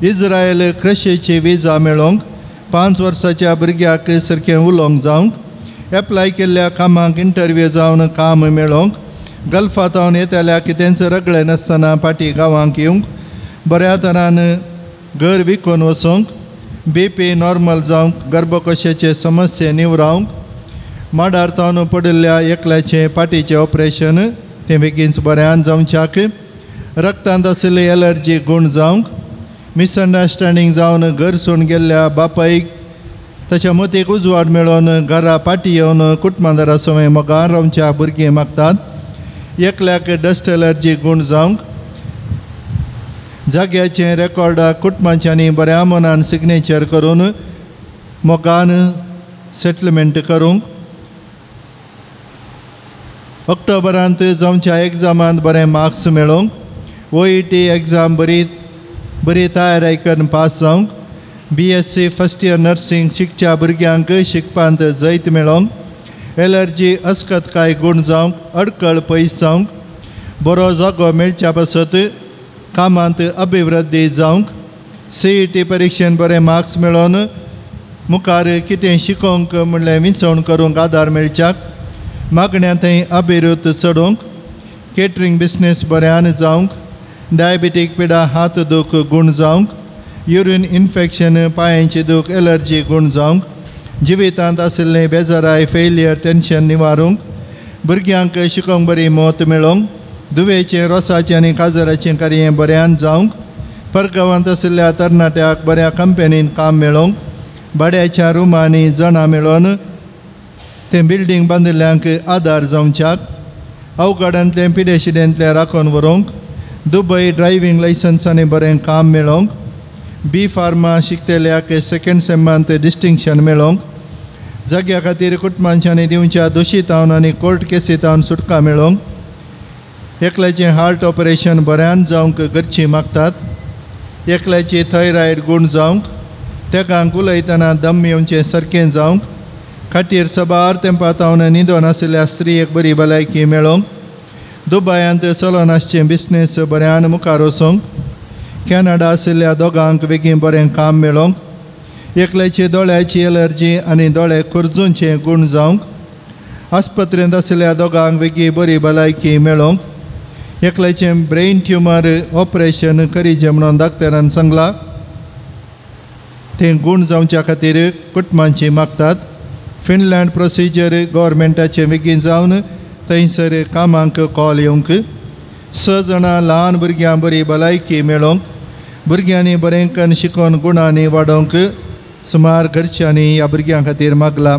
इज्रायल क्रशेची विजा मेळोवंक, 5 वर्साच्या भुरग्याक सारकें उलोवंक जावंक, एप्लाय केल्ल्या कामाक इंटरव्यू जावन काम मेळोंक, गल्फांतावन येताल्या की तेंचं रगळें नासतना फाटी गांवांक येवंक, बऱ्या तरान घर विकून वचोंक, BP नॉर्मल जावंक, गर्भकोशाचे समस्ये निवरावंक, माडार्थावन पडिल्ल्या एकल्याचें पाटीचें ऑपरेशन तें बेगीनच बऱ्यान जावच्याक, रक्तांत आशिल्ली एलर्जी गूण जावंक, मिसअंडरस्टँडींग जावन घर सोडून गेल्ल्या बापायक ताच्या मतीक उजवाड मेळोन घरा पाटी येवन कुटुंबादारा सवय मोगान रावच्या भुरगीं मागतात, एकल्याक डस्ट एलर्जी गूण जावंक, जाग्याचें रेकॉर्डाक कुटुंबाच्यांनी बऱ्या मनान सिग्नेचर करून मोगान सेटलमेंट करूंक, ऑक्टोबरांत जावच्या एग्जामांत बरे मार्क्स मेळोवंक, OET एग्जाम बरी तयारी करून पास जावंक, BSc फर्स्ट इयर नर्सिंग शिकच्या भुरग्यांक शिकपांत जैत मेळोवंक, एलर्जी अस्खतकाय गूण जावंक, अडकळ पयस जावंक, बरो जागो मेळच्या पासत कामांत अभिवृद्धी जावंक, CET परीक्षेन बरे मार्क्स मेळोन मुखार कितें शिकोवंक म्हणलें विंचवण करूंक आदार मेळच्याक, मागण्या थंय अभिरूत चडोवंक, केटरिंग बिझनेस बऱ्यान जावंक, डायबिटीक पिडा हात दूख गूण जावंक, युरीन इन्फेक्शन पांयांची दूख एलर्जी गूण जावंक, जिवितांत आशिल्लें बेजाराय फेलियर टेन्शन निवारूंक, भुरग्यांक शिकोवंक बरी मोत मेळोवंक, दुवेचें रोसाचें आनी काजराचें कार्य बऱ्यान जावंक, परगांवांत आशिल्ल्या तरणाट्याक बऱ्या कंपनीन काम मेळोवंक, भाड्याच्या रुमांनी जाणां मेळोन तें बिल्डींग बांदिल्ल्यांक आदार जावच्याक, अवघडांतलें पिडेशिडेंतलें राखून व्हरूंक, दुबय ड्रायव्हिंग लायसन्सांनी बरें काम मेळोवंक, B फार्मा शिकतेल्याक सेकंड सेमांत डिस्टिंक्शन मेळोवंक, जाग्या खातीर कुटुंबाच्यांनी दिवच्या दोशीतावन आनी कोर्ट केसीतावन सुटका मेळोवंक, एकल्याचें हार्ट ऑपरेशन बऱ्यान जावंक घरचीं मागतात, एकल्याची थायरॉयड गूण जावंक, तेकांक उलयतना दम येवचें सारकें जावंक, खाटीर सबार तेंपातावन न्हिदोन आशिल्ल्या स्त्रियेक बरी भलायकी मेळोवंक, दुबयांत सलोनासचें बिझनेस बऱ्यान मुखार वचोंक, कॅनडा आशिल्ल्या दोगांक बेगीन बरें काम मेळोवंक, एकल्याची दोळ्याची एलर्जी आनी दोळे कुरजूंचें गूण जावंक, आस्पत्रेंत आशिल्ल्या दोगांक बेगीन बरी भलायकी मेळोवंक, एकल्याचें ब्रेन ट्युमर ऑपरेशन करीचें म्हणून डाक्टरान सांगलां, तें गूण जावच्या खातीर कुटुंबांची मागतात, फिनलँड प्रोसिजर गव्हर्मेंटाचें बेगीन जावन थंयसर कामांक कॉल येवंक, 6 जाणां ल्हान भुरग्यां बरी भलायकी मेळोवंक, भुरग्यांनी बरें करून शिकोवन गुणांनी वाडोवंक सुमार घरच्यांनी ह्या भुरग्यां खातीर मागला.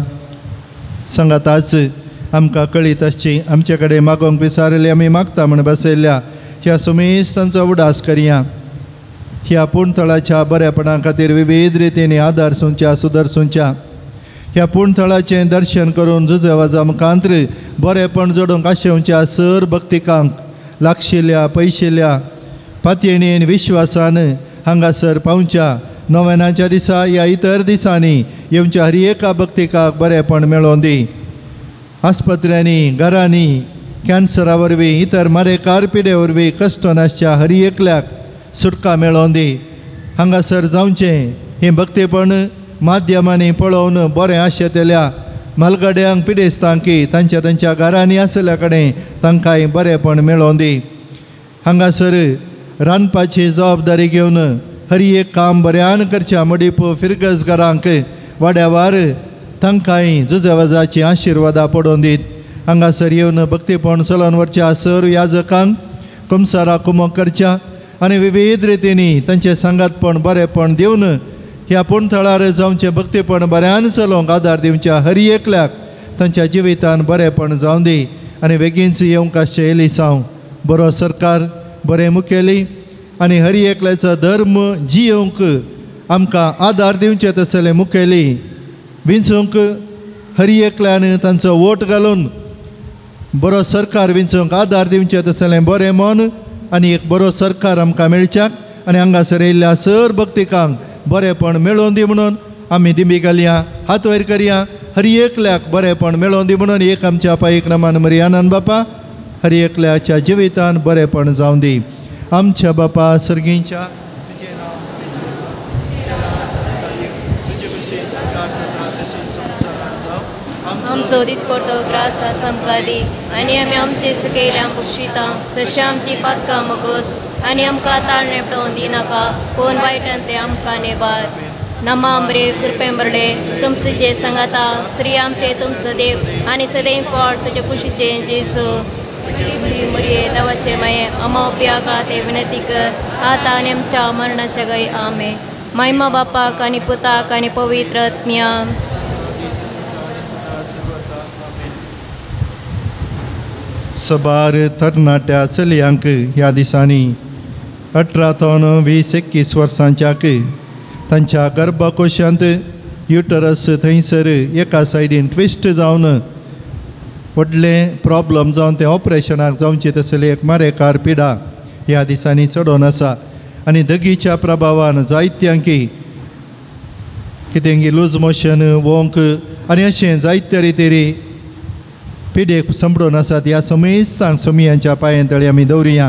सांगाताच आमकां कळीत आसची, आमचे कडेन मागोवंक विचारले आमी मागता म्हण बसयल्ल्या ह्या सुमेस्तांचो उडास करया. ह्या पुणथळाच्या बरेपणा खातीर विविध रितींनी आदार सुंच्या सुदर्शुंच्या ह्या पुणथळाचें दर्शन करून जुजेवाजा मुखांत्र बरेपण जोडूंक आशेवच्या सर भक्तिकांक लागशिल्ल्या पयशिल्ल्या पातयेणीन विश्वासान हांगासर पावच्या नोवेनाच्या दिसा या इतर दिसांनी येवच्या हर एका भक्तिकाक बरेपण मेळोवन दी. आस्पत्र्यांनी घरांनी कॅन्सरा वरवीं इतर मारेकार पिडे वरवीं कश्ट नासच्या हर एकल्याक सुटका मेळोवन दी. हांगासर जावचें हें भक्तीपण माध्यमांनी पळोवन बरें आशेतल्या म्हालगड्यांक पिडेस्तांकी तांच्या घरांनी आसल्या कडेन तांकांय बरेपण मेळोवन दी. हांगासर रांदपाची जबाबदारी घेवन हर एक काम बऱ्यान करच्या मडीप फिरगजगारांक वाड्यावार तांकांय जुजेवाजाची आशिर्वादा पडोवन दीत. हांगासर येवन भक्तीपण चलोवन वरच्या सर याजकांक कुमसारा कुमक करच्या आनी विविध रितींनी तांचे सांगातपण बरेपण दिवन ह्या पुणथळार जावचें भक्तीपण बऱ्यान चलोवंक आदार दिवच्या हर एकल्याक तांच्या जिवितान बरेपण जावं दी. आनी बेगीनच येवंक आसचें एलिसांव बरो सरकार बरें मुखेली आनी हर एकल्याचो धर्म जियोवंक आमकां आदार दिवचे तसले मुखेली विंचूंक हर एकल्यान तांचो वोट घालून बरो सरकार विंचूंक आदार दिवचे तसलें बरें मन आनी एक बरो सरकार आमकां मेळच्याक आनी हांगासर येयल्ल्या सर भक्तिकांक बरेपण मेळोवन दी म्हणून आमी दिमी घालया, हात वयर करया. हर एकल्याक बरेपण मेळोवन दी म्हणून एक आमच्या पायक नमान मरियानंद बापा हर एकल्याच्या जिवितान बरेपण जावं दी. आमच्या बापा सर्गींच्या आमचो दिसपडतो ग्रास आमकां दी आनी आमी आमचे सुकयल्या बक्षिता तशें आमची पातकां मोगोस आनी आमकां ताळ नेपडोवन दिनाका कोण वायटांतले आमकां नेबार नमांबरे कृपेंबरडे सोम तुजे सांगाता श्री आमते तुम सदैव आनी सदैव फाट तुजे कुशीचे जेसू मरिये देवाचे माये अमा उपयाका ते विनंती कर आता आनी आमच्या मरणाच्या गय आमे महिमा बापाक आनी पुताक आनी पवित्र आत्म्या सबार तरणाट्या चलयांक ह्या दिसांनी 18 ते 20-21 वर्सांच्याक तांच्या गर्भकोशांत युटरस थंयसर एका सायडीन ट्विस्ट जावन व्हडले प्रॉब्लम जावन ते ऑपरेशनाक जावचे तसले एक मारेकार पिडा ह्या दिसांनी चडोवन आसा आनी दगीच्या प्रभावान जायत्यांकी कितें लूज मोशन वोंक आनी अशें जायत्या रितीरी पिडेक संपडून आसात. ह्या समेस्तांक सोमियांच्या पांयां तळी आमी दवरुया.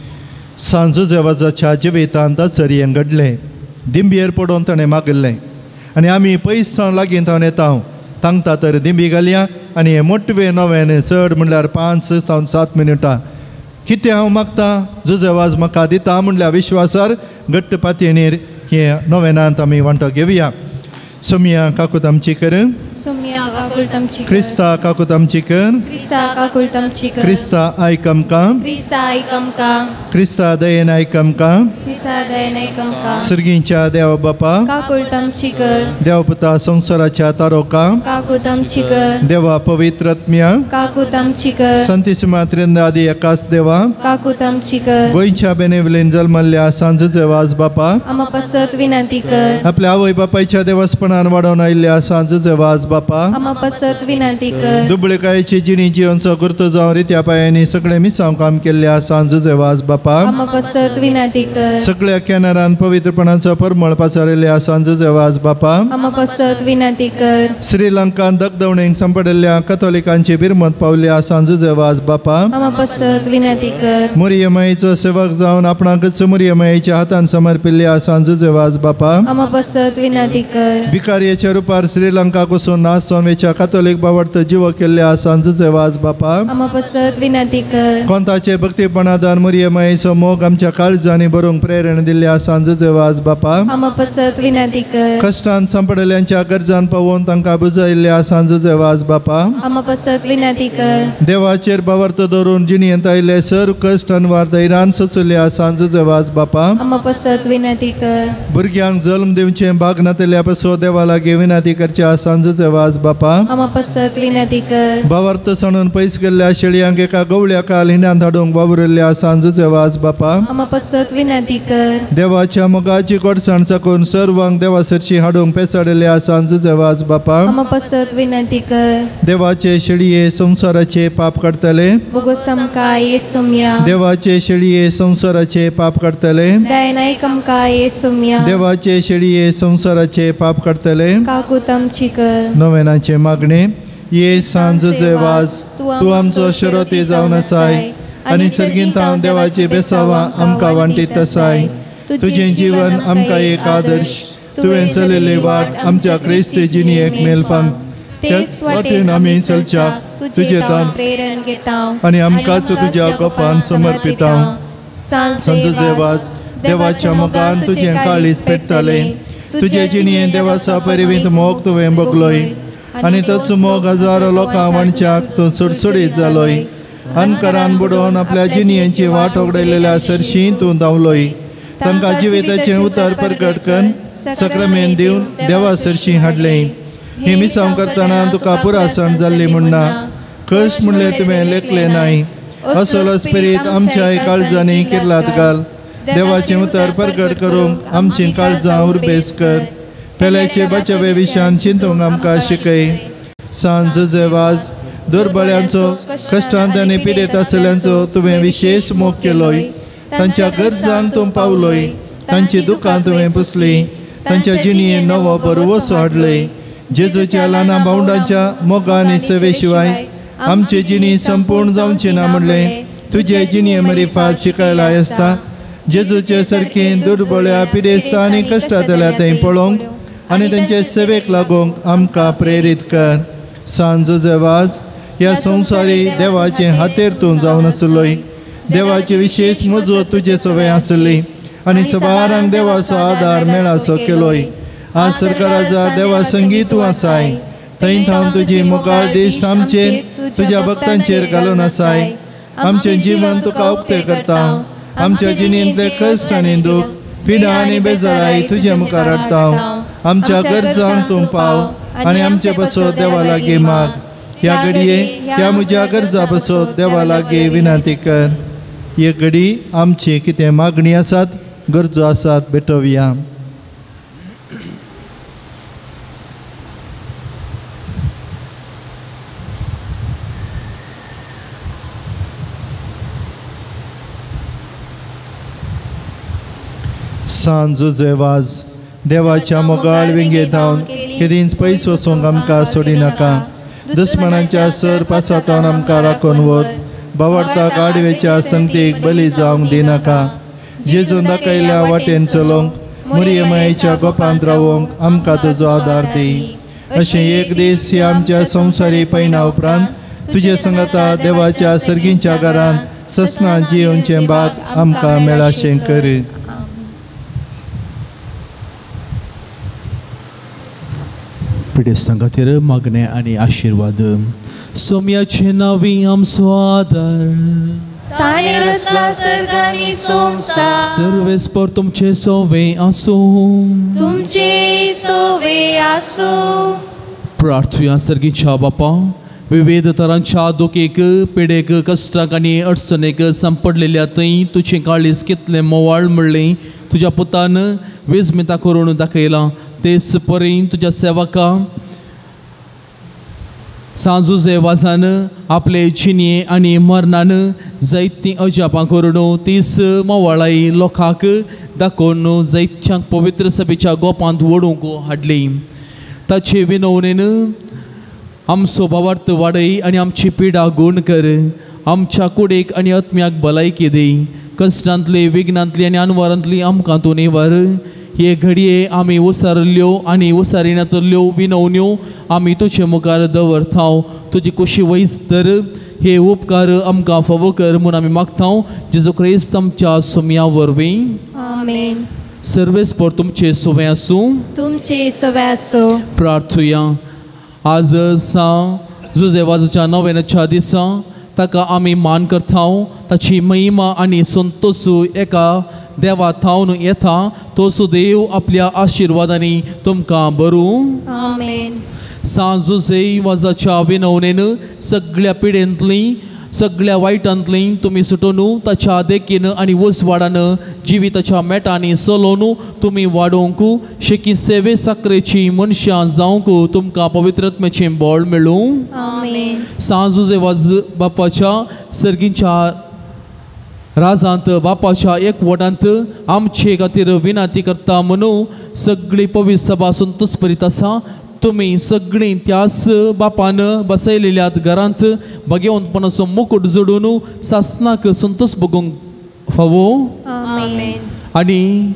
सांजो जेवाजाच्या जिवितांत चरयें घडलें दिंबयेर पडोवन ताणें मागलें आनी आमी पयस सावन लागीं थावन येता तांगता तर दिंबी घालया आनी हे मोटवे नवें चड म्हणल्यार 5 ते 7 मिनटां कितें हांव मागता जुजेवाज म्हाका दिता म्हणल्यार विश्वासार घट्ट पातयेनीर हे नवेनांत आमी वांटो घेवया. सोमिया काकूत आमची कर सोमिया काकूत आमची कर क्रिस्ता काकूत आमची कर क्रिस्ता काकूत आमची कर क्रिस्ता आयक आमकां क्रिस्ता आयक आमकां क्रिस्ता दयेन आयक आमकां क्रिस्ता दयेन आयक आमकां सर्गींच्या देव बापा काकूत आमची कर देवपुता संवसाराच्या तारोका काकूत आमची कर देवा पवित्र आत्म्या काकूत आमची कर संतिसिमा त्रिंदादी एकाच देवा काकूत आमची कर गोंयच्या बेनेवलेन जल्मल्ल्या सांजेचे वाज बापा आमा पसत विनंती कर आपल्या आवय बापायच्या देवस्पणान वाडोवन आयिल्ल्या सांजेचे वाज बापा आमा पसत विनंती कर दुबळेकायेची जिणी जियोंचो गुर्तो जावन रित्या पांयांनी सगळे मिसांव काम केल्ल्या सांजेचे वाज बापा आमा पसत विनंती कर सगळ्या कॅनरान पवित्रपणाचो परमळ पाचारिल्ल्या सांजेचे वाज बापा आमा पसत विनंती कर श्रीलंकान दगदवणेक संपडिल्ल्या कथोलिकांची बिरमत पावल्या सांजेचे वाज बापा आमा पसत विनंती कर मुरियमायेचो सेवक जावन आपणाकच मुरियमायेच्या हातान समर्पिल्ल्या सांजेचे वाज बापा आमा पसत विनंती कर भिकार्याच्या रुपार श्रीलंका कुसून नासोनवेच्या कातोलीक बावडत जीव केल्ल्या सांजेचे वाज बापा आमा पसत विनंती कर कोंताचे भक्तीपणादान मुरियमायेचो मोग आमच्या काळजांनी भरूंक प्रेरण दिल्ल्या सांजेचे वाज बापा आमा पसत विनंती कर कश्टान संपडल्यांच्या गरजान पावोवन तांकां बुजयल्ल्या सांजेचे वाज बापा आमा पसत विनंती कर देवाचेर बावर्त दवरून जिणेंत आयिल्ले सर्व कश्ट अनवार धैर्यान सोंसल्या सांजेचे वाज बापा आमा पसत विनंती कर भुरग्यांक जल्म दिवचे बाग नातल्या पासो देवा लागीं विनंती करच्या सांजेचे वाज बापा आमा पसत विनंती कर बावर्त सणून पयस गेल्ल्या शेळयांक एका गवळ्या काल हिण्यान धाडूंक वावुरल्ल्या सांजेचे वाज बापा आमा पसत विनंती कर देवाच्या मोगाची कोडसाण चाकून सर्वांक देवासरशी हाडूंक पेसाडल्या सांजेचे वाज बापा आमा पसत विनंती कर देवाचे शेळये संसाराचे पाप काडतले बोगोस आमकां येसुम्या देवाचे शेळये संसाराचे पाप काडतले दयेन आयक आमकां येसुम्या देवाचे शेळये संसाराचे पाप काडतले काकूत आमची कर नवेनाचे मागणे ये सांजेचे वाज तूं आमचो शिरोती जावन आसाय आनी सर्गींत हांव देवाची बेसावां आमकां वांटीत आसाय तुजें जीवन आमकां एक आदर्श तुवें चलिल्ली वाट आमच्या क्रिस्ती जिणेक मेलफांक त्याच वाटेन आमी चलच्याक तुजें दान प्रेरण घेता आनी आमकांच तुज्या कोपान समर्पिता. सांजेचे वाज देवाच्या मोगान तुजें काळीज पेट्टले तुजे जिणेन देवाचा परिवीत मोग तुवें बगलोय आनी तोच मोग हजारो लोकां वणच्याक तूं सुडसुडीत जालोय. अनकरान बुडोवन आपल्या जिणयेची वाट ओगडयलेल्या सरशी तूं धांवलोय. तांकां जिविताचें उतर परगट करून सक्रामेंत दिवन देवा सरशी हाडलें. ही मिसांव करतना तुका पुरासण जाल्ली म्हणना कश्ट म्हणले तुवें लेखले नाय. असलो स्पिरीत आमच्या काळजांनी किर्लात घाल. देवाचें उतर परगट करूंक आमचीं काळजां उर्बेस कर. पेल्याचे बचावे विशयान चिंतूंक आमकां शिकय. सांजेचे वाज दुर्बळ्यांचो कश्टांत आनी पिडेत आसल्यांचो तुवें विशेश मोग केलोय. तांच्या गरजांक तूं पावलोय. तांची दुखां तुवें पुसलीं. तांच्या जिणयेन नवो बरवसो हाडलय. जेजूच्या ल्हाना भावंडांच्या मोगा आनी सेवे शिवाय आमची जिणी संपूर्ण जावची ना म्हणलें तुजे जिणये मरिफात शिकयलाय आसता. जेजूचे सारकें दुर्बळ्या पिडेस्ता आनी कश्टांतल्या थंय पळोवंक आनी तांचे सेवेक लागूंक आमकां प्रेरीत कर. सांजो जेवाज ह्या संवसारी देवाचे हातेर तूं जावन आसलोय देवाची विशेष मजो तुजे सवय आसली आनी सबारांक देवाचो आदार मेळासो केलोय आज सरकाराचा देवा संगी तूं आसाय थंय थांब तुजी मोगाळ दिश्ट आमचेर तुज्या भक्तांचेर घालून आसाय आमचें जीवन तुका उक्तें करता आमच्या जिणेंतले कश्ट आनी दूख पिडा आनी बेजाराय तुजे मुखार हाडटा आमच्या गरजांक तूं पाव आनी आमचे बसत देवा लागीं माग ह्या घडये ह्या म्हज्या गरजा बसत देवा लागीं विनंती कर हे घडी आमची कितें मागणी आसात गरजो आसात भेटोवया सांजो जेवाज देवाच्या मोगाळ विंगेत हांव केदींच पयस वचूंक आमकां सोडी नाका दुस्मनांच्या सर पासातावन आमकां राखून वत बावडता गाडवेच्या संगतीक बली जावंक दिनाका जेजून दाखयल्या वाटेन चलोवंक मुरयेमायेच्या गोपांत रावोवंक आमकां तुजो आदार दी अशें एक दीस ह्या आमच्या संवसारी पैना उपरांत तुजे संगता देवाच्या सर्गींच्या घरांत ससनां जियोवचें भाग आमकां मेळाशें कर पिडेस्तां खातीर मागणे आनी आशिर्वाद सोम्याचे नांवी आमचो आदार ताणे रचला सर्ग आनी संवसार सर्वेस्पर तुमचे सोवे आसूं तुमचे सोवे आसो प्रार्थुया सर्गीच्या बापा विविध तरांच्या दुखेक पिडेक कश्टाक आनी अडचणेक सांपडलेल्या थंय तुजें काळीज कितलें मोवाळ म्हणलें तुज्या पुतान वेजमिता करून दाखयलां तेच परी तुज्या सेवका सांजू जेवाजान आपले जिणे आनी मरणान जायतीं अजापां करून तीस मोवाळाई लोकांक दाखोवन जायत्यांक पवित्र सभेच्या गोपांत वडूंक हाडली ताचे विनवणेन आमचो भावार्थ वाडय आनी आमची पिडा गूण कर आमच्या कुडीक आनी आत्म्याक भलायकी दी कश्टांतली विघ्नांतली आनी अनवरांतली आमकां तूं निवार हे घडये आमी उसारल्यो आनी उसारिनातल्यो विनवण्यो आमी तुजे मुखार दवरता तुजी कुशी वयस तर हे उपकार आमकां फावो कर म्हूण आमी मागता जेजू क्रिस्त आमच्या सोम्या वरवीं आमेन सर्वेस्पर तुमचे सोवे आसूं तुमचे सोवे आसो प्रार्थुया आज जुजेवाजाच्या नव्याच्या दिसा ताका आमी मान करता ताची महिमा आनी संतोष एका देवा थावन येता तो सुदेव आपल्या आशिर्वादांनी तुमकां बरूं आमेन सांजुजेवाजाच्या विनवणेन सगळ्या पिडेंतली सगळ्या वायटांतली तुमी सुटून ताच्या देखीन आनी उजवाडान जिविताच्या मेटांनी चलोवन तुमी वाडोवंक शेकी सेवे साकरेची मनशां जावंक तुमकां पवित्रत्मेचें बळ मेळूं आमेन सांजुजेवाज बापाच्या सर्गींच्या राजांत बापाच्या एकवटांत आमचे खातीर विनंती करता म्हणून सगळी पवित्र सभा संतोष करीत आसा तुमी सगळीं त्याच बापान बसयलेल्या घरांत भगवंतपणाचो मुकुट जोडून सासनाक संतोष भोगूंक फावो आमेन आनी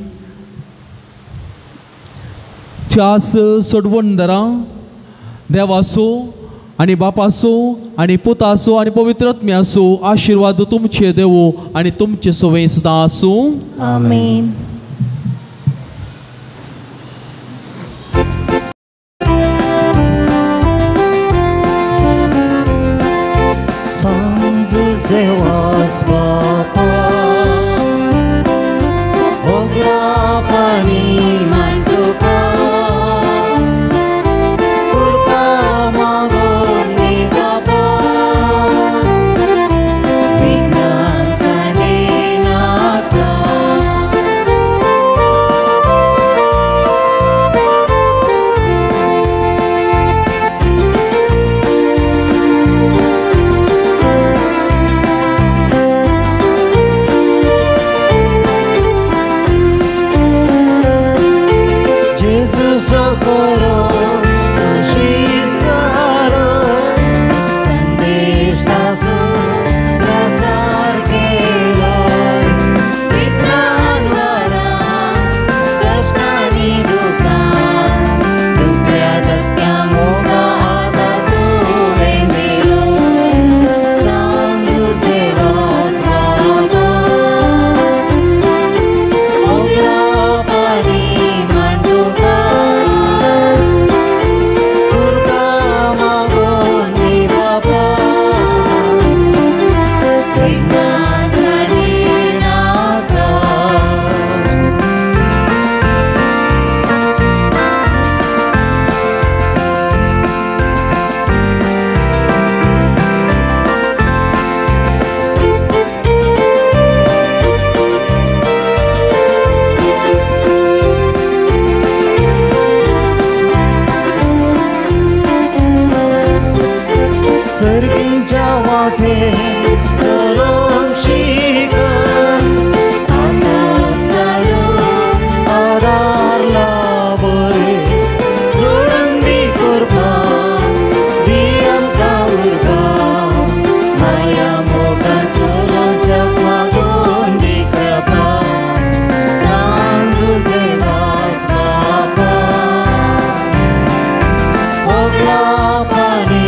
त्याच सोडवणदारां देवाचो आनी बापाचो आनी पुताचो आनी पवित्रत्म्याचो आशिर्वाद तुमचे देवो आनी तुमचे सोवे सदां आसूं आमेन Zewas Bapa Oglapani mantuka Kurpa magoni Bapa Vignan saninata सर्गींच्या वाटे चलोंक शिक आता चलो आदार लाभय सोडून दी करपा दी आमकां उरपा माया मोगान चलोंच्या मागून दी करपा सांजू जेवास बापा ओगला पाणी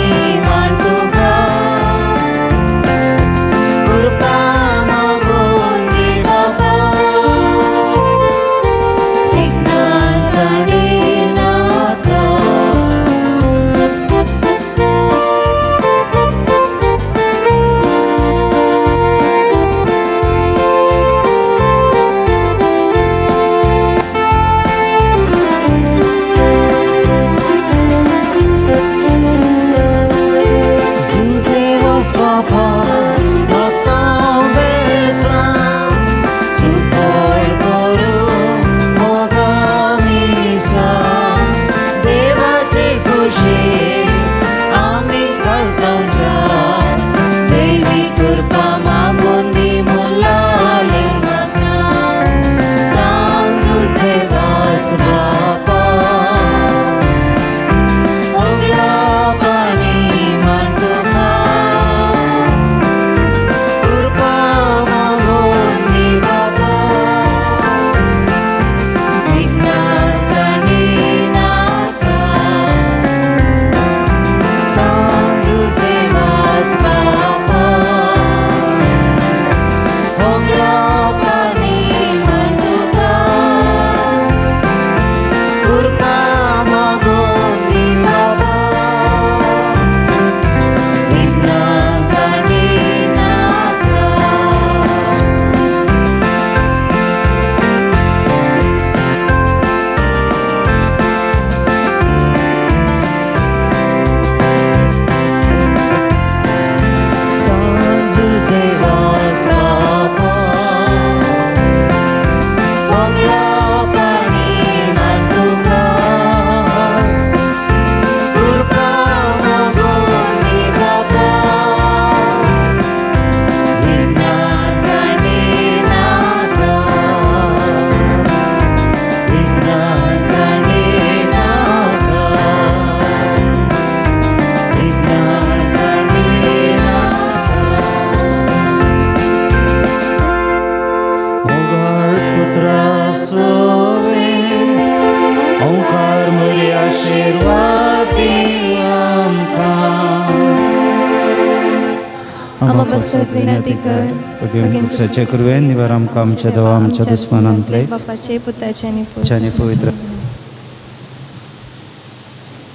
विनंती कर कृपेन निवार आमकां आमच्या देवा आमच्या दुस्मनांतले बापाचे पुताचे पवित्र